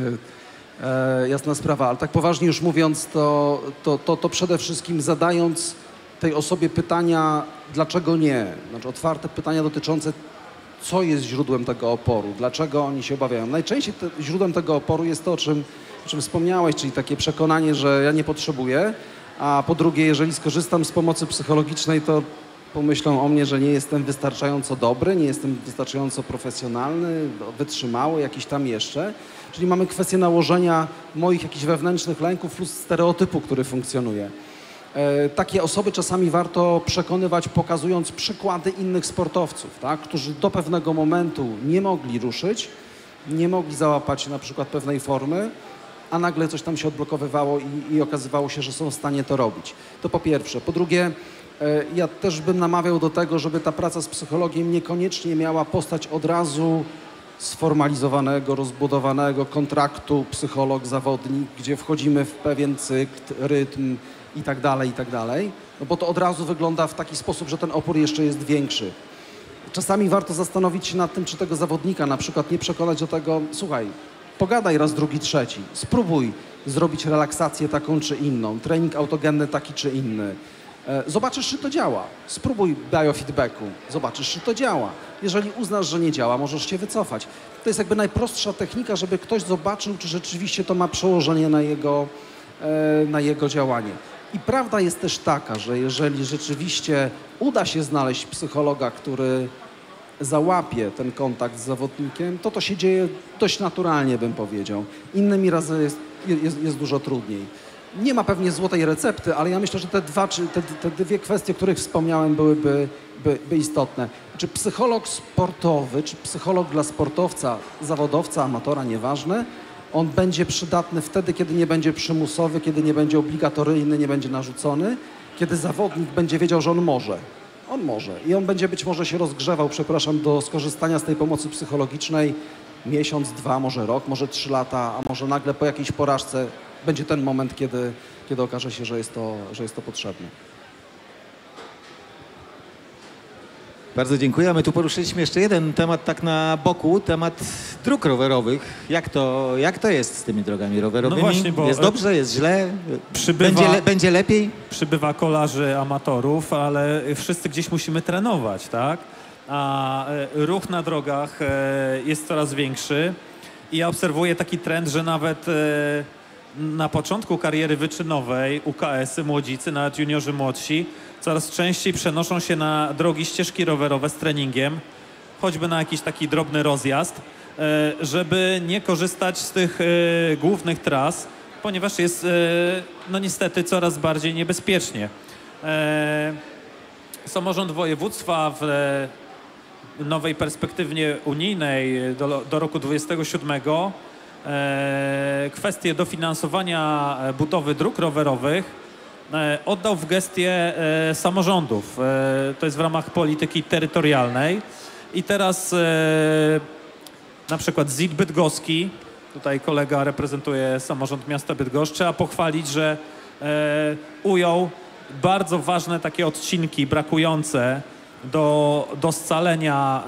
jasna sprawa, ale tak poważnie już mówiąc, to przede wszystkim zadając tej osobie pytania, dlaczego nie? Znaczy otwarte pytania dotyczące, co jest źródłem tego oporu, dlaczego oni się obawiają. Najczęściej źródłem tego oporu jest to, o czym wspomniałeś, czyli takie przekonanie, że ja nie potrzebuję, a po drugie, jeżeli skorzystam z pomocy psychologicznej, to pomyślą o mnie, że nie jestem wystarczająco dobry, nie jestem wystarczająco profesjonalny, wytrzymały, jakiś tam jeszcze. Czyli mamy kwestię nałożenia moich jakichś wewnętrznych lęków plus stereotypu, który funkcjonuje. Takie osoby czasami warto przekonywać, pokazując przykłady innych sportowców, tak, którzy do pewnego momentu nie mogli ruszyć, nie mogli załapać na przykład pewnej formy, a nagle coś tam się odblokowywało i okazywało się, że są w stanie to robić. To po pierwsze. Po drugie, ja też bym namawiał do tego, żeby ta praca z psychologiem niekoniecznie miała postać od razu sformalizowanego, rozbudowanego kontraktu psycholog-zawodnik, gdzie wchodzimy w pewien cykl, rytm i tak dalej, no bo to od razu wygląda w taki sposób, że ten opór jeszcze jest większy. Czasami warto zastanowić się nad tym, czy tego zawodnika na przykład nie przekonać do tego, słuchaj, pogadaj raz, drugi, trzeci, spróbuj zrobić relaksację taką czy inną, trening autogenny taki czy inny. Zobaczysz, czy to działa. Spróbuj biofeedbacku, zobaczysz, czy to działa. Jeżeli uznasz, że nie działa, możesz się wycofać. To jest jakby najprostsza technika, żeby ktoś zobaczył, czy rzeczywiście to ma przełożenie na jego działanie. I prawda jest też taka, że jeżeli rzeczywiście uda się znaleźć psychologa, który załapie ten kontakt z zawodnikiem, to się dzieje dość naturalnie, bym powiedział. Innymi razy jest dużo trudniej. Nie ma pewnie złotej recepty, ale ja myślę, że te dwie kwestie, o których wspomniałem, byłyby istotne. Czy psycholog sportowy, czy psycholog dla sportowca, zawodowca, amatora, nieważne, on będzie przydatny wtedy, kiedy nie będzie przymusowy, kiedy nie będzie obligatoryjny, nie będzie narzucony, kiedy zawodnik będzie wiedział, że on może. On może. I on będzie być może się rozgrzewał, do skorzystania z tej pomocy psychologicznej miesiąc, 2, może rok, może 3 lata, a może nagle po jakiejś porażce będzie ten moment, kiedy okaże się, że jest to potrzebne. Bardzo dziękuję. My tu poruszyliśmy jeszcze jeden temat tak na boku, temat dróg rowerowych. Jak to jest z tymi drogami rowerowymi? No właśnie, bo jest dobrze, jest źle? Będzie lepiej? Przybywa kolarzy, amatorów, ale wszyscy gdzieś musimy trenować, tak? A ruch na drogach jest coraz większy i ja obserwuję taki trend, że nawet na początku kariery wyczynowej UKS-y, młodzicy, nawet juniorzy młodsi, coraz częściej przenoszą się na drogi, ścieżki rowerowe z treningiem, choćby na jakiś taki drobny rozjazd, żeby nie korzystać z tych głównych tras, ponieważ jest no niestety coraz bardziej niebezpiecznie. Samorząd województwa w nowej perspektywie unijnej do roku 2027 kwestię dofinansowania budowy dróg rowerowych oddał w gestie samorządów. To jest w ramach polityki terytorialnej. I teraz na przykład ZIT bydgoski Tutaj kolega reprezentuje samorząd miasta Bydgoszczy, a pochwalić, że ujął bardzo ważne takie odcinki brakujące do scalenia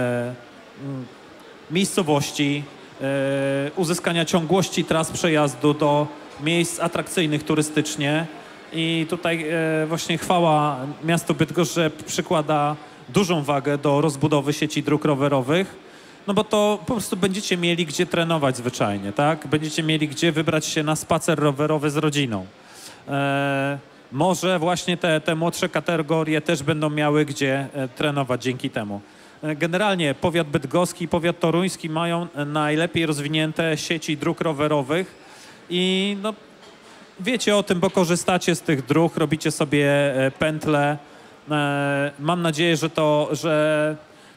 miejscowości, uzyskania ciągłości tras przejazdu do miejsc atrakcyjnych turystycznie. I tutaj właśnie chwała miastu Bydgoszcz, że przykłada dużą wagę do rozbudowy sieci dróg rowerowych, no bo to po prostu będziecie mieli gdzie trenować zwyczajnie, tak? Będziecie mieli gdzie wybrać się na spacer rowerowy z rodziną. Może właśnie te młodsze kategorie też będą miały gdzie trenować dzięki temu. Generalnie powiat bydgoski i powiat toruński mają najlepiej rozwinięte sieci dróg rowerowych i no, wiecie o tym, bo korzystacie z tych dróg, robicie sobie pętle. Mam nadzieję, że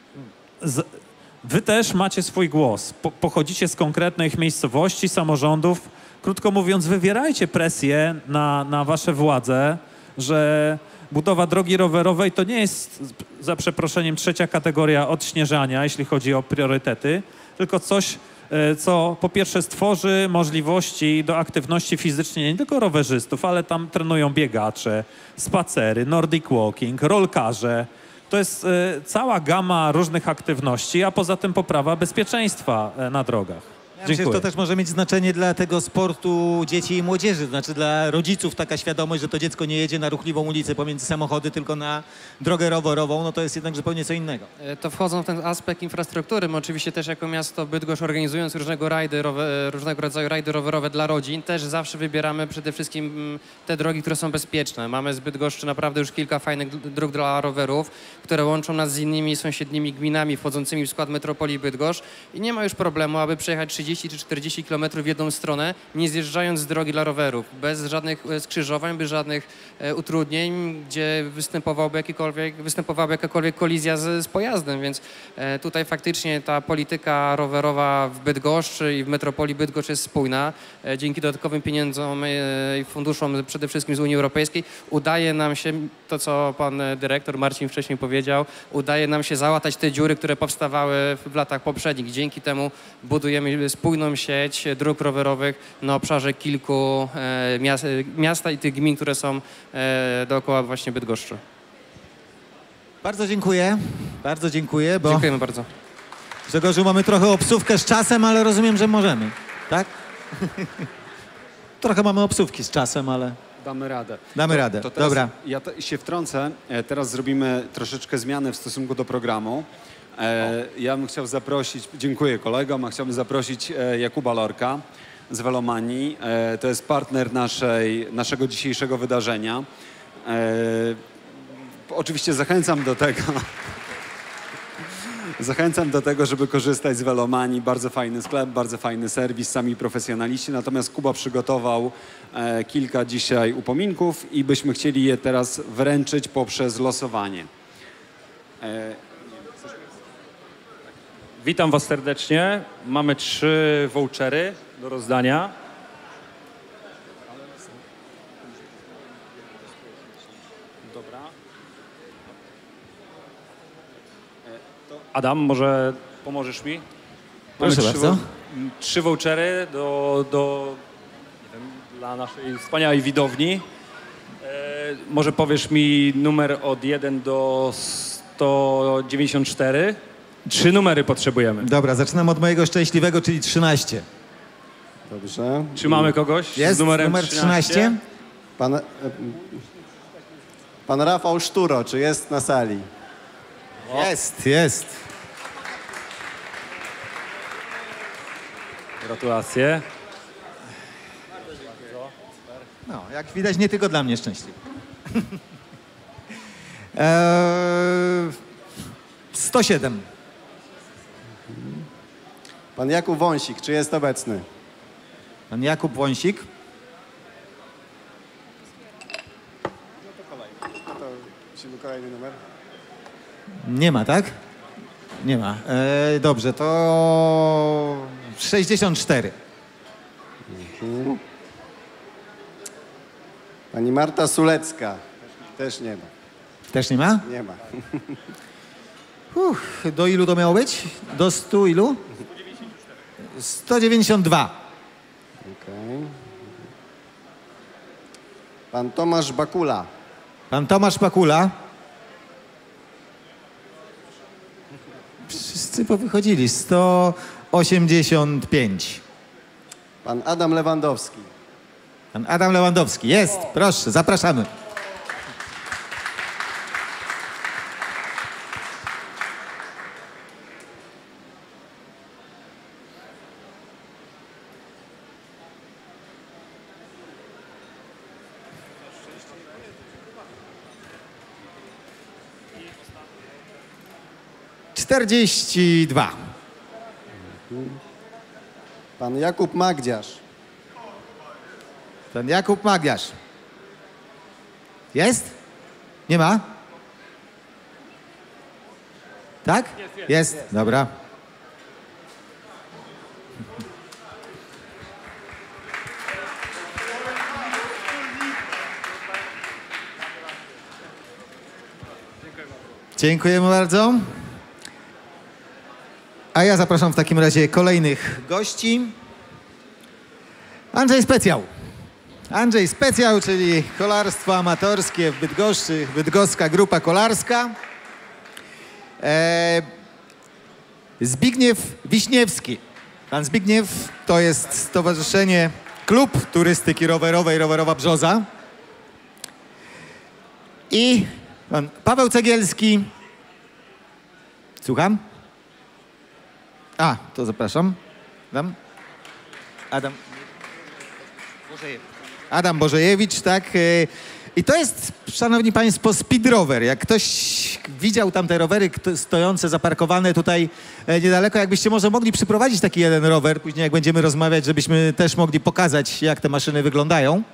wy też macie swój głos. Pochodzicie z konkretnych miejscowości, samorządów. Krótko mówiąc, wywierajcie presję na wasze władze, że budowa drogi rowerowej to nie jest, za przeproszeniem, trzecia kategoria odśnieżania, jeśli chodzi o priorytety, tylko coś, co po pierwsze stworzy możliwości do aktywności fizycznej nie tylko rowerzystów, ale tam trenują biegacze, spacery, nordic walking, rolkarze. To jest cała gama różnych aktywności, a poza tym poprawa bezpieczeństwa na drogach. Ja myślę, że to też może mieć znaczenie dla tego sportu dzieci i młodzieży, to znaczy dla rodziców taka świadomość, że to dziecko nie jedzie na ruchliwą ulicę pomiędzy samochody, tylko na drogę rowerową, no to jest jednak zupełnie co innego. To wchodzą w ten aspekt infrastruktury. My oczywiście też jako miasto Bydgoszcz, organizując różnego rodzaju rajdy rowerowe dla rodzin, też zawsze wybieramy przede wszystkim te drogi, które są bezpieczne. Mamy z Bydgoszczy naprawdę już kilka fajnych dróg dla rowerów, które łączą nas z innymi sąsiednimi gminami wchodzącymi w skład metropolii Bydgoszcz i nie ma już problemu, aby przejechać 30 czy 40 km w jedną stronę, nie zjeżdżając z drogi dla rowerów, bez żadnych skrzyżowań, bez żadnych utrudnień, gdzie występowałaby jakakolwiek kolizja z pojazdem, więc tutaj faktycznie ta polityka rowerowa w Bydgoszczy i w metropolii Bydgoszcz jest spójna. Dzięki dodatkowym pieniądzom i funduszom przede wszystkim z Unii Europejskiej udaje nam się, to co pan dyrektor Marcin wcześniej powiedział, udaje nam się załatać te dziury, które powstawały w latach poprzednich. Dzięki temu budujemy spójną sieć dróg rowerowych na obszarze kilku miasta i tych gmin, które są dookoła właśnie Bydgoszczy. Bardzo dziękuję. Bardzo dziękuję, bo... Dziękujemy bardzo. Grzegorzu, mamy trochę obsówkę z czasem, ale rozumiem, że możemy, tak? Trochę mamy obsówki z czasem, ale... Damy radę. Damy radę, to teraz dobra. Ja się wtrącę. Teraz zrobimy troszeczkę zmianę w stosunku do programu. Ja bym chciał zaprosić, dziękuję kolegom, a chciałbym zaprosić Jakuba Lorka z Velomanii. To jest partner naszego dzisiejszego wydarzenia. Oczywiście zachęcam do tego, żeby korzystać z Velomanii. Bardzo fajny sklep, bardzo fajny serwis, sami profesjonaliści. Natomiast Kuba przygotował kilka dzisiaj upominków i byśmy chcieli je teraz wręczyć poprzez losowanie. Witam Was serdecznie. Mamy 3 vouchery do rozdania. Dobra. Adam, może pomożesz mi? Proszę bardzo. 3 vouchery nie wiem, dla naszej wspaniałej widowni. Może powiesz mi numer od 1 do 194? 3 numery potrzebujemy. Dobra, zaczynam od mojego szczęśliwego, czyli 13. Dobrze. Czy mamy kogoś jest z numerem numer 13? Pan Rafał Szturo, czy jest na sali? Jest. Gratulacje. No, jak widać, nie tylko dla mnie szczęśliwy. 107. Pan Jakub Wąsik, czy jest obecny? Pan Jakub Wąsik. Musimy kolejny numer. Nie ma, tak? Nie ma. Dobrze, to 64. Pani Marta Sulecka. Też nie ma. Też nie ma? Nie ma. Do ilu to miało być? Do 100 ilu? 192. Okej. Pan Tomasz Bakula. Pan Tomasz Bakula. Wszyscy powychodzili. 185. Pan Adam Lewandowski. Pan Adam Lewandowski. Jest, proszę, zapraszamy. Czterdzieści 42. Pan Jakub Magdziarz. Pan Jakub Magdziarz. Jest? Nie ma? Tak? Jest. Dobra. Dziękujemy bardzo. A ja zapraszam w takim razie kolejnych gości. Andrzej Specjał. Andrzej Specjał, czyli kolarstwo amatorskie w Bydgoszczy, bydgoska grupa kolarska. Zbigniew Wiśniewski. Pan Zbigniew to jest stowarzyszenie Klub Turystyki Rowerowej Rowerowa Brzoza. I pan Paweł Cegielski. Słucham? A, to zapraszam. Adam Bożejewicz, tak. I to jest, szanowni państwo, speed rower. Jak ktoś widział tam te rowery stojące, zaparkowane tutaj niedaleko, jakbyście może mogli przyprowadzić taki jeden rower, później jak będziemy rozmawiać, żebyśmy też mogli pokazać, jak te maszyny wyglądają.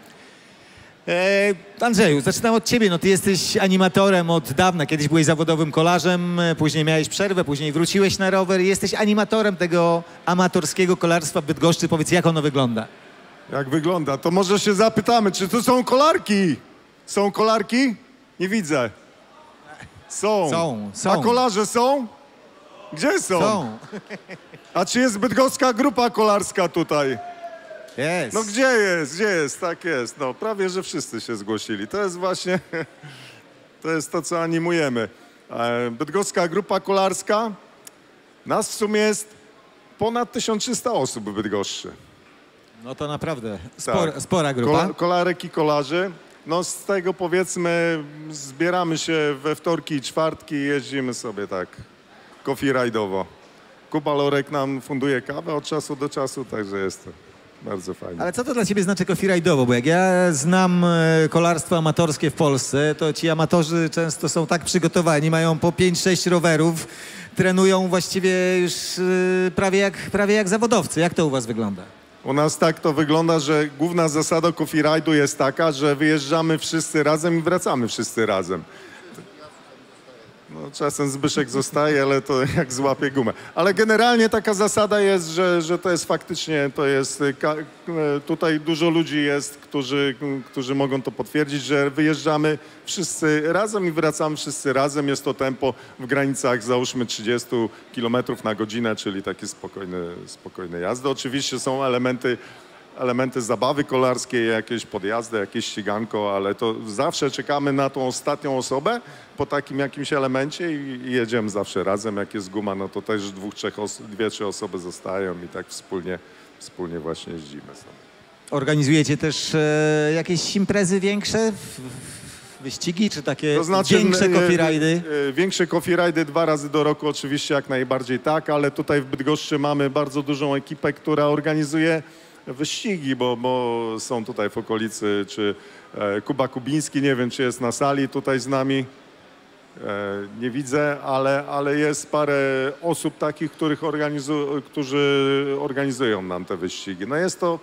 Andrzeju, zaczynam od ciebie. No ty jesteś animatorem od dawna. Kiedyś byłeś zawodowym kolarzem, później miałeś przerwę, później wróciłeś na rower i jesteś animatorem tego amatorskiego kolarstwa w Bydgoszczy. Powiedz, jak ono wygląda? Jak wygląda? To może się zapytamy, czy tu są kolarki? Są kolarki? Nie widzę. Są. Są. A kolarze są? Gdzie są? Są. A czy jest bydgoska grupa kolarska tutaj? Jest. No gdzie jest? Gdzie jest? Tak jest. No prawie, że wszyscy się zgłosili. To jest właśnie, to jest to, co animujemy. Bydgoska grupa kolarska. Nas w sumie jest ponad 1300 osób w Bydgoszczy. No to naprawdę Tak. spora grupa. Kolarek i kolarzy. No z tego powiedzmy zbieramy się we wtorki i czwartki i jeździmy sobie tak coffee ride'owo. Kuba Lorek nam funduje kawę od czasu do czasu, także jest to bardzo fajnie. Ale co to dla ciebie znaczy coffee ride'owo? Bo jak ja znam kolarstwo amatorskie w Polsce, to ci amatorzy często są tak przygotowani, mają po 5-6 rowerów, trenują właściwie już prawie jak zawodowcy. Jak to u was wygląda? U nas tak to wygląda, że główna zasada coffee ride'u jest taka, że wyjeżdżamy wszyscy razem i wracamy wszyscy razem. No, czasem Zbyszek zostaje, ale to jak złapie gumę. Ale generalnie taka zasada jest, że to jest faktycznie, to jest, tutaj dużo ludzi jest, którzy mogą to potwierdzić, że wyjeżdżamy wszyscy razem i wracamy wszyscy razem. Jest to tempo w granicach załóżmy 30 km na godzinę, czyli takie spokojne jazdy. Oczywiście są elementy zabawy kolarskiej, jakieś podjazdy, jakieś ściganko, ale to zawsze czekamy na tą ostatnią osobę po takim jakimś elemencie i jedziemy zawsze razem. Jak jest guma, no to też 2-3 osoby zostają i tak wspólnie właśnie jeździmy. Organizujecie też jakieś imprezy większe? Wyścigi, czy takie większe coffee ride'y? Większe coffee ride'y 2 razy do roku oczywiście jak najbardziej tak, ale tutaj w Bydgoszczy mamy bardzo dużą ekipę, która organizuje wyścigi, bo są tutaj w okolicy, czy Kuba Kubiński, nie wiem, czy jest na sali tutaj z nami, nie widzę, ale jest parę osób takich, którzy organizują nam te wyścigi. No jest to,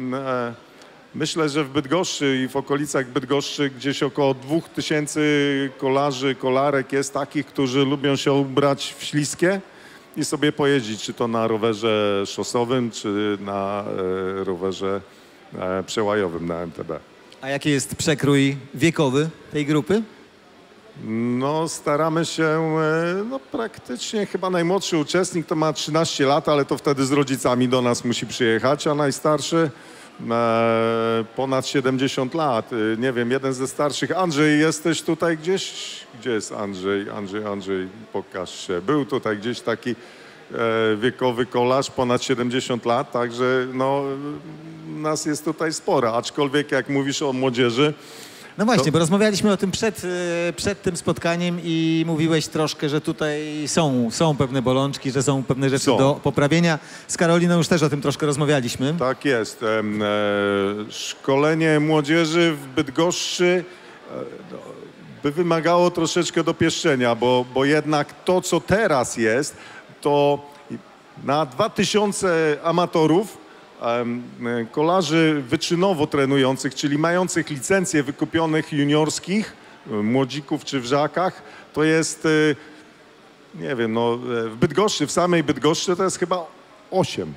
myślę, że w Bydgoszczy i w okolicach Bydgoszczy gdzieś około 2000 kolarzy, kolarek jest takich, którzy lubią się ubrać w śliskie i sobie pojeździć, czy to na rowerze szosowym, czy na rowerze przełajowym na MTB. A jaki jest przekrój wiekowy tej grupy? No, staramy się, no praktycznie chyba najmłodszy uczestnik to ma 13 lat, ale to wtedy z rodzicami do nas musi przyjechać, a najstarszy ponad 70 lat. Nie wiem, jeden ze starszych. Andrzej, jesteś tutaj gdzieś? Gdzie jest Andrzej? Andrzej, pokaż się. Był tutaj gdzieś taki wiekowy kolarz, ponad 70 lat, także no, nas jest tutaj sporo, aczkolwiek jak mówisz o młodzieży. No właśnie, bo rozmawialiśmy o tym przed tym spotkaniem i mówiłeś troszkę, że tutaj są pewne bolączki, że są pewne rzeczy do poprawienia. Z Karoliną już też o tym troszkę rozmawialiśmy. Tak jest. Szkolenie młodzieży w Bydgoszczy by wymagało troszeczkę dopieszczenia, bo jednak to, co teraz jest, to na 2000 amatorów, kolarzy wyczynowo trenujących, czyli mających licencje wykupionych juniorskich, młodzików czy wrzakach, to jest, nie wiem, no w Bydgoszczy, w samej Bydgoszczy to jest chyba 8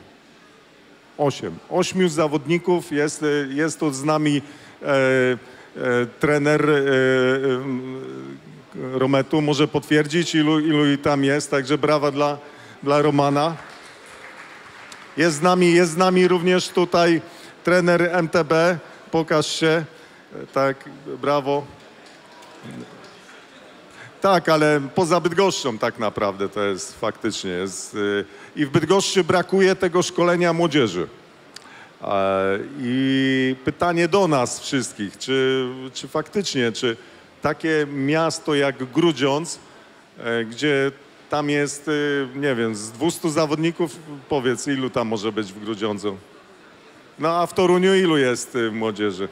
zawodników, jest tu z nami trener Rometu, może potwierdzić, ilu tam jest, także brawa dla Romana. Jest z nami również tutaj trener MTB, pokaż się, tak, brawo. Tak, ale poza Bydgoszczą tak naprawdę to jest faktycznie. I w Bydgoszczy brakuje tego szkolenia młodzieży. I pytanie do nas wszystkich, czy faktycznie, czy takie miasto jak Grudziądz, gdzie tam jest, nie wiem, z 200 zawodników, powiedz, ilu tam może być w Grudziądzu? No a w Toruniu ilu jest młodzieży?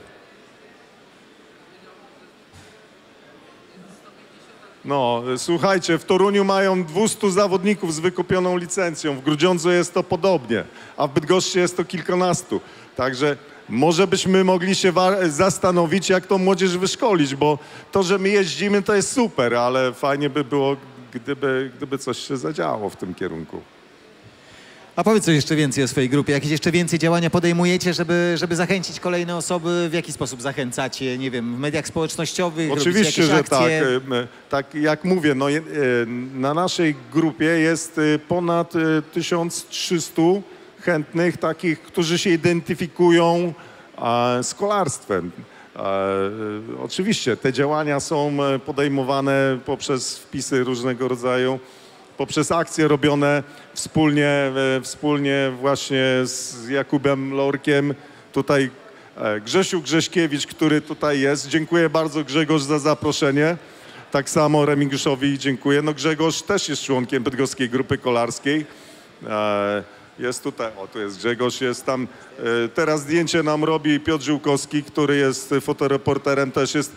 No, słuchajcie, w Toruniu mają 200 zawodników z wykupioną licencją, w Grudziądzu jest to podobnie, a w Bydgoszczy jest to kilkunastu. Także może byśmy mogli się zastanowić, jak tą młodzież wyszkolić, bo to, że my jeździmy, to jest super, ale fajnie by było, gdyby coś się zadziało w tym kierunku. A powiedz coś jeszcze więcej o swojej grupie. Jakieś jeszcze więcej działania podejmujecie, żeby zachęcić kolejne osoby? W jaki sposób zachęcacie? Nie wiem, w mediach społecznościowych? Oczywiście, że akcje? tak. Tak jak mówię, no, na naszej grupie jest ponad 1300 chętnych, takich, którzy się identyfikują z kolarstwem. Oczywiście te działania są podejmowane poprzez wpisy różnego rodzaju, poprzez akcje robione wspólnie właśnie z Jakubem Lorkiem. Tutaj Grzesiu Grześkiewicz, który tutaj jest. Dziękuję bardzo, Grzegorz, za zaproszenie. Tak samo Remigiuszowi dziękuję. No Grzegorz też jest członkiem Bydgoskiej Grupy Kolarskiej. Jest tutaj, o tu jest Grzegorz, jest tam, teraz zdjęcie nam robi Piotr Żyłkowski, który jest fotoreporterem, też jest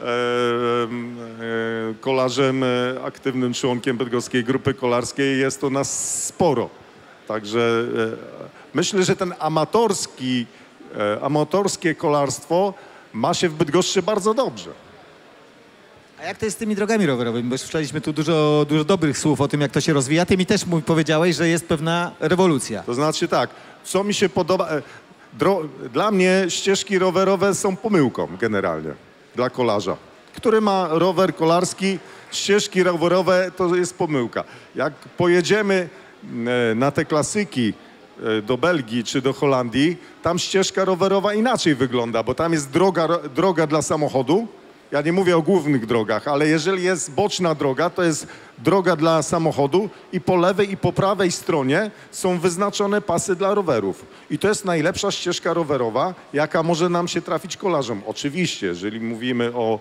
kolarzem, aktywnym członkiem Bydgoskiej Grupy Kolarskiej. Jest to nas sporo. Także myślę, że ten amatorskie kolarstwo ma się w Bydgoszczy bardzo dobrze. A jak to jest z tymi drogami rowerowymi? Bo słyszeliśmy tu dużo dobrych słów o tym, jak to się rozwija. Ty mi też powiedziałeś, że jest pewna rewolucja. To znaczy tak, co mi się podoba, dla mnie ścieżki rowerowe są pomyłką generalnie dla kolarza. Który ma rower kolarski, ścieżki rowerowe to jest pomyłka. Jak pojedziemy na te klasyki do Belgii czy do Holandii, tam ścieżka rowerowa inaczej wygląda, bo tam jest droga dla samochodu. Ja nie mówię o głównych drogach, ale jeżeli jest boczna droga, to jest droga dla samochodu i po lewej i po prawej stronie są wyznaczone pasy dla rowerów. I to jest najlepsza ścieżka rowerowa, jaka może nam się trafić kolarzom. Oczywiście, jeżeli mówimy o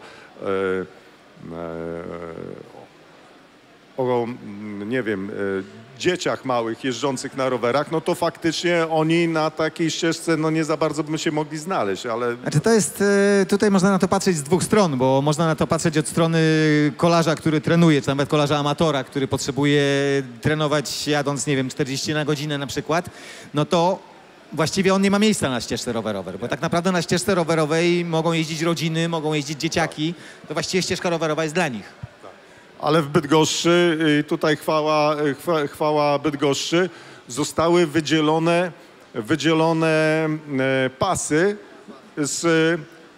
nie wiem, dzieciach małych jeżdżących na rowerach, no to faktycznie oni na takiej ścieżce no nie za bardzo by się mogli znaleźć, ale... Znaczy to jest, tutaj można na to patrzeć z dwóch stron, bo można na to patrzeć od strony kolarza, który trenuje, czy nawet kolarza amatora, który potrzebuje trenować jadąc, nie wiem, 40 na godzinę na przykład, no to właściwie on nie ma miejsca na ścieżce rowerowej, bo tak naprawdę na ścieżce rowerowej mogą jeździć rodziny, mogą jeździć dzieciaki, to właściwie ścieżka rowerowa jest dla nich. Ale w Bydgoszczy, tutaj chwała Bydgoszczy, zostały wydzielone pasy z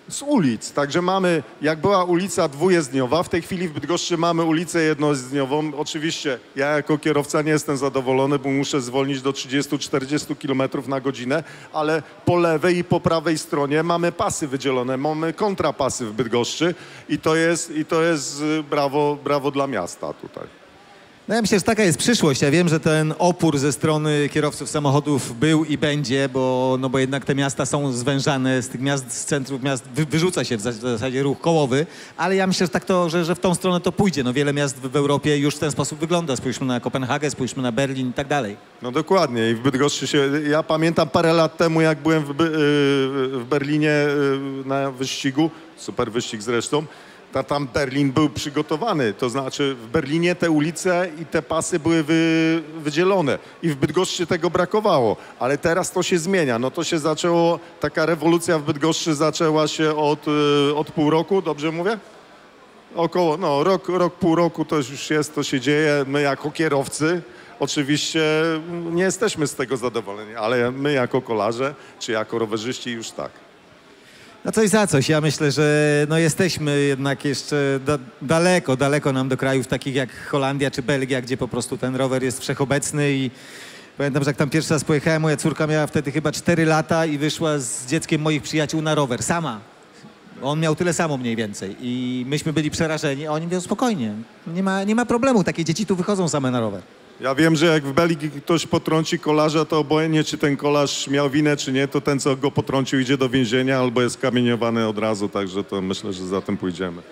z ulic. Także mamy, jak była ulica dwujezdniowa, w tej chwili w Bydgoszczy mamy ulicę jednojezdniową. Oczywiście ja jako kierowca nie jestem zadowolony, bo muszę zwolnić do 30-40 km na godzinę, ale po lewej i po prawej stronie mamy pasy wydzielone, mamy kontrapasy w Bydgoszczy i to jest brawo dla miasta tutaj. No ja myślę, że taka jest przyszłość. Ja wiem, że ten opór ze strony kierowców samochodów był i będzie, bo jednak te miasta są zwężane, z tych miast, z centrów miast wyrzuca się w zasadzie ruch kołowy, ale ja myślę, że w tą stronę to pójdzie. No wiele miast w Europie już w ten sposób wygląda. Spójrzmy na Kopenhagę, spójrzmy na Berlin i tak dalej. No dokładnie i w Bydgoszczy ja pamiętam parę lat temu, jak byłem w Berlinie na wyścigu, super wyścig zresztą, tam Berlin był przygotowany, to znaczy w Berlinie te ulice i te pasy były wydzielone i w Bydgoszczy tego brakowało, ale teraz to się zmienia. No to się zaczęło, taka rewolucja w Bydgoszczy zaczęła się od pół roku, dobrze mówię? Około, pół roku to już jest, to się dzieje. My jako kierowcy oczywiście nie jesteśmy z tego zadowoleni, ale my jako kolarze czy jako rowerzyści już tak. No coś za coś. Ja myślę, że jesteśmy jednak jeszcze daleko nam do krajów takich jak Holandia czy Belgia, gdzie po prostu ten rower jest wszechobecny i pamiętam, że jak tam pierwszy raz pojechałem, moja córka miała wtedy chyba 4 lata i wyszła z dzieckiem moich przyjaciół na rower, sama. On miał tyle samo mniej więcej i myśmy byli przerażeni, a oni mówią spokojnie, nie ma problemu, takie dzieci tu wychodzą same na rower. Ja wiem, że jak w Belgii ktoś potrąci kolarza, to obojętnie czy ten kolarz miał winę, czy nie, to ten, co go potrącił, idzie do więzienia albo jest kamieniowany od razu, także to myślę, że za tym pójdziemy.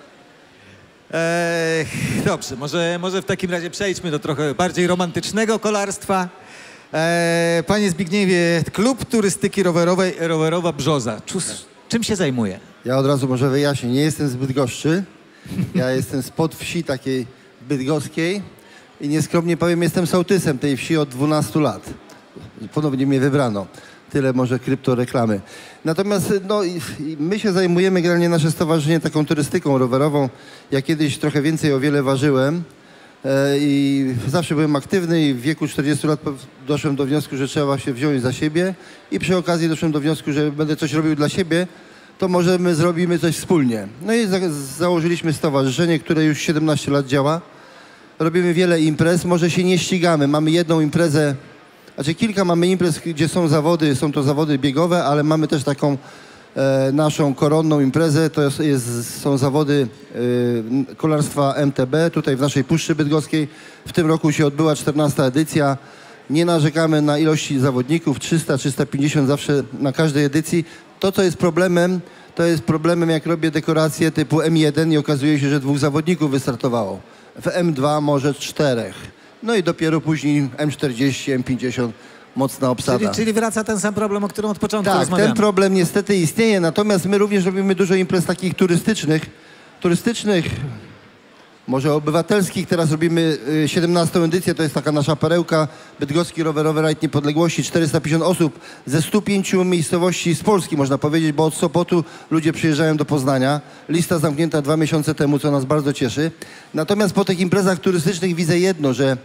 Dobrze, może w takim razie przejdźmy do trochę bardziej romantycznego kolarstwa. Panie Zbigniewie, Klub Turystyki Rowerowej Rowerowa Brzoza. Czym się zajmuje? Ja od razu może wyjaśnię, nie jestem z Bydgoszczy, ja jestem spod wsi takiej bydgoskiej. I nieskromnie powiem, jestem sołtysem tej wsi od 12 lat. Ponownie mnie wybrano. Tyle może kryptoreklamy. Natomiast my się zajmujemy, generalnie nasze stowarzyszenie, taką turystyką rowerową. Ja kiedyś trochę więcej o wiele ważyłem i zawsze byłem aktywny i w wieku 40 lat doszłem do wniosku, że trzeba się wziąć za siebie i przy okazji doszłem do wniosku, że będę coś robił dla siebie, to może my zrobimy coś wspólnie. No i założyliśmy stowarzyszenie, które już 17 lat działa. Robimy wiele imprez, może się nie ścigamy. Mamy jedną imprezę, kilka mamy imprez, gdzie są zawody, są to zawody biegowe, ale mamy też taką naszą koronną imprezę, są zawody kolarstwa MTB, tutaj w naszej Puszczy Bydgoskiej. W tym roku się odbyła 14. edycja. Nie narzekamy na ilości zawodników, 300-350 zawsze na każdej edycji. To, co jest problemem, jak robię dekoracje typu M1 i okazuje się, że 2 zawodników wystartowało. W M2 może 4. No i dopiero później M40, M50, mocna obsada. Czyli wraca ten sam problem, o którym od początku rozmawiamy. Tak, ten problem niestety istnieje, natomiast my również robimy dużo imprez takich turystycznych, może obywatelskich. Teraz robimy 17. edycję, to jest taka nasza perełka, Bydgoski Rowerowy Rajd Niepodległości, 450 osób ze 105 miejscowości z Polski, można powiedzieć, bo od Sopotu ludzie przyjeżdżają do Poznania. Lista zamknięta 2 miesiące temu, co nas bardzo cieszy. Natomiast po tych imprezach turystycznych widzę jedno, że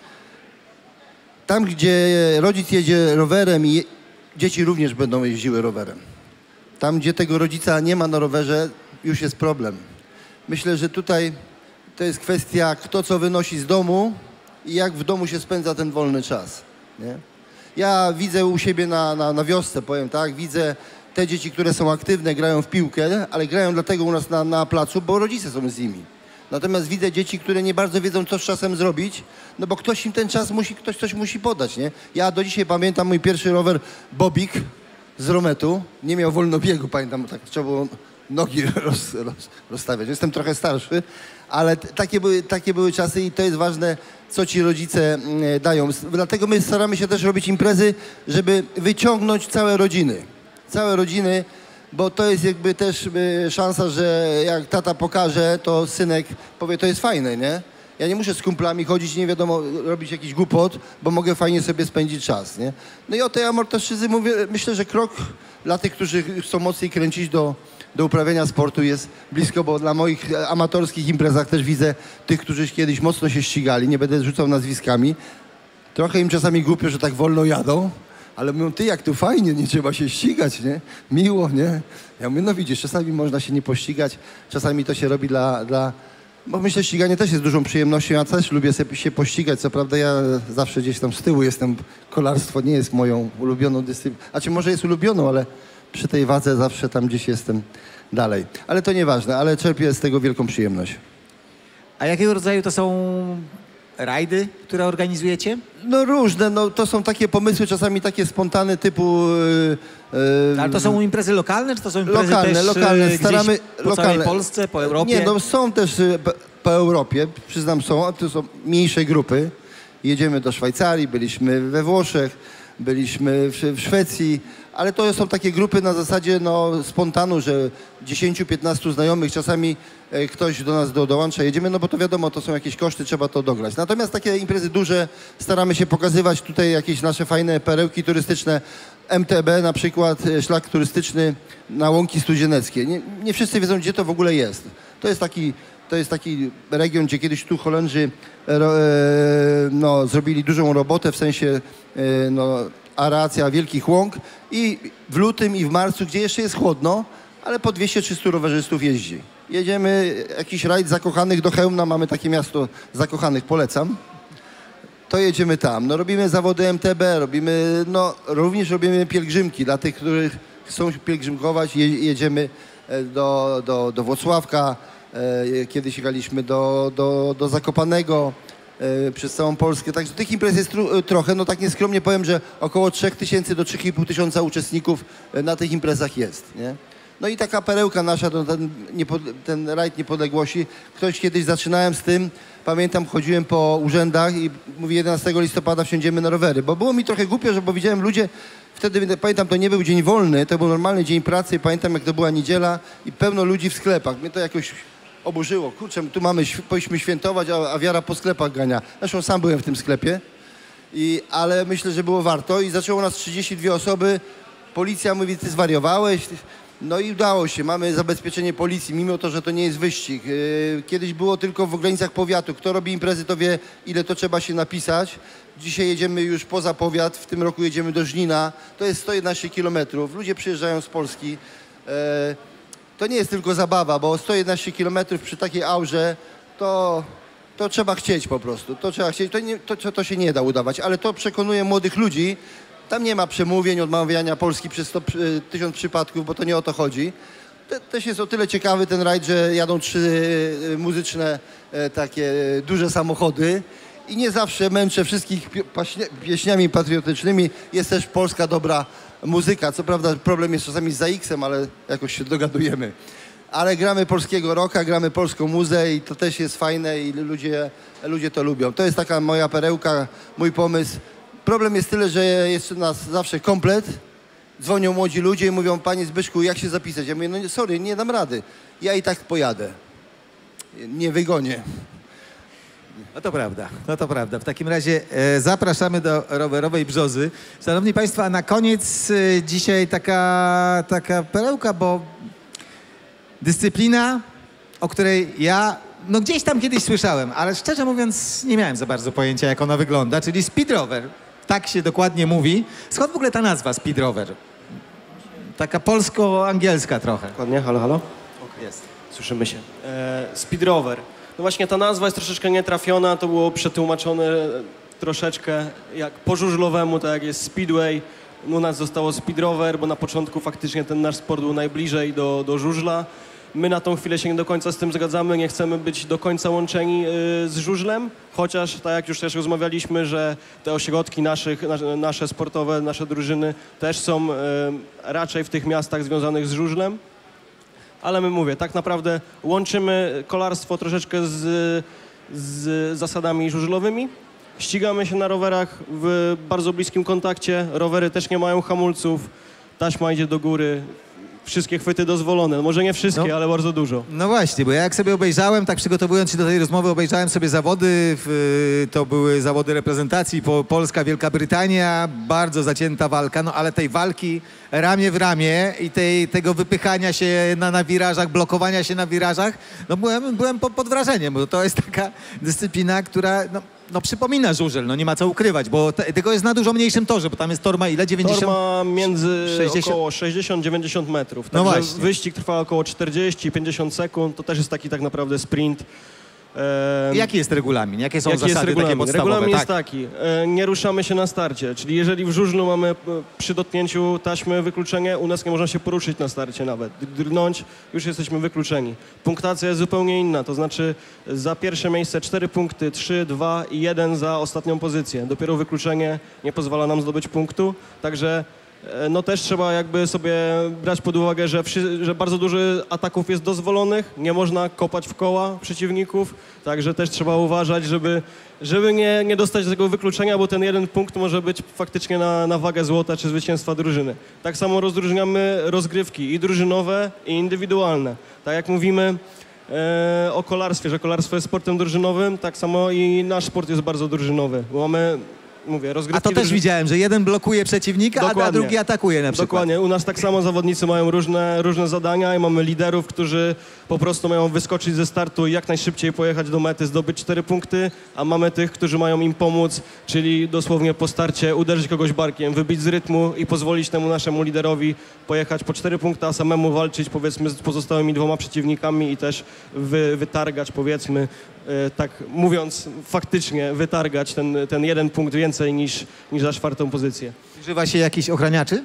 tam, gdzie rodzic jedzie rowerem i dzieci również będą jeździły rowerem. Tam, gdzie tego rodzica nie ma na rowerze, już jest problem. Myślę, że tutaj to jest kwestia, kto co wynosi z domu i jak w domu się spędza ten wolny czas. Nie? Ja widzę u siebie na wiosce, powiem tak, widzę te dzieci, które są aktywne, grają w piłkę, ale grają dlatego u nas na placu, bo rodzice są z nimi. Natomiast widzę dzieci, które nie bardzo wiedzą, co z czasem zrobić, no bo ktoś im ten czas ktoś coś musi podać, nie? Ja do dzisiaj pamiętam mój pierwszy rower Bobik z Rometu, nie miał wolnobiegu, pamiętam, tak trzeba było nogi rozstawiać. Jestem trochę starszy, ale takie były czasy i to jest ważne, co ci rodzice dają. Dlatego my staramy się też robić imprezy, żeby wyciągnąć całe rodziny, bo to jest jakby też szansa, że jak tata pokaże, to synek powie, to jest fajne, nie? Ja nie muszę z kumplami chodzić, nie wiadomo, robić jakiś głupot, bo mogę fajnie sobie spędzić czas, nie? No i o tej amortyzacji mówię, myślę, że krok dla tych, którzy chcą mocniej kręcić do uprawiania sportu jest blisko, bo na moich amatorskich imprezach też widzę tych, którzy kiedyś mocno się ścigali, nie będę rzucał nazwiskami. Trochę im czasami głupio, że tak wolno jadą, Ale mówią, ty jak tu fajnie, nie trzeba się ścigać, nie? Miło, nie? Ja mówię, no widzisz, czasami można się nie pościgać, czasami to się robi bo myślę, ściganie też jest dużą przyjemnością, ja też lubię sobie się pościgać, co prawda ja zawsze gdzieś tam z tyłu jestem, kolarstwo nie jest moją ulubioną dyscypliną, znaczy może jest ulubioną, ale przy tej wadze zawsze tam gdzieś jestem dalej. Ale to nieważne, ale czerpię z tego wielką przyjemność. A jakiego rodzaju to są rajdy, które organizujecie? No różne, no to są takie pomysły, czasami takie spontane typu... Ale to są imprezy lokalne, czy to są imprezy lokalne. Gdzieś Staramy, po całej Polsce, po Europie? Nie, no są też po Europie, przyznam są, a to są mniejsze grupy. Jedziemy do Szwajcarii, byliśmy we Włoszech, byliśmy w Szwecji, ale to są takie grupy na zasadzie spontanu, że 10-15 znajomych, czasami ktoś do nas dołącza, jedziemy, no bo to wiadomo, to są jakieś koszty, trzeba to dograć. Natomiast takie imprezy duże, staramy się pokazywać tutaj jakieś nasze fajne perełki turystyczne. MTB na przykład, szlak turystyczny na Łąki Studzieneckie. Nie wszyscy wiedzą, gdzie to w ogóle jest. To jest taki region, gdzie kiedyś tu Holendrzy zrobili dużą robotę, w sensie aeracja wielkich łąk i w lutym i w marcu, gdzie jeszcze jest chłodno, ale po 200-300 rowerzystów jeździ. Jedziemy jakiś rajd Zakochanych do Chełmna, mamy takie miasto Zakochanych, polecam. To jedziemy tam. No, robimy zawody MTB, również robimy pielgrzymki dla tych, których chcą pielgrzymkować. Jedziemy do Włocławka, kiedyś jechaliśmy do Zakopanego, przez całą Polskę. Także tych imprez jest trochę, no tak nieskromnie powiem, że około 3000 do 3500 uczestników na tych imprezach jest, nie? No i taka perełka nasza, ten rajd niepodległości. Ktoś kiedyś zaczynałem z tym, pamiętam, chodziłem po urzędach i mówię 11 listopada wsiądziemy na rowery, bo było mi trochę głupio, bo widziałem ludzie, wtedy pamiętam, to nie był dzień wolny, to był normalny dzień pracy, pamiętam jak to była niedziela i pełno ludzi w sklepach. Mnie to jakoś oburzyło. Kurczę, tu powinniśmy świętować, a wiara po sklepach gania. Zresztą sam byłem w tym sklepie, ale myślę, że było warto i zaczęło nas 32 osoby. Policja mówi, ty zwariowałeś? No i udało się, mamy zabezpieczenie policji, mimo to, że to nie jest wyścig. Kiedyś było tylko w granicach powiatu. Kto robi imprezy, to wie, ile to trzeba się napisać. Dzisiaj jedziemy już poza powiat, w tym roku jedziemy do Żnina. To jest 111 km. Ludzie przyjeżdżają z Polski. To nie jest tylko zabawa, bo 111 km przy takiej aurze to trzeba chcieć po prostu. To trzeba chcieć, to się nie da udawać, ale to przekonuje młodych ludzi. Tam nie ma przemówień, odmawiania Polski przez 1000 przypadków, bo to nie o to chodzi. Też jest o tyle ciekawy ten rajd, że jadą 3 muzyczne takie duże samochody i nie zawsze męczę wszystkich pieśniami patriotycznymi. Jest też polska dobra muzyka. Co prawda problem jest czasami z ZX-em, ale jakoś się dogadujemy. Ale gramy polskiego rocka, gramy polską muzę i to też jest fajne i ludzie to lubią. To jest taka moja perełka, mój pomysł. Problem jest tyle, że jest nas zawsze komplet. Dzwonią młodzi ludzie i mówią, panie Zbyszku, jak się zapisać? Ja mówię, no sorry, nie dam rady. Ja i tak pojadę. Nie wygonię. No to prawda. W takim razie zapraszamy do rowerowej brzozy. Szanowni Państwo, a na koniec dzisiaj taka perełka, bo dyscyplina, o której ja gdzieś tam kiedyś słyszałem, ale szczerze mówiąc nie miałem za bardzo pojęcia, jak ona wygląda, czyli speed rower. Tak się dokładnie mówi. Skąd w ogóle ta nazwa speed rower? Taka polsko-angielska trochę. Dokładnie, halo? Jest. Słyszymy się. Speed rower. No właśnie ta nazwa jest troszeczkę nietrafiona, to było przetłumaczone troszeczkę jak po żużlowemu, tak jak jest speedway. U nas zostało speed rower, bo na początku faktycznie ten nasz sport był najbliżej do żużla. My na tą chwilę się nie do końca z tym zgadzamy, nie chcemy być do końca łączeni z żużlem, chociaż tak jak już też rozmawialiśmy, że te ośrodki nasze sportowe, nasze drużyny też są raczej w tych miastach związanych z żużlem. Ale my mówię, tak naprawdę łączymy kolarstwo troszeczkę z zasadami żużlowymi. Ścigamy się na rowerach w bardzo bliskim kontakcie, rowery też nie mają hamulców, taśma idzie do góry. Wszystkie chwyty dozwolone. Może nie wszystkie, ale bardzo dużo. No właśnie, bo ja jak sobie obejrzałem, tak przygotowując się do tej rozmowy, obejrzałem sobie zawody. To były zawody reprezentacji Polska, Wielka Brytania. Bardzo zacięta walka, no ale tej walki ramię w ramię i tego wypychania się na wirażach, blokowania się na wirażach, no byłem pod wrażeniem, bo to jest taka dyscyplina, która no przypomina żużel, no nie ma co ukrywać, bo tylko jest na dużo mniejszym torze, bo tam jest tor ma ile? 90? Tor ma między 60? około 60-90 metrów. No Także właśnie. wyścig trwa około 40-50 sekund. To też jest taki tak naprawdę sprint. Jaki jest regulamin? Jakie są Jaki jest zasady takie regulamin? podstawowe? Regulamin Tak. jest taki, nie ruszamy się na starcie, czyli jeżeli w żużlu mamy przy dotknięciu taśmy wykluczenie, u nas nie można się poruszyć na starcie nawet. Drgnąć, już jesteśmy wykluczeni. Punktacja jest zupełnie inna, to znaczy za pierwsze miejsce 4 punkty, 3, 2 i 1 za ostatnią pozycję. Dopiero wykluczenie nie pozwala nam zdobyć punktu, także no też trzeba jakby sobie brać pod uwagę, że bardzo dużo ataków jest dozwolonych, nie można kopać w koła przeciwników, także też trzeba uważać, żeby nie dostać tego wykluczenia, bo ten jeden punkt może być faktycznie na wagę złota czy zwycięstwa drużyny. Tak samo rozróżniamy rozgrywki i drużynowe, i indywidualne. Tak jak mówimy o kolarstwie, że kolarstwo jest sportem drużynowym, tak samo i nasz sport jest bardzo drużynowy, bo mamy... Mówię, A to też widziałem, że jeden blokuje przeciwnika, a drugi atakuje na przykład. Dokładnie. U nas tak samo zawodnicy mają różne zadania i mamy liderów, którzy po prostu mają wyskoczyć ze startu i jak najszybciej pojechać do mety, zdobyć 4 punkty, a mamy tych, którzy mają im pomóc, czyli dosłownie po starcie uderzyć kogoś barkiem, wybić z rytmu i pozwolić temu naszemu liderowi pojechać po 4 punkty, a samemu walczyć powiedzmy z pozostałymi 2 przeciwnikami i też wytargać powiedzmy, tak mówiąc faktycznie wytargać ten jeden punkt więcej niż za 4. pozycję. Używa się jakichś ochraniaczy?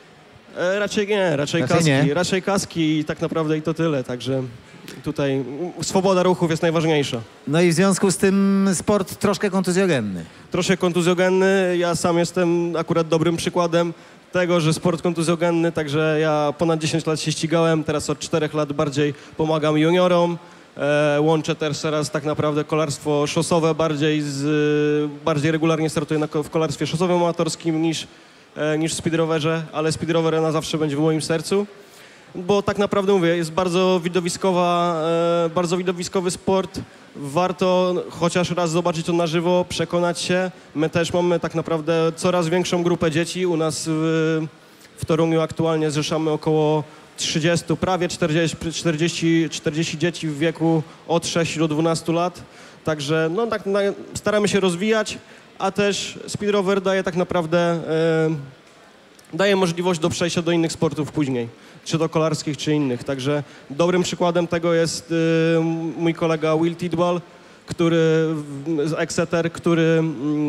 Raczej nie, raczej kaski i tak naprawdę i to tyle, także tutaj swoboda ruchów jest najważniejsza. No i w związku z tym sport troszkę kontuzjogenny. Troszkę kontuzjogenny, ja sam jestem akurat dobrym przykładem tego, że sport kontuzjogenny, także ja ponad 10 lat się ścigałem, teraz od 4 lat bardziej pomagam juniorom. Łączę też teraz tak naprawdę kolarstwo szosowe, bardziej regularnie startuję w kolarstwie szosowym amatorskim niż w speedrowerze, ale speedrower na zawsze będzie w moim sercu, bo tak naprawdę mówię, jest bardzo widowiskowy sport, warto chociaż raz zobaczyć to na żywo, przekonać się. My też mamy tak naprawdę coraz większą grupę dzieci, u nas w Toruniu aktualnie zrzeszamy około 30, prawie 40 dzieci w wieku od 6 do 12 lat. Także no, tak, staramy się rozwijać, a też speedrower daje tak naprawdę daje możliwość do przejścia do innych sportów później, czy do kolarskich, czy innych. Także dobrym przykładem tego jest mój kolega Will Tidwell, z Exeter, który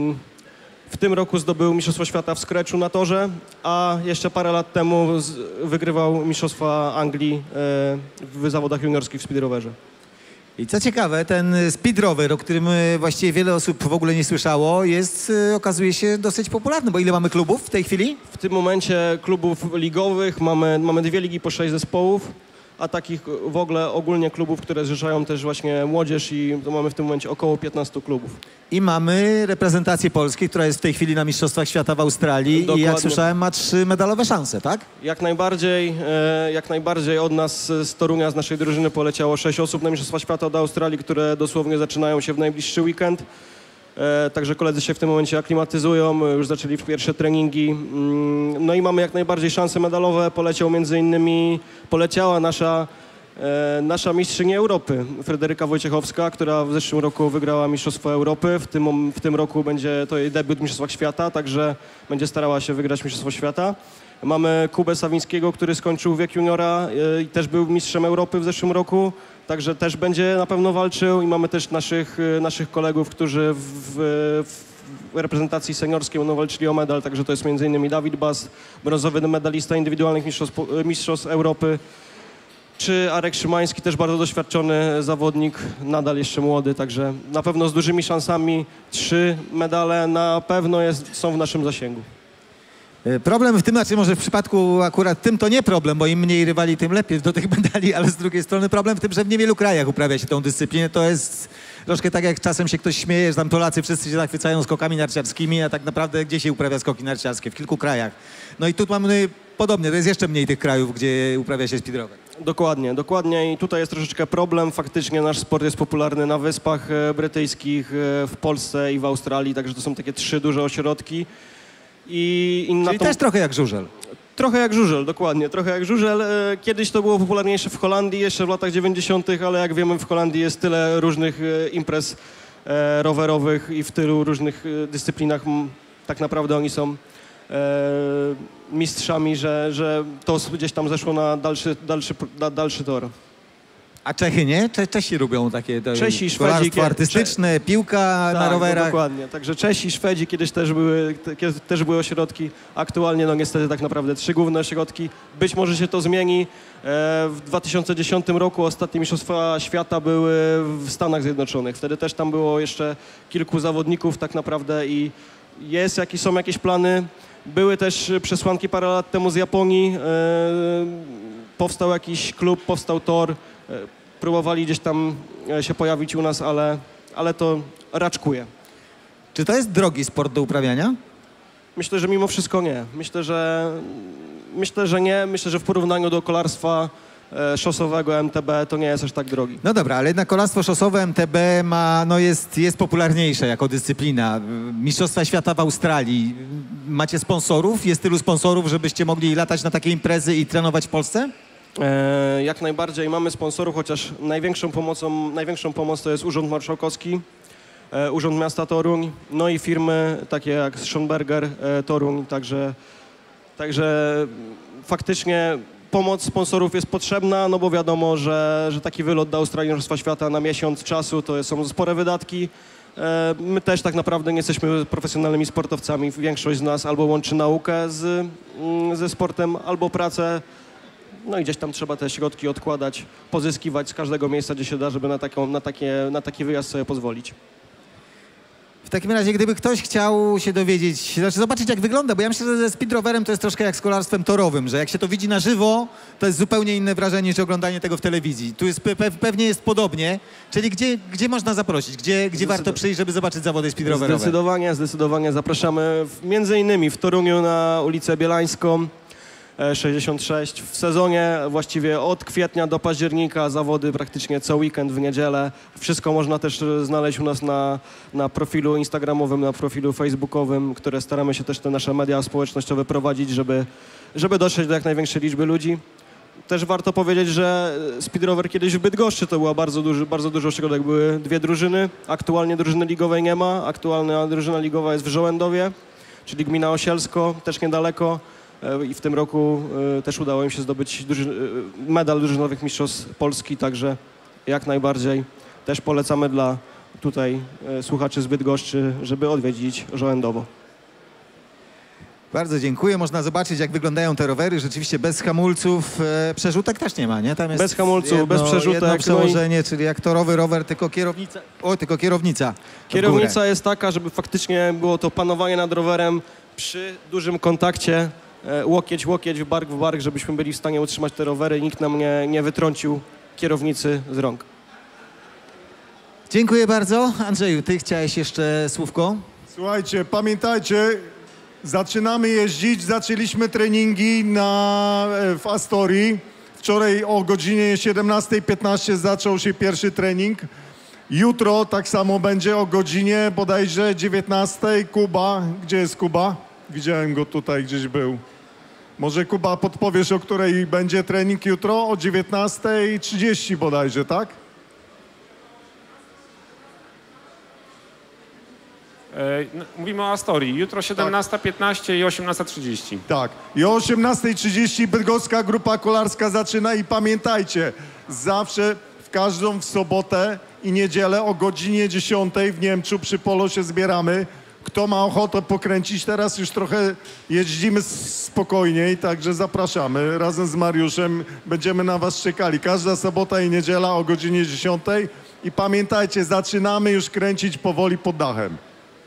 w tym roku zdobył Mistrzostwo Świata w scratchu na torze, a jeszcze parę lat temu wygrywał Mistrzostwa Anglii w zawodach juniorskich w speedrowerze. I co ciekawe, ten speedrower, o którym właściwie wiele osób w ogóle nie słyszało, okazuje się dosyć popularny, bo ile mamy klubów w tej chwili? W tym momencie klubów ligowych mamy 2 ligi po 6 zespołów, a takich w ogóle ogólnie klubów, które zrzeszają też właśnie młodzież i to mamy w tym momencie około 15 klubów. I mamy reprezentację Polski, która jest w tej chwili na Mistrzostwach Świata w Australii. Dokładnie. I jak słyszałem ma 3 medalowe szanse, tak? Jak najbardziej od nas z Torunia, z naszej drużyny poleciało 6 osób na Mistrzostwa Świata do Australii, które dosłownie zaczynają się w najbliższy weekend. Także koledzy się w tym momencie aklimatyzują, już zaczęli pierwsze treningi. No i mamy jak najbardziej szanse medalowe. Poleciała nasza mistrzyni Europy, Fryderyka Wojciechowska, która w zeszłym roku wygrała Mistrzostwo Europy. W tym roku będzie to jej debiut w Mistrzostwach Świata, także będzie starała się wygrać Mistrzostwo Świata. Mamy Kubę Sawińskiego, który skończył wiek juniora i też był mistrzem Europy w zeszłym roku, także też będzie na pewno walczył. I mamy też naszych kolegów, którzy w reprezentacji seniorskiej będą walczyli o medal, także to jest m.in. Dawid Bas, brązowy medalista indywidualnych mistrzostw Europy, czy Arek Szymański, też bardzo doświadczony zawodnik, nadal jeszcze młody, także na pewno z dużymi szansami 3 medale na pewno są w naszym zasięgu. Problem w tym, znaczy może w przypadku akurat tym to nie problem, bo im mniej rywali, tym lepiej do tych medali, ale z drugiej strony problem w tym, że w niewielu krajach uprawia się tą dyscyplinę. To jest troszkę tak, jak czasem się ktoś śmieje, że tam Polacy wszyscy się zachwycają skokami narciarskimi, a tak naprawdę gdzie się uprawia skoki narciarskie? W kilku krajach. No i tu mamy podobnie, to jest jeszcze mniej tych krajów, gdzie uprawia się speedrower. Dokładnie i tutaj jest troszeczkę problem. Faktycznie nasz sport jest popularny na Wyspach Brytyjskich, w Polsce i w Australii, także to są takie 3 duże ośrodki. Czyli też trochę jak żużel. Trochę jak żużel, dokładnie. Trochę jak żużel. Kiedyś to było popularniejsze w Holandii, jeszcze w latach 90., ale jak wiemy w Holandii jest tyle różnych imprez rowerowych i w tylu różnych dyscyplinach tak naprawdę oni są mistrzami, że to gdzieś tam zeszło na dalszy tor. A Czechy nie? Czesi lubią takie Czesi, Szwedzi, kolarstwo artystyczne, piłka na rowerach. No dokładnie. Także Czesi, Szwedzi kiedyś też były ośrodki. Aktualnie no niestety tak naprawdę 3 główne ośrodki. Być może się to zmieni. W 2010 roku ostatnie Mistrzostwa Świata były w Stanach Zjednoczonych. Wtedy też tam było jeszcze kilku zawodników tak naprawdę i są jakieś plany. Były też przesłanki parę lat temu z Japonii. Powstał jakiś klub, powstał tor. Próbowali gdzieś tam się pojawić u nas, ale to raczkuje. Czy to jest drogi sport do uprawiania? Myślę, że mimo wszystko nie. Myślę, że nie. Myślę, że w porównaniu do kolarstwa szosowego MTB to nie jest aż tak drogi. No dobra, ale jednak kolarstwo szosowe MTB jest popularniejsze jako dyscyplina. Mistrzostwa Świata w Australii. Macie sponsorów? Jest tylu sponsorów, żebyście mogli latać na takie imprezy i trenować w Polsce? Jak najbardziej mamy sponsorów, chociaż największą pomoc to jest Urząd Marszałkowski, Urząd Miasta Toruń, no i firmy takie jak Schönberger, Toruń, także faktycznie pomoc sponsorów jest potrzebna, no bo wiadomo, że taki wylot do Australii Mistrzostwa Świata na miesiąc czasu to są spore wydatki. My też tak naprawdę nie jesteśmy profesjonalnymi sportowcami. Większość z nas albo łączy naukę ze sportem, albo pracę. No i gdzieś tam trzeba te środki odkładać, pozyskiwać z każdego miejsca, gdzie się da, żeby na taki wyjazd sobie pozwolić. W takim razie, gdyby ktoś chciał się dowiedzieć, znaczy zobaczyć jak wygląda, bo ja myślę, że ze speedrowerem to jest troszkę jak z kolarstwem torowym, że jak się to widzi na żywo, to jest zupełnie inne wrażenie niż oglądanie tego w telewizji. Tu jest pewnie jest podobnie, czyli gdzie można zaprosić, gdzie warto przyjść, żeby zobaczyć zawody speedrowerowe? Zdecydowanie zapraszamy między innymi w Toruniu na ulicę Bielańską 66. W sezonie właściwie od kwietnia do października zawody praktycznie co weekend w niedzielę. Wszystko można też znaleźć u nas na profilu instagramowym, na profilu facebookowym, które staramy się też te nasze media społecznościowe prowadzić, żeby dotrzeć do jak największej liczby ludzi. Też warto powiedzieć, że speedrower kiedyś w Bydgoszczy to była bardzo duży ośrodek, były 2 drużyny. Aktualnie drużyny ligowej nie ma. Aktualna drużyna ligowa jest w Żołędowie, czyli gmina Osielsko, też niedaleko. I w tym roku też udało im się zdobyć medal drużynowych mistrzostw Polski, także jak najbardziej też polecamy dla tutaj słuchaczy z Bydgoszczy, żeby odwiedzić Żołędowo. Bardzo dziękuję. Można zobaczyć, jak wyglądają te rowery. Rzeczywiście bez hamulców. Przerzutek też nie ma, nie? Tam jest bez hamulców, bez przerzutek. Jedno przełożenie, czyli jak torowy rower, tylko kierownica. Tylko kierownica. Kierownica jest taka, żeby faktycznie było to panowanie nad rowerem przy dużym kontakcie. Łokieć w bark, żebyśmy byli w stanie utrzymać te rowery i nikt nam nie wytrącił kierownicy z rąk. Dziękuję bardzo. Andrzeju, ty chciałeś jeszcze słówko? Słuchajcie, pamiętajcie, zaczynamy jeździć, zaczęliśmy treningi w Astorii. Wczoraj o godzinie 17:15 zaczął się pierwszy trening. Jutro tak samo będzie o godzinie bodajże 19:00. Kuba, gdzie jest Kuba? Widziałem go tutaj, gdzieś był. Może Kuba podpowiesz, o której będzie trening jutro? O 19:30 bodajże, tak? Mówimy o Astorii. Jutro 17:15 i 18:30. Tak. I o 18:30 bydgoska grupa kolarska zaczyna i pamiętajcie, zawsze w każdą sobotę i niedzielę o godzinie 10:00 w Niemczu przy Polo się zbieramy. Kto ma ochotę pokręcić, teraz już trochę jeździmy spokojniej, także zapraszamy. Razem z Mariuszem będziemy na was czekali. Każda sobota i niedziela o godzinie 10:00 i pamiętajcie, zaczynamy już kręcić powoli pod dachem.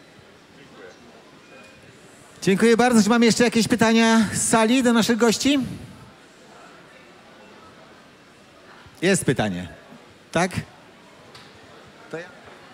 Dziękuję bardzo. Czy mamy jeszcze jakieś pytania z sali do naszych gości? Jest pytanie. Tak? To ja.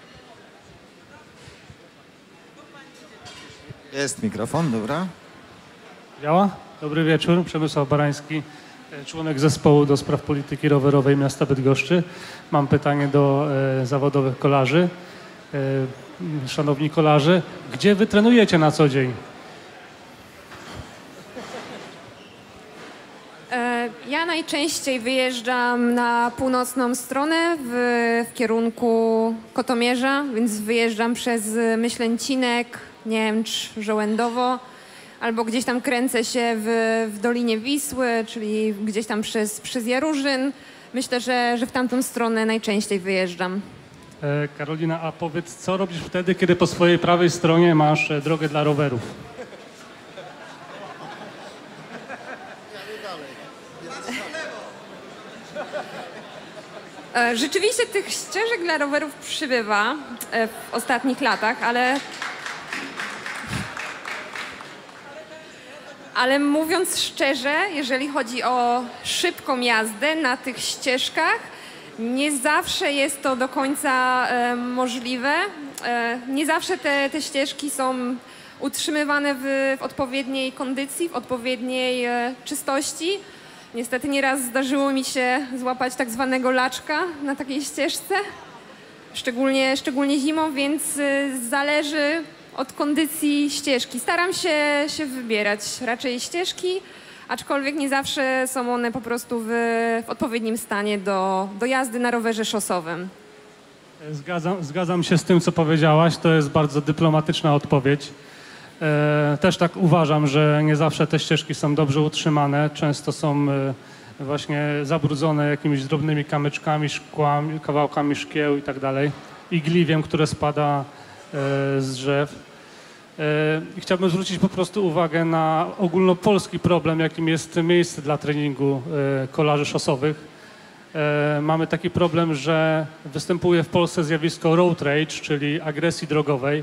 Jest mikrofon, dobra. Działa? Dobry wieczór. Przemysław Barański, członek zespołu do spraw polityki rowerowej miasta Bydgoszczy. Mam pytanie do zawodowych kolarzy. Szanowni kolarze, gdzie wy trenujecie na co dzień? Ja najczęściej wyjeżdżam na północną stronę w kierunku Kotomierza, więc wyjeżdżam przez Myślęcinek, Niemcz, Żołędowo, albo gdzieś tam kręcę się w Dolinie Wisły, czyli gdzieś tam przez Jarużyn. Myślę, że w tamtą stronę najczęściej wyjeżdżam. Karolina, a powiedz, co robisz wtedy, kiedy po swojej prawej stronie masz drogę dla rowerów? Rzeczywiście tych ścieżek dla rowerów przybywa w ostatnich latach, ale mówiąc szczerze, jeżeli chodzi o szybką jazdę na tych ścieżkach, nie zawsze jest to do końca możliwe. Nie zawsze te ścieżki są utrzymywane w odpowiedniej kondycji, w odpowiedniej czystości. Niestety nieraz zdarzyło mi się złapać tak zwanego laczka na takiej ścieżce, szczególnie zimą, więc zależy od kondycji ścieżki. Staram się wybierać raczej ścieżki, aczkolwiek nie zawsze są one po prostu w odpowiednim stanie do jazdy na rowerze szosowym. Zgadzam się z tym, co powiedziałaś. To jest bardzo dyplomatyczna odpowiedź. Też tak uważam, że nie zawsze te ścieżki są dobrze utrzymane. Często są właśnie zabrudzone jakimiś drobnymi kamyczkami, szkłami, kawałkami szkieł i tak dalej. Igliwiem, które spada z drzew. Chciałbym zwrócić po prostu uwagę na ogólnopolski problem, jakim jest miejsce dla treningu kolarzy szosowych. Mamy taki problem, że występuje w Polsce zjawisko road rage, czyli agresji drogowej.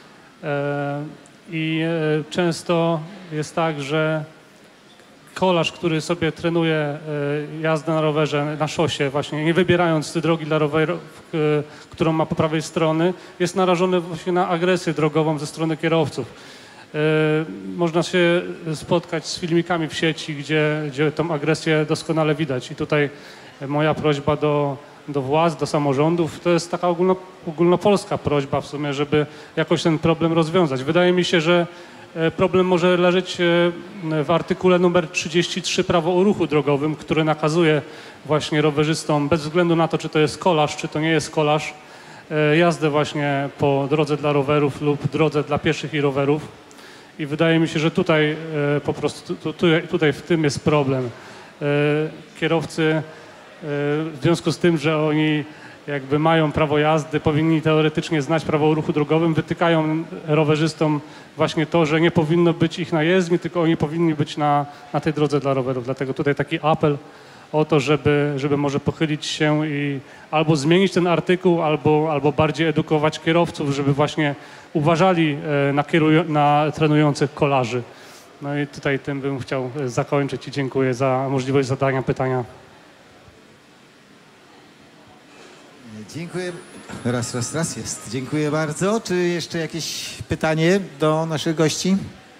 I często jest tak, że kolarz, który sobie trenuje jazdę na rowerze, na szosie właśnie, nie wybierając drogi dla rowerów, którą ma po prawej strony, jest narażony właśnie na agresję drogową ze strony kierowców. Można się spotkać z filmikami w sieci, gdzie tą agresję doskonale widać. I tutaj moja prośba do władz, do samorządów, to jest taka ogólnopolska prośba w sumie, żeby jakoś ten problem rozwiązać. Wydaje mi się, że problem może leżeć w artykule numer 33 Prawo o ruchu drogowym, który nakazuje właśnie rowerzystom, bez względu na to, czy to jest kolarz, czy to nie jest kolarz, jazdę właśnie po drodze dla rowerów lub drodze dla pieszych i rowerów. I wydaje mi się, że tutaj po prostu tutaj w tym jest problem. Kierowcy w związku z tym, że oni jakby mają prawo jazdy, powinni teoretycznie znać prawo o ruchu drogowym, wytykają rowerzystom właśnie to, że nie powinno być ich na jezdni, tylko oni powinni być na tej drodze dla rowerów. Dlatego tutaj taki apel o to, żeby może pochylić się i albo zmienić ten artykuł, albo bardziej edukować kierowców, żeby właśnie uważali na trenujących kolarzy. No i tutaj tym bym chciał zakończyć i dziękuję za możliwość zadania pytania. Dziękuję. Raz jest. Dziękuję bardzo. Czy jeszcze jakieś pytanie do naszych gości?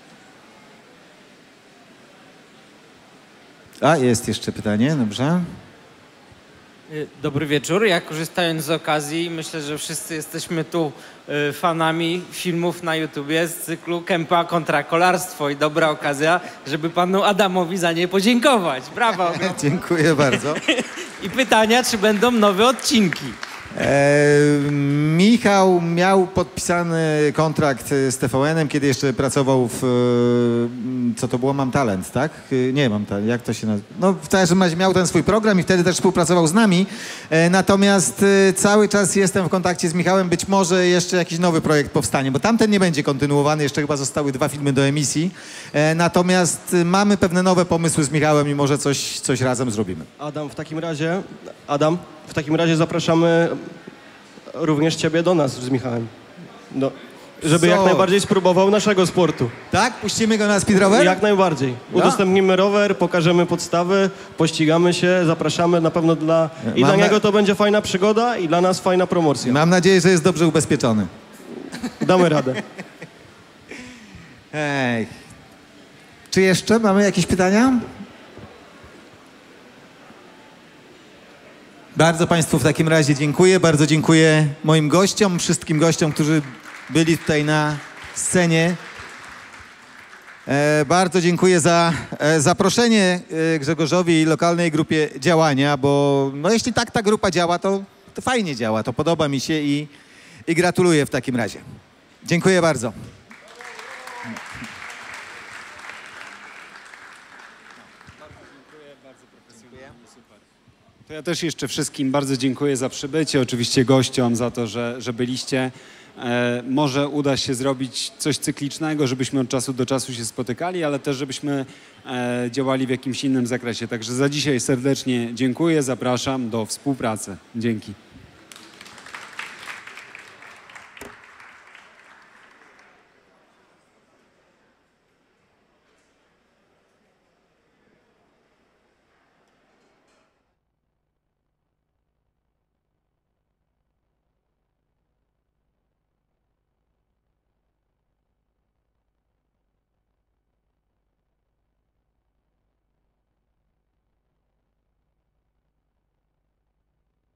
A, jest jeszcze pytanie, dobrze. Dobry wieczór. Ja korzystając z okazji, myślę, że wszyscy jesteśmy tu fanami filmów na YouTubie z cyklu Kępa kontra kolarstwo i dobra okazja, żeby panu Adamowi za nie podziękować. Brawo. Dziękuję bardzo. I pytania, czy będą nowe odcinki? Michał miał podpisany kontrakt z TVN-em, kiedy jeszcze pracował w, co to było, Mam Talent, tak? Nie, Mam Talent, jak to się nazywa? No w każdym razie miał ten swój program i wtedy też współpracował z nami. Natomiast cały czas jestem w kontakcie z Michałem, być może jeszcze jakiś nowy projekt powstanie, bo tamten nie będzie kontynuowany, jeszcze chyba zostały 2 filmy do emisji. Natomiast mamy pewne nowe pomysły z Michałem i może coś razem zrobimy. Adam, w takim razie zapraszamy również ciebie do nas z Michałem. No, żeby jak najbardziej spróbował naszego sportu. Tak? Puścimy go na speedrower? Jak najbardziej. Udostępnimy rower, pokażemy podstawy, pościgamy się, zapraszamy na pewno dla niego to będzie fajna przygoda i dla nas fajna promocja. Mam nadzieję, że jest dobrze ubezpieczony. Damy radę. Hej. Czy jeszcze mamy jakieś pytania? Bardzo Państwu w takim razie dziękuję. Bardzo dziękuję moim gościom, wszystkim gościom, którzy byli tutaj na scenie. Bardzo dziękuję za zaproszenie Grzegorzowi i lokalnej grupie działania, bo no jeśli tak ta grupa działa, to fajnie działa, to podoba mi się i gratuluję w takim razie. Dziękuję bardzo. To ja też jeszcze wszystkim bardzo dziękuję za przybycie, oczywiście gościom za to, że byliście. Może uda się zrobić coś cyklicznego, żebyśmy od czasu do czasu się spotykali, ale też żebyśmy działali w jakimś innym zakresie. Także za dzisiaj serdecznie dziękuję, zapraszam do współpracy. Dzięki.